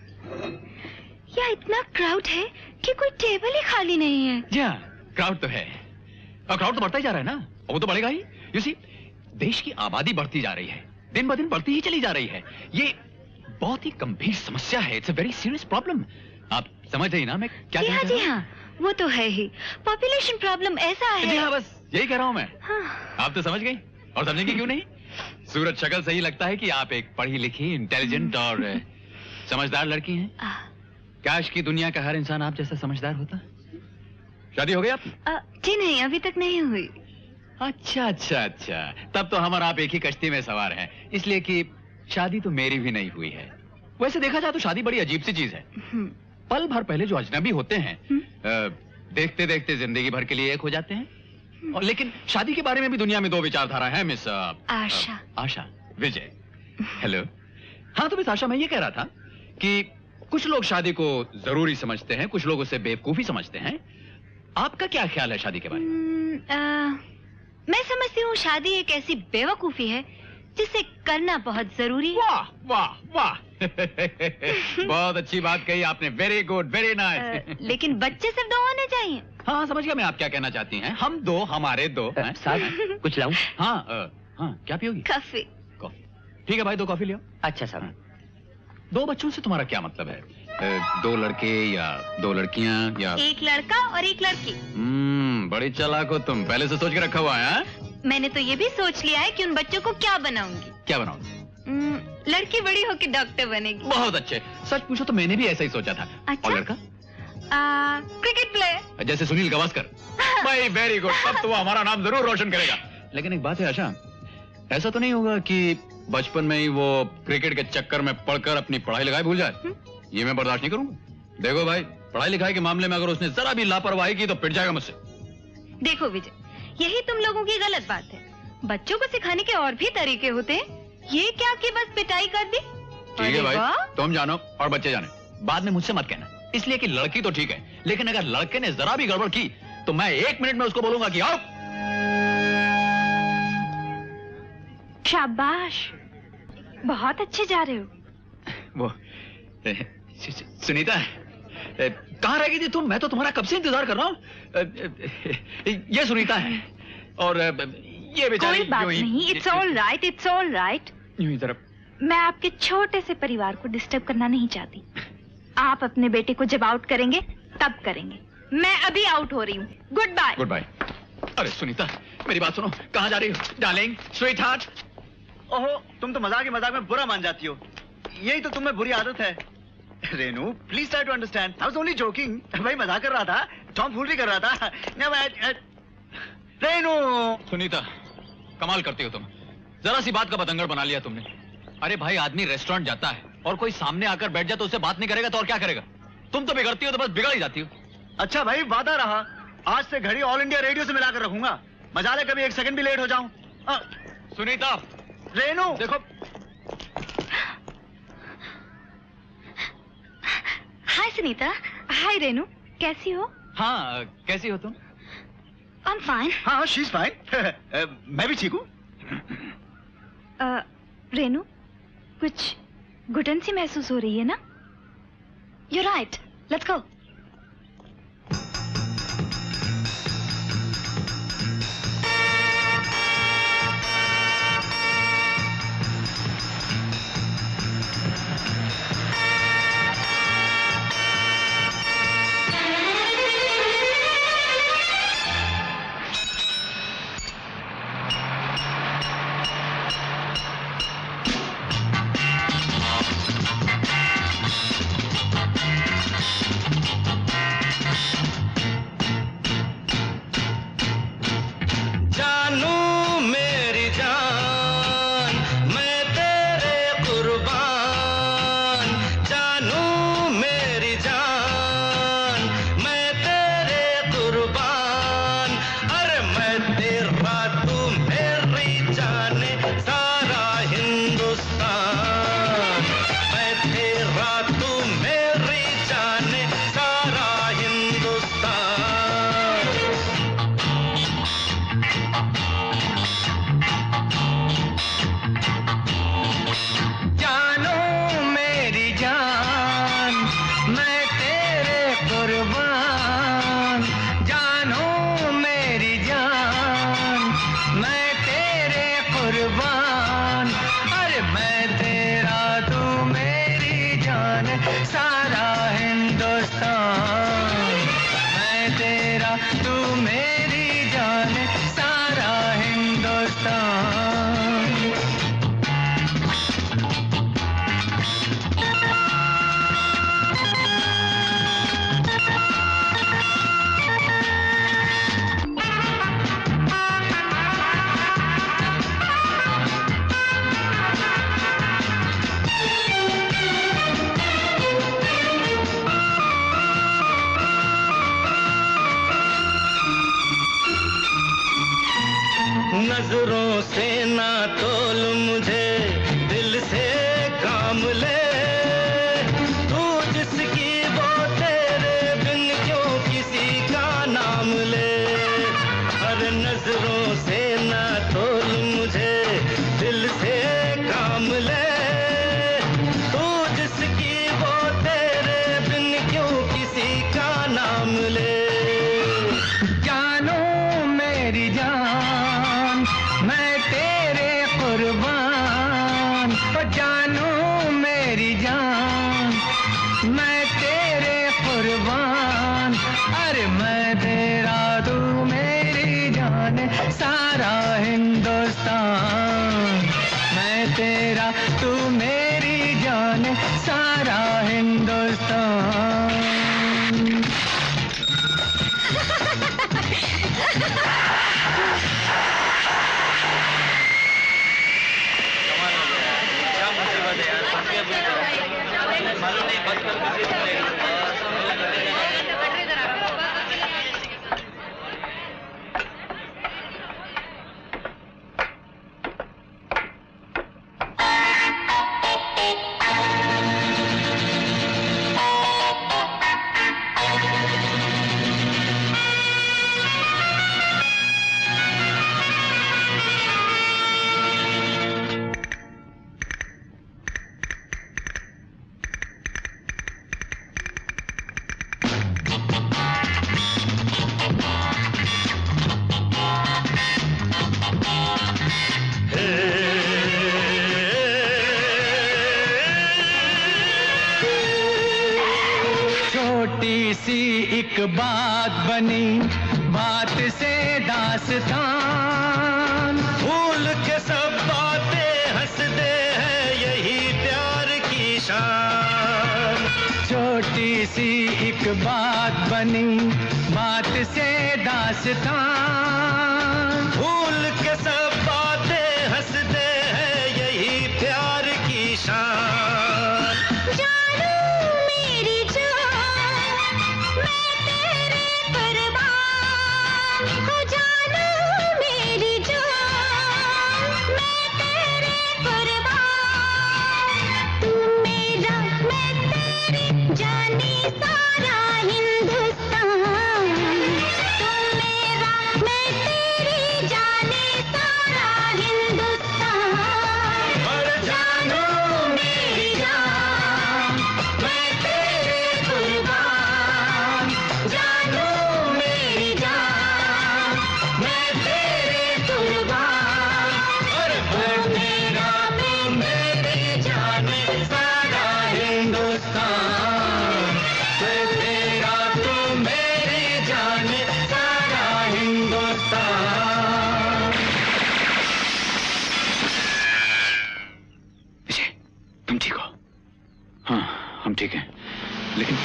यहाँ इतना क्राउड है कि कोई टेबल ही खाली नहीं है। जी हाँ, क्राउड तो है और क्राउड तो बढ़ता ही जा रहा है ना, वो तो बढ़ेगा ही। यू सी, देश की आबादी बढ़ती जा रही है, दिन ब दिन बढ़ती ही चली जा रही है। ये बहुत ही गंभीर समस्या है, it's a very serious problem. आप समझ रही ना मैं क्या जी कहना हाँ चाह जी रहा हूं? हाँ, वो तो है ही। पॉपुलेशन प्रॉब्लम ऐसा है। जी हाँ, बस यही कह रहा हूँ मैं। हाँ। आप तो समझ गई, और समझेंगे क्यों नहीं? सूरत शक्ल से ही लगता है कि आप एक पढ़ी लिखी, इंटेलिजेंट और समझदार लड़की हैं। काश की दुनिया का हर इंसान आप जैसा समझदार होता। शादी हो गई आप? जी नहीं, अभी तक नहीं हुई। अच्छा अच्छा अच्छा, तब तो हम और आप एक ही कश्ती में सवार हैं, इसलिए कि शादी तो मेरी भी नहीं हुई है। वैसे देखा जाए तो शादी बड़ी अजीब सी चीज है। पल भर पहले जो अजनबी होते हैं, देखते देखते जिंदगी भर के लिए एक हो जाते हैं। और लेकिन शादी के बारे में भी दुनिया में दो विचारधारा है मिस आशा। आशा विजय। हेलो। हाँ तो मिस आशा, मैं ये कह रहा था कि कुछ लोग शादी को जरूरी समझते हैं, कुछ लोग उसे बेवकूफी समझते हैं। आपका क्या ख्याल है शादी के बारे में? आ, मैं समझती हूँ शादी एक ऐसी बेवकूफी है जिसे करना बहुत जरूरी है। वाह वाह वाह बहुत अच्छी बात कही आपने, वेरी गुड, वेरी नाइस। लेकिन बच्चे सिर्फ दो होने चाहिए। हाँ समझ गया मैं आप क्या कहना चाहती हैं। हम दो, हमारे दो। साहब कुछ लाऊं? हाँ आ, हाँ क्या पियोगी? कॉफी। कॉफी ठीक है भाई, दो कॉफी लियो। अच्छा साहब। दो बच्चों से तुम्हारा क्या मतलब है? आ, दो लड़के या दो लड़कियां या एक लड़का और एक लड़की। हम्म, बड़ी चालाक हो तुम, पहले से सोच के रखा हुआ है। मैंने तो ये भी सोच लिया है कि उन बच्चों को क्या बनाऊंगी। क्या बनाओगे? लड़की बड़ी होकर डॉक्टर बनेगी। बहुत अच्छे, सच पूछो तो मैंने भी ऐसा ही सोचा था। अच्छा? और लड़का? आ, क्रिकेट प्लेयर। जैसे सुनील गावस्कर। भाई वेरी गुड, अब तो वो हमारा नाम जरूर रोशन करेगा। लेकिन एक बात है आशा, ऐसा तो नहीं होगा कि बचपन में ही वो क्रिकेट के चक्कर में पढ़कर अपनी पढ़ाई लिखाई भूल जाए? ये मैं बर्दाश्त नहीं करूंगा। देखो भाई, पढ़ाई लिखाई के मामले में अगर उसने जरा भी लापरवाही की तो पिट जाएगा मुझसे। देखो विजय, यही तुम लोगों की गलत बात है। बच्चों को सिखाने के और भी तरीके होते हैं, ये क्या कि बस पिटाई कर दी। ठीक है भाई, तुम जानो और बच्चे जाने, बाद में मुझसे मत कहना। इसलिए कि लड़की तो ठीक है, लेकिन अगर लड़के ने जरा भी गड़बड़ की तो मैं एक मिनट में उसको बोलूंगा कि आओ। शाबाश, बहुत अच्छे जा रहे हो। वो ए, सुनीता, कहाँ रह गई थी तुम? मैं तो तुम्हारा कब से इंतजार कर रहा हूँ। ये सुनीता है और ये बेचारी कोई बात नहीं, it's all right, it's all right. यूं ही तरफ मैं आपके छोटे से परिवार को डिस्टर्ब करना नहीं चाहती। आप अपने बेटे को जब आउट करेंगे तब करेंगे। मैं अभी आउट हो रही हूँ। Good bye. Good bye. अरे सुनीता, मेरी बात सुनो। कहाँ जा रही हो डार्लिंग, स्वीट हार्ट? ओहो, तुम तो मजाक ही मजाक में बुरा मान जाती हो। यही तो तुम्हें बुरी आदत है। Renu, please try to understand. I was only joking. भाई मजाक कर रहा था, टॉम फूल कर रहा था। रेनू। सुनीता, कमाल करती हो तुम। जरा सी बात का बतंगड़ बना लिया तुमने। अरे भाई, आदमी रेस्टोरेंट जाता है और कोई सामने आकर बैठ जाए तो उससे बात नहीं करेगा तो और क्या करेगा? तुम तो बिगड़ती हो तो बस बिगड़ ही जाती हो। अच्छा भाई, वादा रहा, आज से घड़ी ऑल इंडिया रेडियो से मिलाकर रखूंगा। मजाले कभी एक सेकंड भी लेट हो जाऊं। सुनीता। रेनू देखो। हाय सुनीता। हाय रेनू, कैसी हो? हाँ, कैसी हो तुम? I am fine. हाँ, शी इज फाइन। मैं भी ठीक हूँ। रेनू, कुछ घुटन सी महसूस हो रही है ना? You right, let's go. नजरों से ना तोल मुझे, दिल से काम ले। तू जिसकी वो तेरे बिन क्यों किसी का नाम ले। हर नजरों से ना तोल मुझे, दिल से काम ले। तू जिसकी वो तेरे बिन क्यों किसी का नाम ले। जानो मेरी जान, मैं तेरे कुर्बान। ओ जानू मेरी जान, मैं तेरे कुर्बान। अरे मैं तेरा, तू मेरी जान, सारा हिंदुस्तान। मैं तेरा, तू मेरी जान, सारा हिंदुस्तान। छोटी सी एक बात बनी, बात से दास्तान। भूल के सब बातें हंसते हैं, यही प्यार की शान। छोटी सी एक बात बनी, बात से दास्तान। भूल के सब बातें हंसते हैं, यही प्यार की शान। जानू मेरी जान, मैं तेरे कुर्बान। हो जानू मेरी जान, मैं तेरे कुर्बान। तू मेरा, मैं तेरी जानी सारा हिंदुस्तान। तू मेरा, मैं तेरी जानी सारा हिंदुस्तान। और जानू मेरी जान, मैं तेरे कुर्बान। जानू मेरी जान, मैं तेरे कुर्बान। और मैं तेरा, तू मेरी जाने सारा हिंदुस्तान। मैं तेरा, तू मेरी जाने सारा हिंदुस्तान। विजय, तुम ठीक हो? हाँ, हम ठीक हैं, लेकिन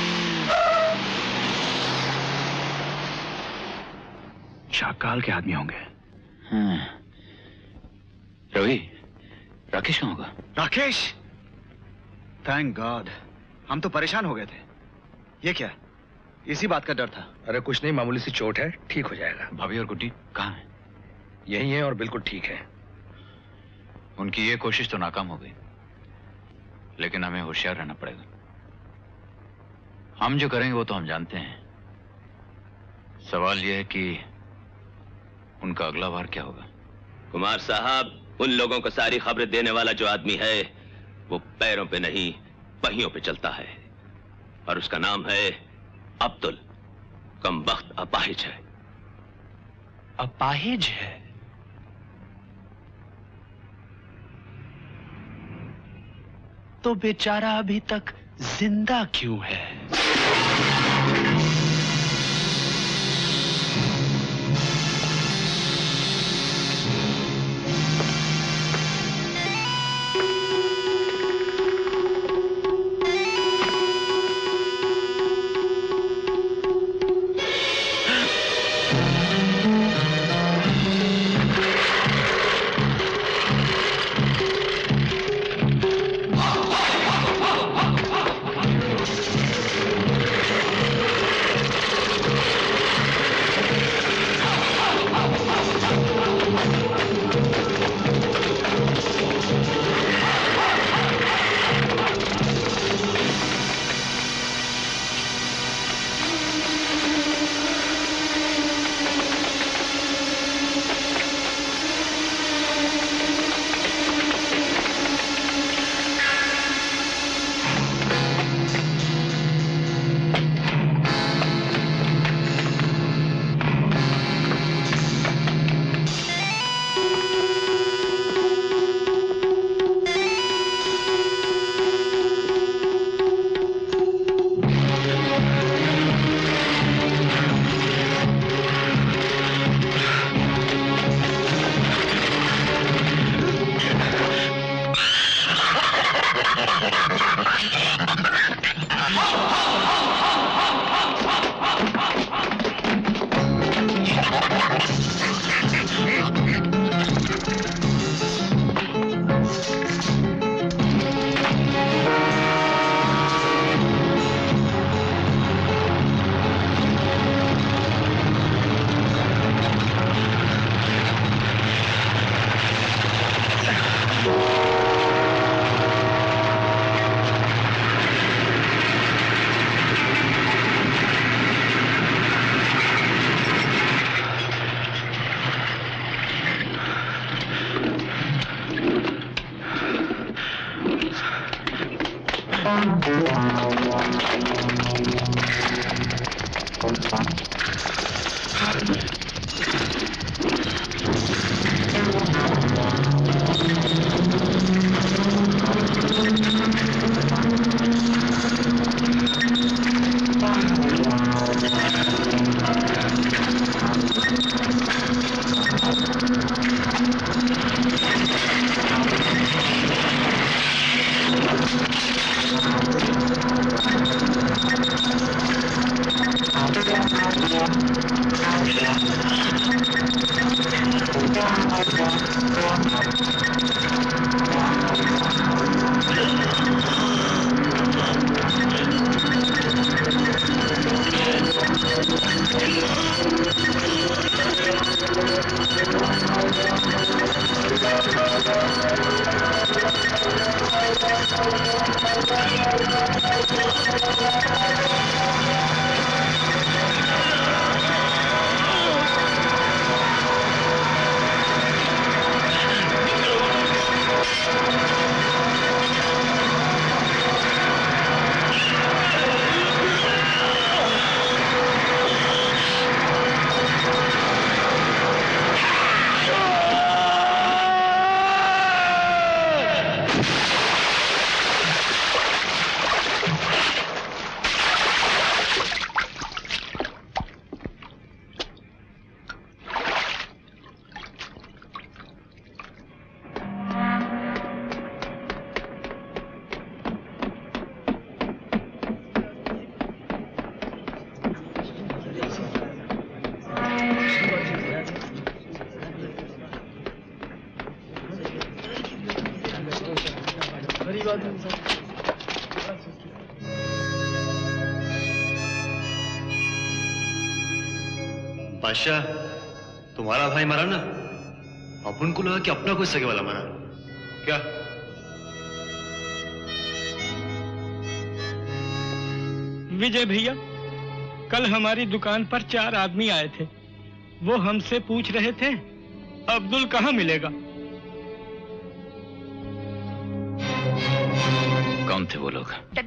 शाकाल के आदमी होंगे। हाँ। रवि, राकेश कहाँ होगा? राकेश, थैंक गॉड, हम तो परेशान हो गए थे। ये क्या, इसी बात का डर था। अरे कुछ नहीं, मामूली सी चोट है, ठीक हो जाएगा। भाभी और गुड्डी कहाँ हैं? यही है और बिल्कुल ठीक है। उनकी ये कोशिश तो नाकाम हो गई, लेकिन हमें होशियार रहना पड़ेगा। हम जो करेंगे वो तो हम जानते हैं। सवाल यह है कि उनका अगला वार क्या होगा। कुमार साहब, उन लोगों को सारी खबरें देने वाला जो आदमी है वो पैरों पे नहीं पहियों पे चलता है, और उसका नाम है अब्दुल। कमबख्त अपाहिज है। अपाहिज है? तो बेचारा अभी तक जिंदा क्यों है? बादशाह, तुम्हारा भाई मरा ना, अपन को लगा कि अपना कोई सगे वाला मरा। क्या? विजय भैया, कल हमारी दुकान पर चार आदमी आए थे। वो हमसे पूछ रहे थे अब्दुल कहाँ मिलेगा। कौन थे वो लोग?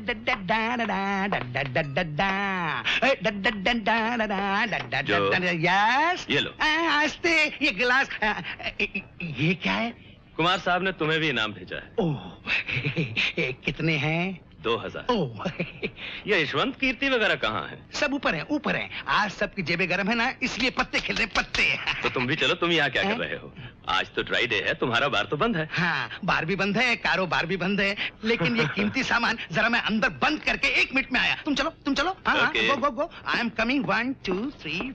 यस, ये लो। आस्ते, ये गिलास, ये क्या है? कुमार साहब ने तुम्हें भी इनाम भेजा है। ओह, कितने हैं? दो हजार। ओह, ये यशवंत कीर्ति वगैरह कहाँ है? सब ऊपर है, ऊपर है। आज सबकी जेबें गर्म है ना, इसलिए पत्ते खेल रहे, पत्ते। तो तुम भी चलो, तुम यहाँ क्या कर रहे हो? आज तो ड्राई डे है, तुम्हारा बार तो बंद है। हाँ, बार भी बंद है, कारोबार भी बंद है, लेकिन ये कीमती सामान जरा मैं अंदर बंद करके एक मिनट में आया। तुम चलो, तुम चलो। हाँ, okay. Go go go. I am coming. One two three.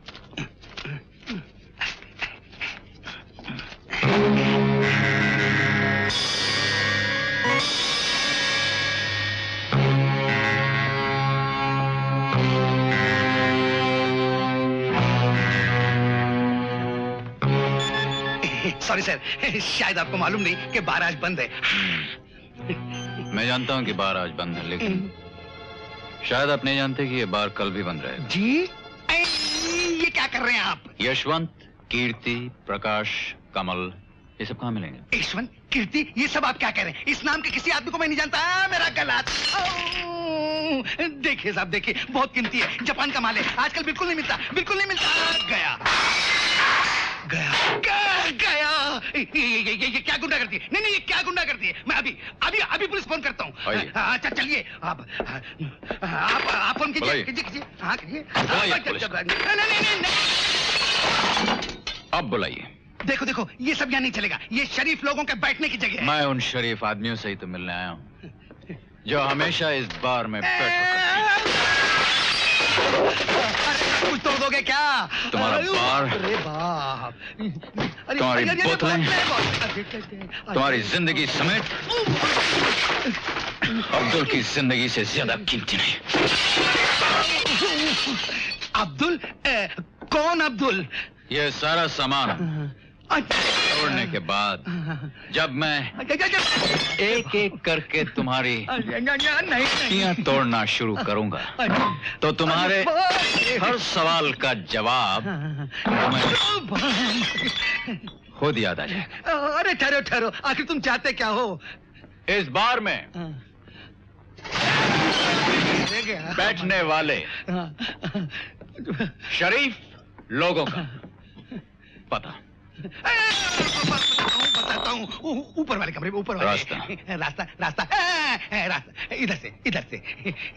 Sorry sir, शायद आपको मालूम नहीं कि बार आज बंद है। मैं जानता हूं कि बार आज बंद है, लेकिन शायद आप नहीं जानते कि ये बार कल भी बंद रहेगा। जी? ए, ये क्या कर रहे हैं आप? यशवंत, कीर्ति, प्रकाश, कमल, ये सब कहाँ मिलेंगे? यशवंत, कीर्ति, ये सब आप क्या कह रहे हैं? इस नाम के किसी आदमी को मैं नहीं जानता। आ, मेरा गला। देखिए साहब, देखिए, बहुत कीमती है, जापान का माल है, आजकल बिल्कुल नहीं मिलता, बिल्कुल नहीं मिलता। गया गया गया, गया। ये, ये, ये, ये, ये क्या गुंडा करती है? नहीं नहीं, ये क्या गुंडा करती है? मैं अभी अभी अभी पुलिस फोन करता हूँ। अच्छा चलिए, आप आप आप फोन कीजिए कीजिए कीजिए। हाँ कीजिए। नहीं नहीं नहीं, अब बुलाइए। देखो देखो, ये सब यहाँ नहीं चलेगा, ये शरीफ लोगों के बैठने की जगह है। मैं उन शरीफ आदमियों से ही तो मिलने आया हूँ जो हमेशा इस बार में बैठा। कुछ तोड़ दोगे क्या? तुम्हारा बार, अरे बाप, तुम्हारी बोतलें, तुम्हारी जिंदगी समेत अब्दुल की जिंदगी से ज्यादा कीमती नहीं। अब्दुल? ए, कौन अब्दुल? ये सारा सामान तोड़ने के बाद जब मैं एक एक करके तुम्हारी हड्डियां तोड़ना शुरू करूंगा, तो तुम्हारे हर सवाल का जवाब तुम्हें खुद याद आ जाएगा। अरे ठहरो ठहरो, आखिर तुम चाहते क्या हो? इस बार में बैठने वाले शरीफ लोगों का पता बताता हूँ, ऊपर वाले कमरे में, ऊपर वाले। रास्ता रास्ता रास्ता रास्ता, इधर से इधर से।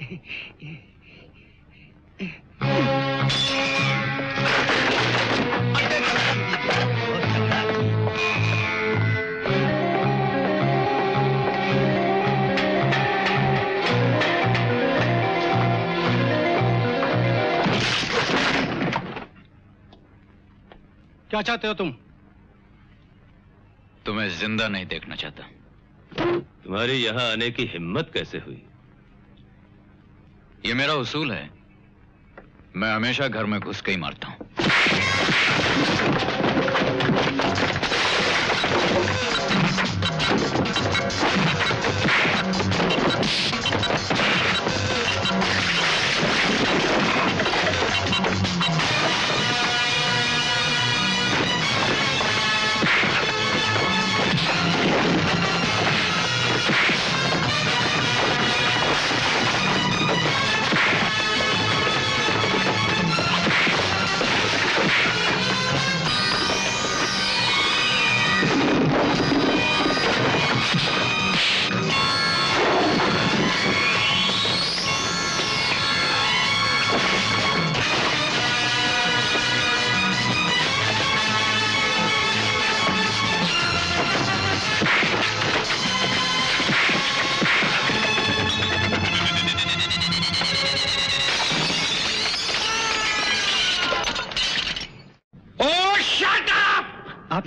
क्या चाहते हो तुम? तुम्हें जिंदा नहीं देखना चाहता। तुम्हारी यहाँ आने की हिम्मत कैसे हुई? ये मेरा उसूल है, मैं हमेशा घर में घुस के ही मारता हूँ।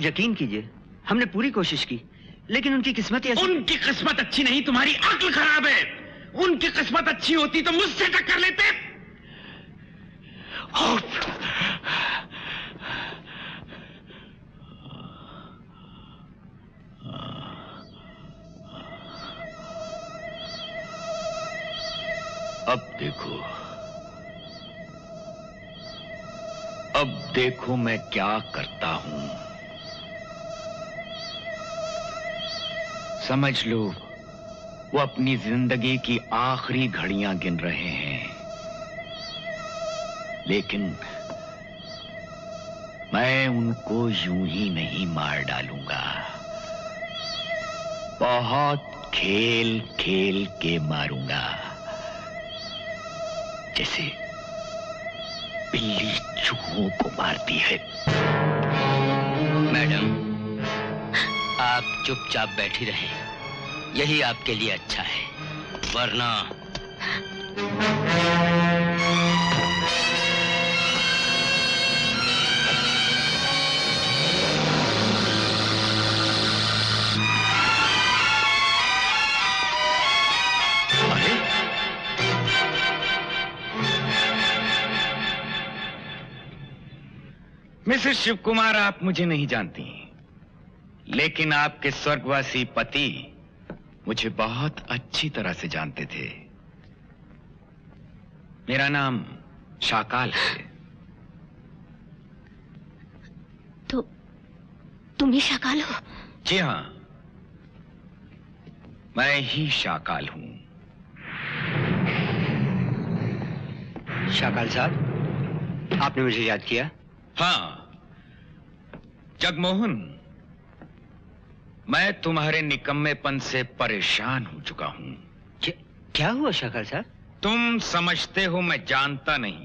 यकीन कीजिए, हमने पूरी कोशिश की, लेकिन उनकी किस्मत ही ऐसी... उनकी किस्मत अच्छी नहीं, तुम्हारी अक्ल खराब है। उनकी किस्मत अच्छी होती तो मुझसे टक्कर लेते। अब देखो, अब देखो मैं क्या करता हूं। समझ लो वो अपनी जिंदगी की आखिरी घड़ियां गिन रहे हैं, लेकिन मैं उनको यूं ही नहीं मार डालूंगा। बहुत खेल खेल के मारूंगा, जैसे बिल्ली चूहों को मारती है। मैडम, आप चुपचाप बैठी रहें, यही आपके लिए अच्छा है, वरना मिसेस शिव कुमार, आप मुझे नहीं जानती, लेकिन आपके स्वर्गवासी पति मुझे बहुत अच्छी तरह से जानते थे। मेरा नाम शाकाल है। तो तुम ही शाकाल हो? जी हां, मैं ही शाकाल हूं। शाकाल साहब, आपने मुझे याद किया? हाँ जगमोहन, मैं तुम्हारे निकम्मेपन से परेशान हो चुका हूं। क्या, क्या हुआ शाकाल साहब? तुम समझते हो मैं जानता नहीं।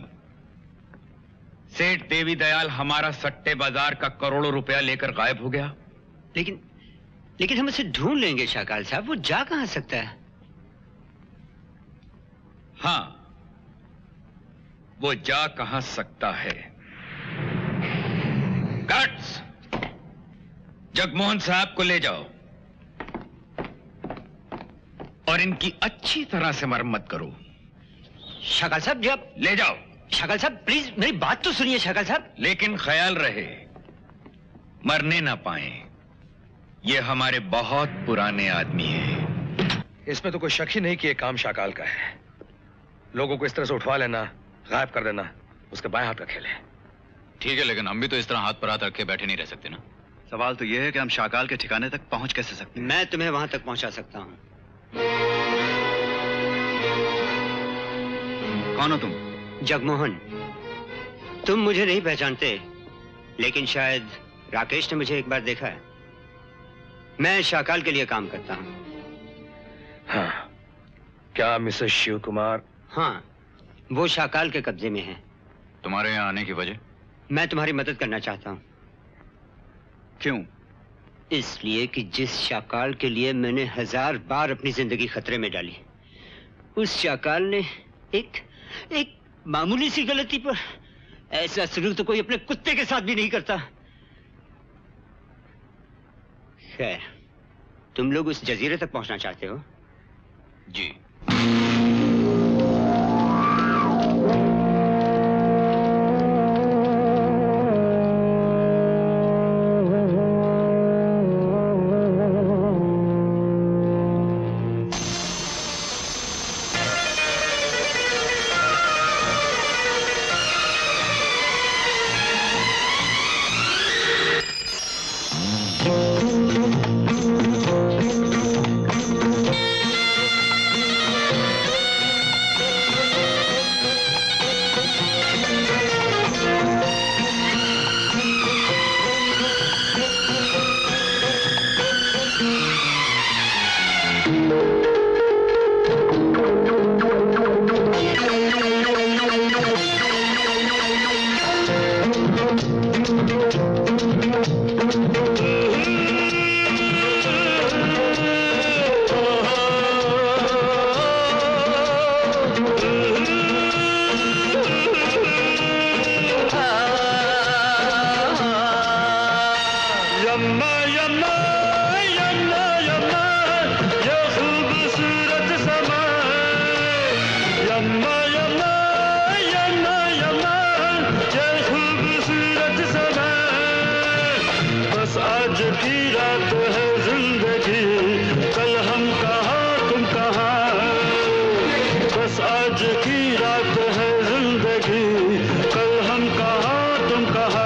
सेठ देवी दयाल हमारा सट्टे बाजार का करोड़ों रुपया लेकर गायब हो गया। लेकिन लेकिन हम उसे ढूंढ लेंगे शाकाल साहब, वो जा कहां सकता है? हाँ, वो जा कहां सकता है। गार्ड्स, जगमोहन साहब को ले जाओ और इनकी अच्छी तरह से मरम्मत करो। शाकाल साहब, जब ले जाओ। शाकाल साहब प्लीज मेरी बात तो सुनिए शाकाल साहब। लेकिन ख्याल रहे मरने ना पाए, ये हमारे बहुत पुराने आदमी हैं। इसमें तो कोई शक ही नहीं कि ये काम शाकाल का है। लोगों को इस तरह से उठवा लेना, गायब कर देना, उसके बाएं हाथ का खेल है। ठीक है, लेकिन हम भी तो इस तरह हाथ पर हाथ रखे बैठे नहीं रह सकते ना। सवाल तो यह है कि हम शाकाल के ठिकाने तक पहुंच कैसे सकते हैं? मैं तुम्हें वहां तक पहुंचा सकता हूं। कौन हो तुम? जगमोहन, तुम मुझे नहीं पहचानते, लेकिन शायद राकेश ने मुझे एक बार देखा है। मैं शाकाल के लिए काम करता हूं। हाँ, क्या मिसेस शिव कुमार? हाँ, वो शाकाल के कब्जे में है। तुम्हारे यहाँ आने की वजह? मैं तुम्हारी मदद करना चाहता हूं। क्यों? इसलिए कि जिस शाकाल के लिए मैंने हजार बार अपनी जिंदगी खतरे में डाली, उस शाकाल ने एक एक मामूली सी गलती पर ऐसा सलूक तो कोई अपने कुत्ते के साथ भी नहीं करता। खैर, तुम लोग उस जजीरे तक पहुंचना चाहते हो? जी। यम्मा यम्मा यम्मा यम्मा ये खूबसूरत समा, बस आज की रात है जिंदगी, कल हम कहाँ तुम कहाँ, बस आज की रात है जिंदगी, कल हम कहाँ तुम कहाँ।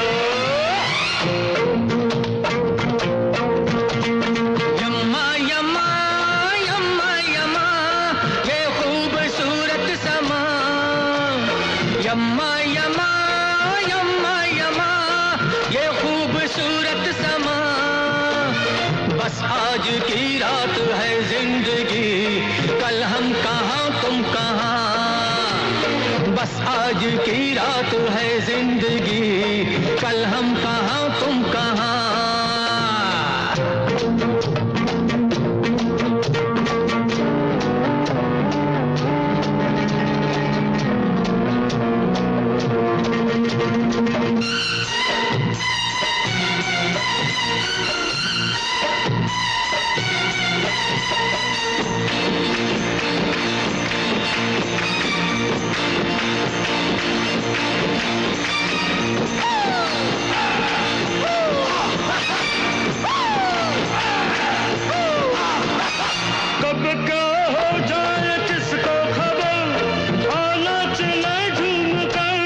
यम्मा यम्मा यम्मा यम्मा ये खूबसूरत समा, यम्मा यम्मा यम्मा यम्मा ये खूबसूरत समा, बस आज की रात है जिंदगी, कल हम कहाँ तुम कहाँ, बस आज की रात है जिंदगी, कल हम कहाँ तुम कहाँ। कब क्या हो जाए किसको खबर, आना चले झूम कर,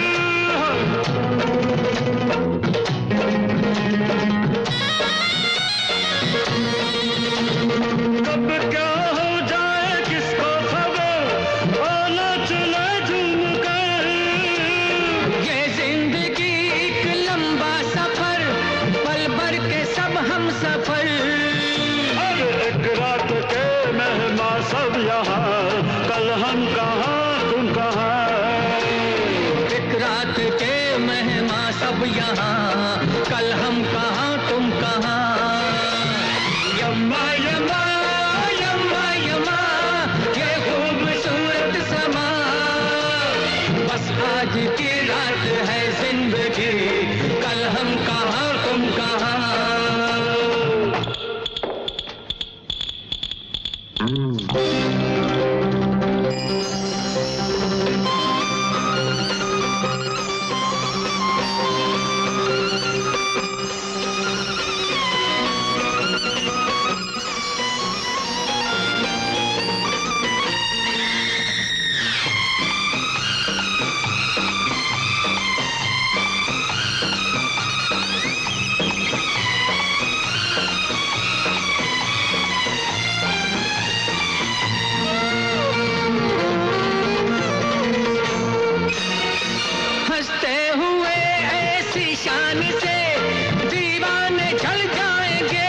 कब क्या हो जाए किसको खबर, आना चले झूम कर। ये जिंदगी एक लंबा सफर, पल भर के सब हम सफर, अरे एक रात के मेहमान सब यहाँ, कल हम कहाँ तुम कहाँ, एक रात के मेहमान सब यहाँ, कल हम कहाँ तुम कहाँ। यम्मा यम्मा यम्मा यम्मा ये खूबसूरत समा, बस आज की रात है जिंदगी, कल हम कहाँ तुम कहाँ। हंसते हुए ऐसी शान से दीवाने जल जाएंगे,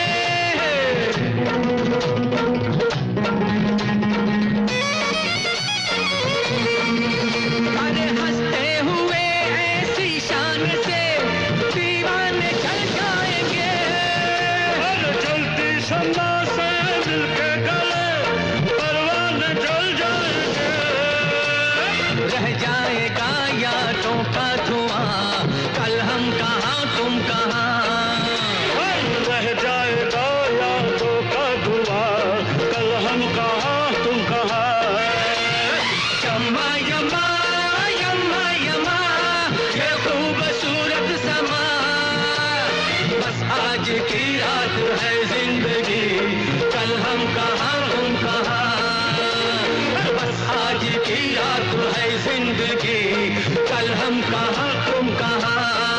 अरे हंसते हुए ऐसी शान से दीवाने जल जाएंगे, अरे जलती शम्मा से मिलके गले परवाने जल जाएंगे, रह जाएगा यादों का धुआं, कल हम कहाँ तुम कहाँ, रह जाएगा यादों का धुआं, कल हम कहाँ तुम कहाँ। यम्मा यम्मा यम्मा यम्मा ये खूबसूरत समा, बस आज की रात है जिंदगी, कल हम कहाँ तुम कहाँ, बस आज की रात है जिंदगी, कल हम कहाँ तुम कहाँ।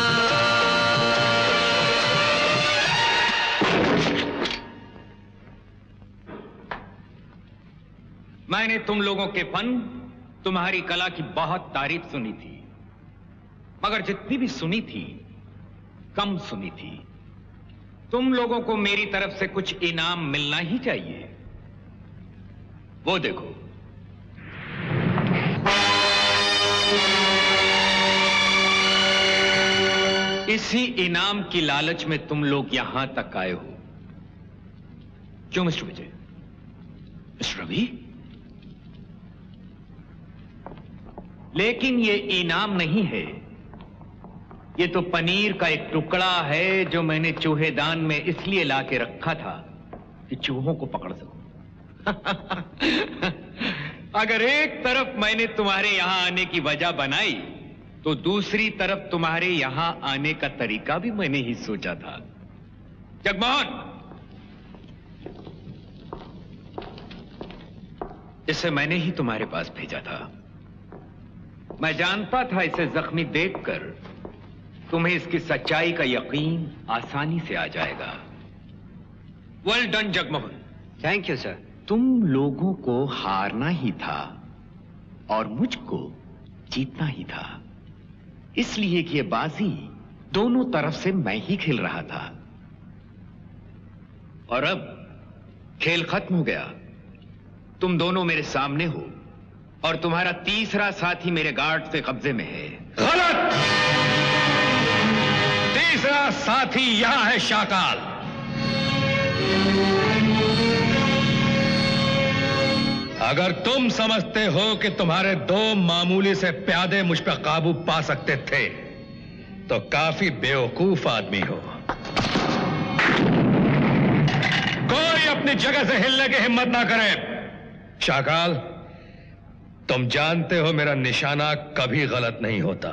मैंने तुम लोगों के फन, तुम्हारी कला की बहुत तारीफ सुनी थी, मगर जितनी भी सुनी थी कम सुनी थी। तुम लोगों को मेरी तरफ से कुछ इनाम मिलना ही चाहिए। वो देखो, इसी इनाम की लालच में तुम लोग यहां तक आए हो। क्यों मिस्टर विजय? मिस्टर रवि? लेकिन ये इनाम नहीं है, ये तो पनीर का एक टुकड़ा है जो मैंने चूहेदान में इसलिए ला के रखा था कि चूहों को पकड़ सकूं। अगर एक तरफ मैंने तुम्हारे यहां आने की वजह बनाई तो दूसरी तरफ तुम्हारे यहां आने का तरीका भी मैंने ही सोचा था। जगमोहन, इसे मैंने ही तुम्हारे पास भेजा था। मैं जानता था इसे जख्मी देखकर तुम्हें इसकी सच्चाई का यकीन आसानी से आ जाएगा। Well done Jagmohan. Thank you sir. तुम लोगों को हारना ही था और मुझको जीतना ही था, इसलिए कि ये बाजी दोनों तरफ से मैं ही खेल रहा था। और अब खेल खत्म हो गया। तुम दोनों मेरे सामने हो और तुम्हारा तीसरा साथी मेरे गार्ड से कब्जे में है। गलत! तीसरा साथी यहां है शाकाल। अगर तुम समझते हो कि तुम्हारे दो मामूली से प्यादे मुझ पर काबू पा सकते थे तो काफी बेवकूफ आदमी हो। कोई अपनी जगह से हिलने की हिम्मत ना करे। शाकाल, तुम जानते हो मेरा निशाना कभी गलत नहीं होता।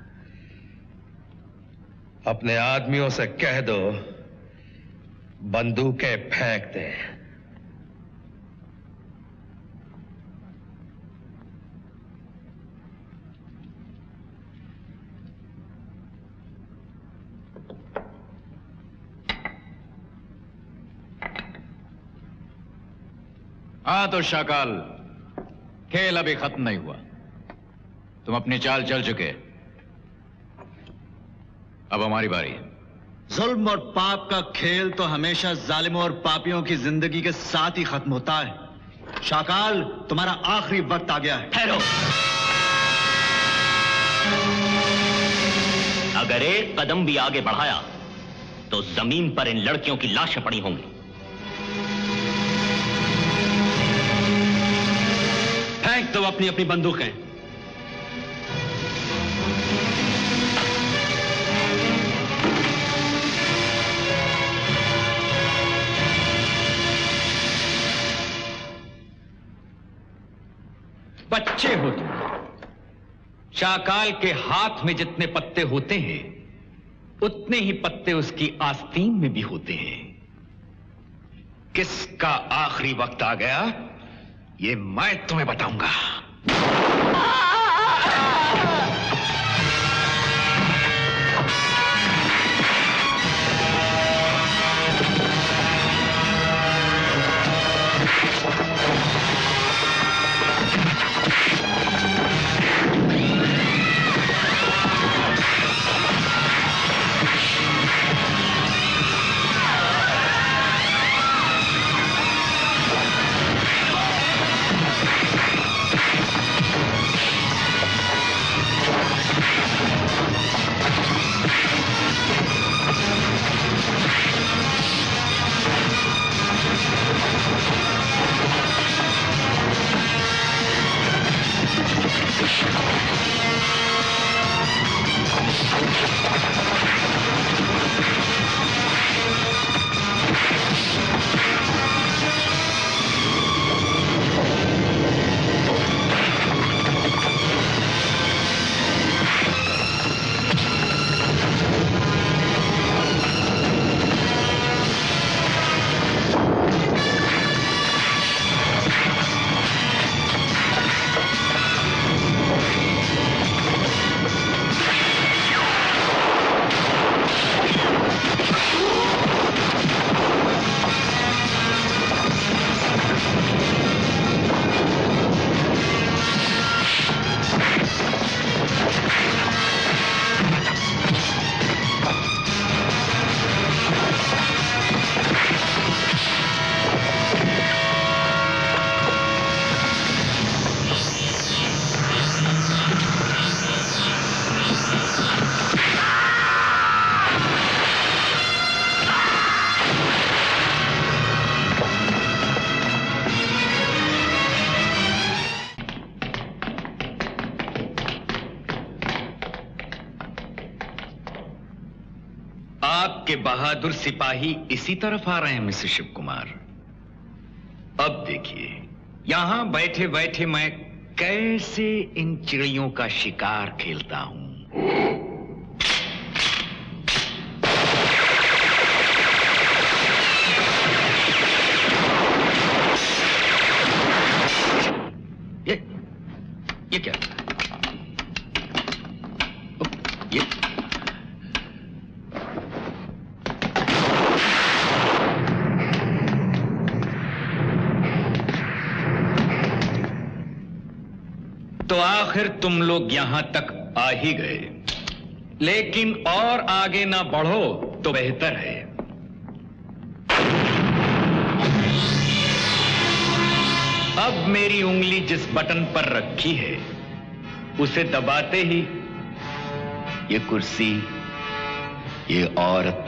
अपने आदमियों से कह दो बंदूकें फेंक दे। हाँ तो शाकाल, खेल अभी खत्म नहीं हुआ। तुम अपनी चाल चल चुके, अब हमारी बारी है। जुल्म और पाप का खेल तो हमेशा जालिमों और पापियों की जिंदगी के साथ ही खत्म होता है। शाकाल, तुम्हारा आखिरी वक्त आ गया है। ठहरो। अगर एक कदम भी आगे बढ़ाया तो जमीन पर इन लड़कियों की लाशें पड़ी होंगी। फेंक दो अपनी अपनी बंदूकें। बच्चे हो तुम। शाकाल के हाथ में जितने पत्ते होते हैं उतने ही पत्ते उसकी आस्तीन में भी होते हैं। किसका आखिरी वक्त आ गया ये मैं तुम्हें बताऊंगा। आपके बहादुर सिपाही इसी तरफ आ रहे हैं मिस्टर शिव कुमार। अब देखिए यहां बैठे बैठे मैं कैसे इन चिड़ियों का शिकार खेलता हूं। ये ये क्या? ओ, ये तो आखिर तुम लोग यहां तक आ ही गए, लेकिन और आगे ना बढ़ो तो बेहतर है। अब मेरी उंगली जिस बटन पर रखी है उसे दबाते ही ये कुर्सी, ये औरत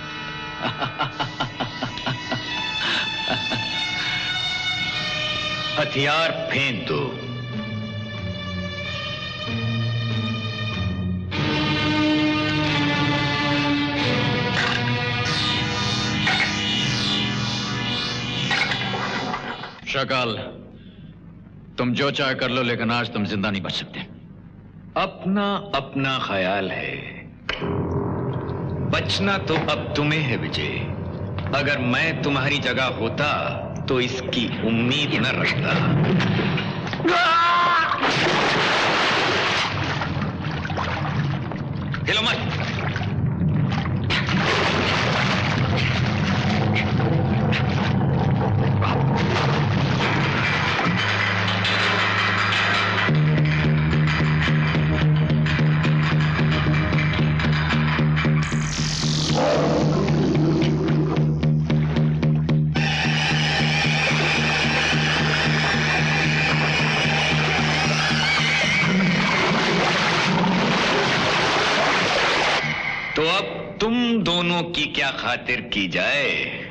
हथियार फेंक दो। शकाल, तुम जो चाहे कर लो, लेकिन आज तुम जिंदा नहीं बच सकते। अपना अपना ख्याल है, बचना तो अब तुम्हें है विजय। अगर मैं तुम्हारी जगह होता तो इसकी उम्मीद न रखता। हिलो मत। तो अब तुम दोनों की क्या खातिर की जाए?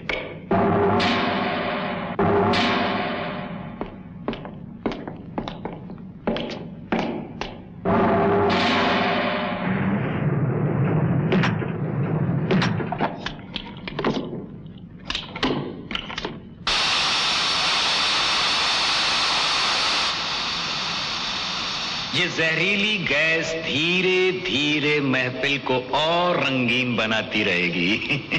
ये जहरीली गैस धीरे धीरे महफिल को और रंगीन बनाती रहेगी।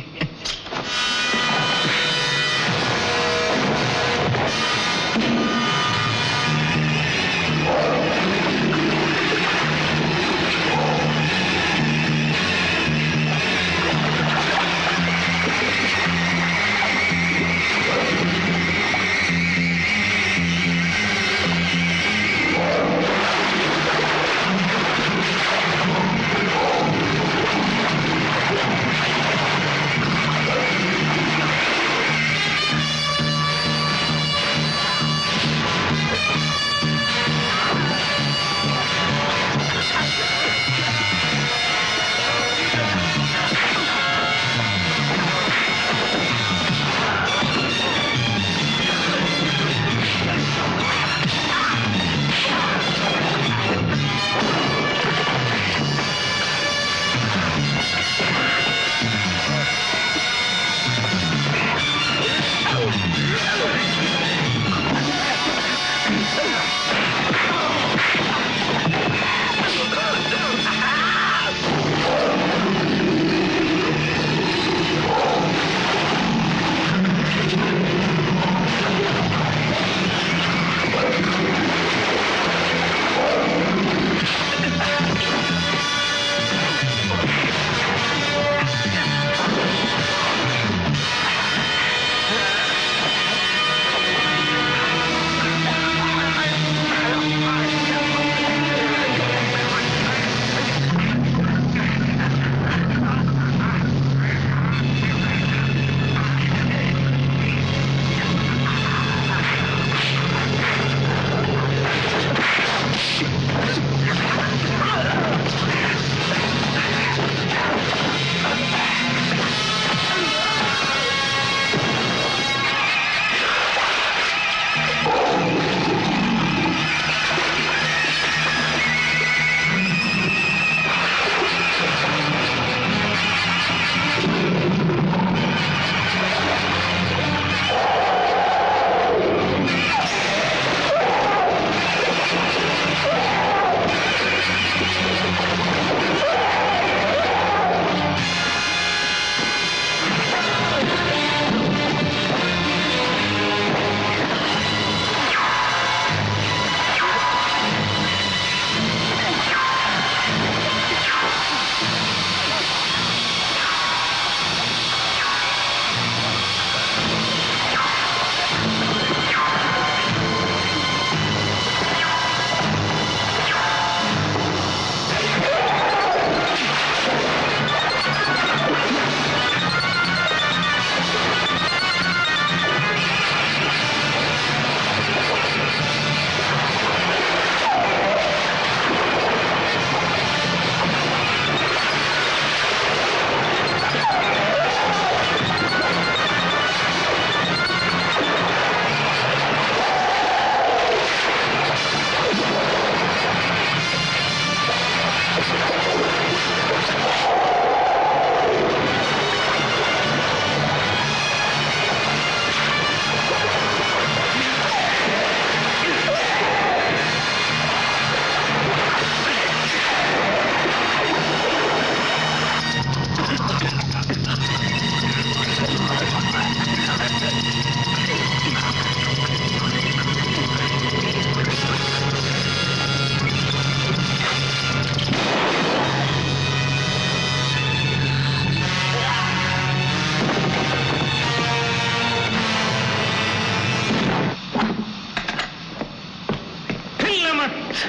प्लीज।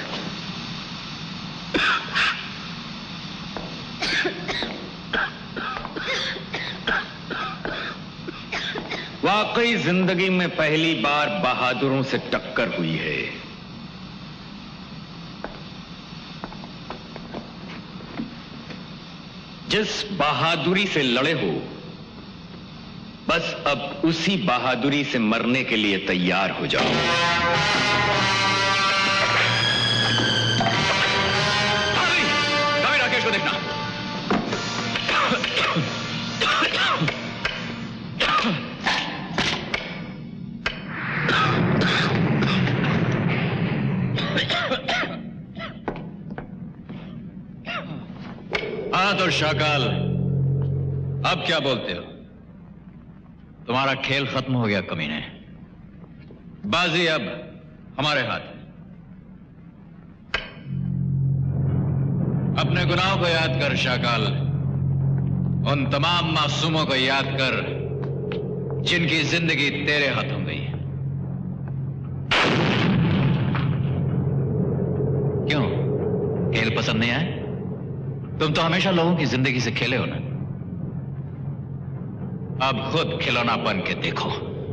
वाकई जिंदगी में पहली बार बहादुरों से टक्कर हुई है। जिस बहादुरी से लड़े हो, बस अब उसी बहादुरी से मरने के लिए तैयार हो जाओ। भाभी, राकेश को देखना। हाँ तो शाकाल, अब क्या बोलते हो? तुम्हारा खेल खत्म हो गया कमीने। बाजी अब हमारे हाथ है। अपने गुनाहों को याद कर शाकाल, उन तमाम मासूमों को याद कर जिनकी जिंदगी तेरे हाथों गई। क्यों, खेल पसंद नहीं आया? तुम तो हमेशा लोगों की जिंदगी से खेले हो ना। अब खुद खिलौना बन के देखो।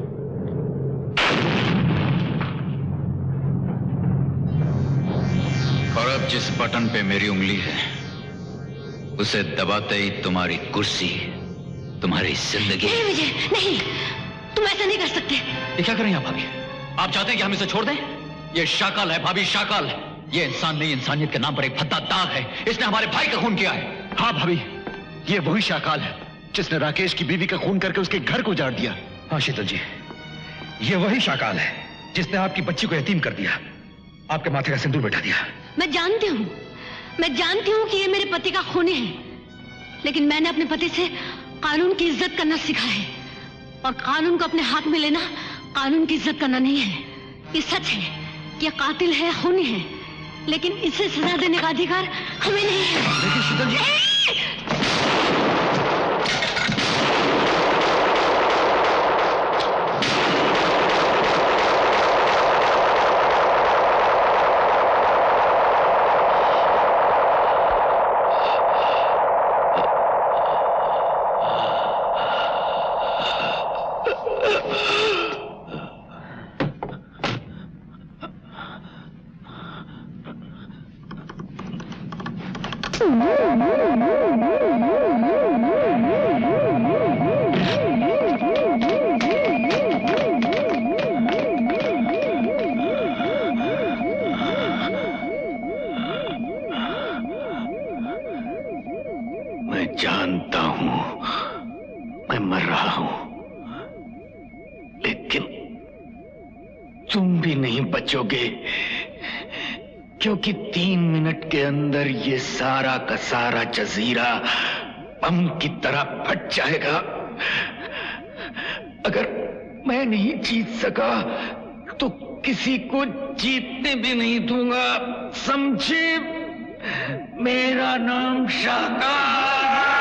और अब जिस बटन पे मेरी उंगली है, उसे दबाते ही तुम्हारी कुर्सी, तुम्हारी जिंदगी। नहीं विजय, नहीं, तुम ऐसा नहीं कर सकते। ये क्या करें आप भाभी? आप चाहते हैं कि हम इसे छोड़ दें? ये शाकाल है भाभी, शाकाल। ये इंसान नहीं, इंसानियत के नाम पर एक भद्दा दाग है। इसने हमारे भाई का खून किया है। हाँ भाभी, ये वही शाकाल है जिसने राकेश की बीवी का खून करके उसके घर को उजाड़ दिया। हाँ शीतल जी, ये वही शाकाल है जिसने आपकी बच्ची को यतीम कर दिया, आपके माथे का सिंदूर बैठा दिया। मैं जानती हूँ, मैं जानती हूँ कि ये मेरे पति का खूनी है, लेकिन मैंने अपने पति से कानून की इज्जत करना सीखा है। और कानून को अपने हाथ में लेना कानून की इज्जत करना नहीं है। ये सच है कि ये कातिल है, खूनी है, लेकिन इसे सजा देने का अधिकार हमें नहीं है। लेकिन शीतल जी, क्योंकि तीन मिनट के अंदर ये सारा का सारा जजीरा बम की तरह फट जाएगा। अगर मैं नहीं जीत सका तो किसी को जीतने भी नहीं दूंगा, समझे? मेरा नाम शाकाल।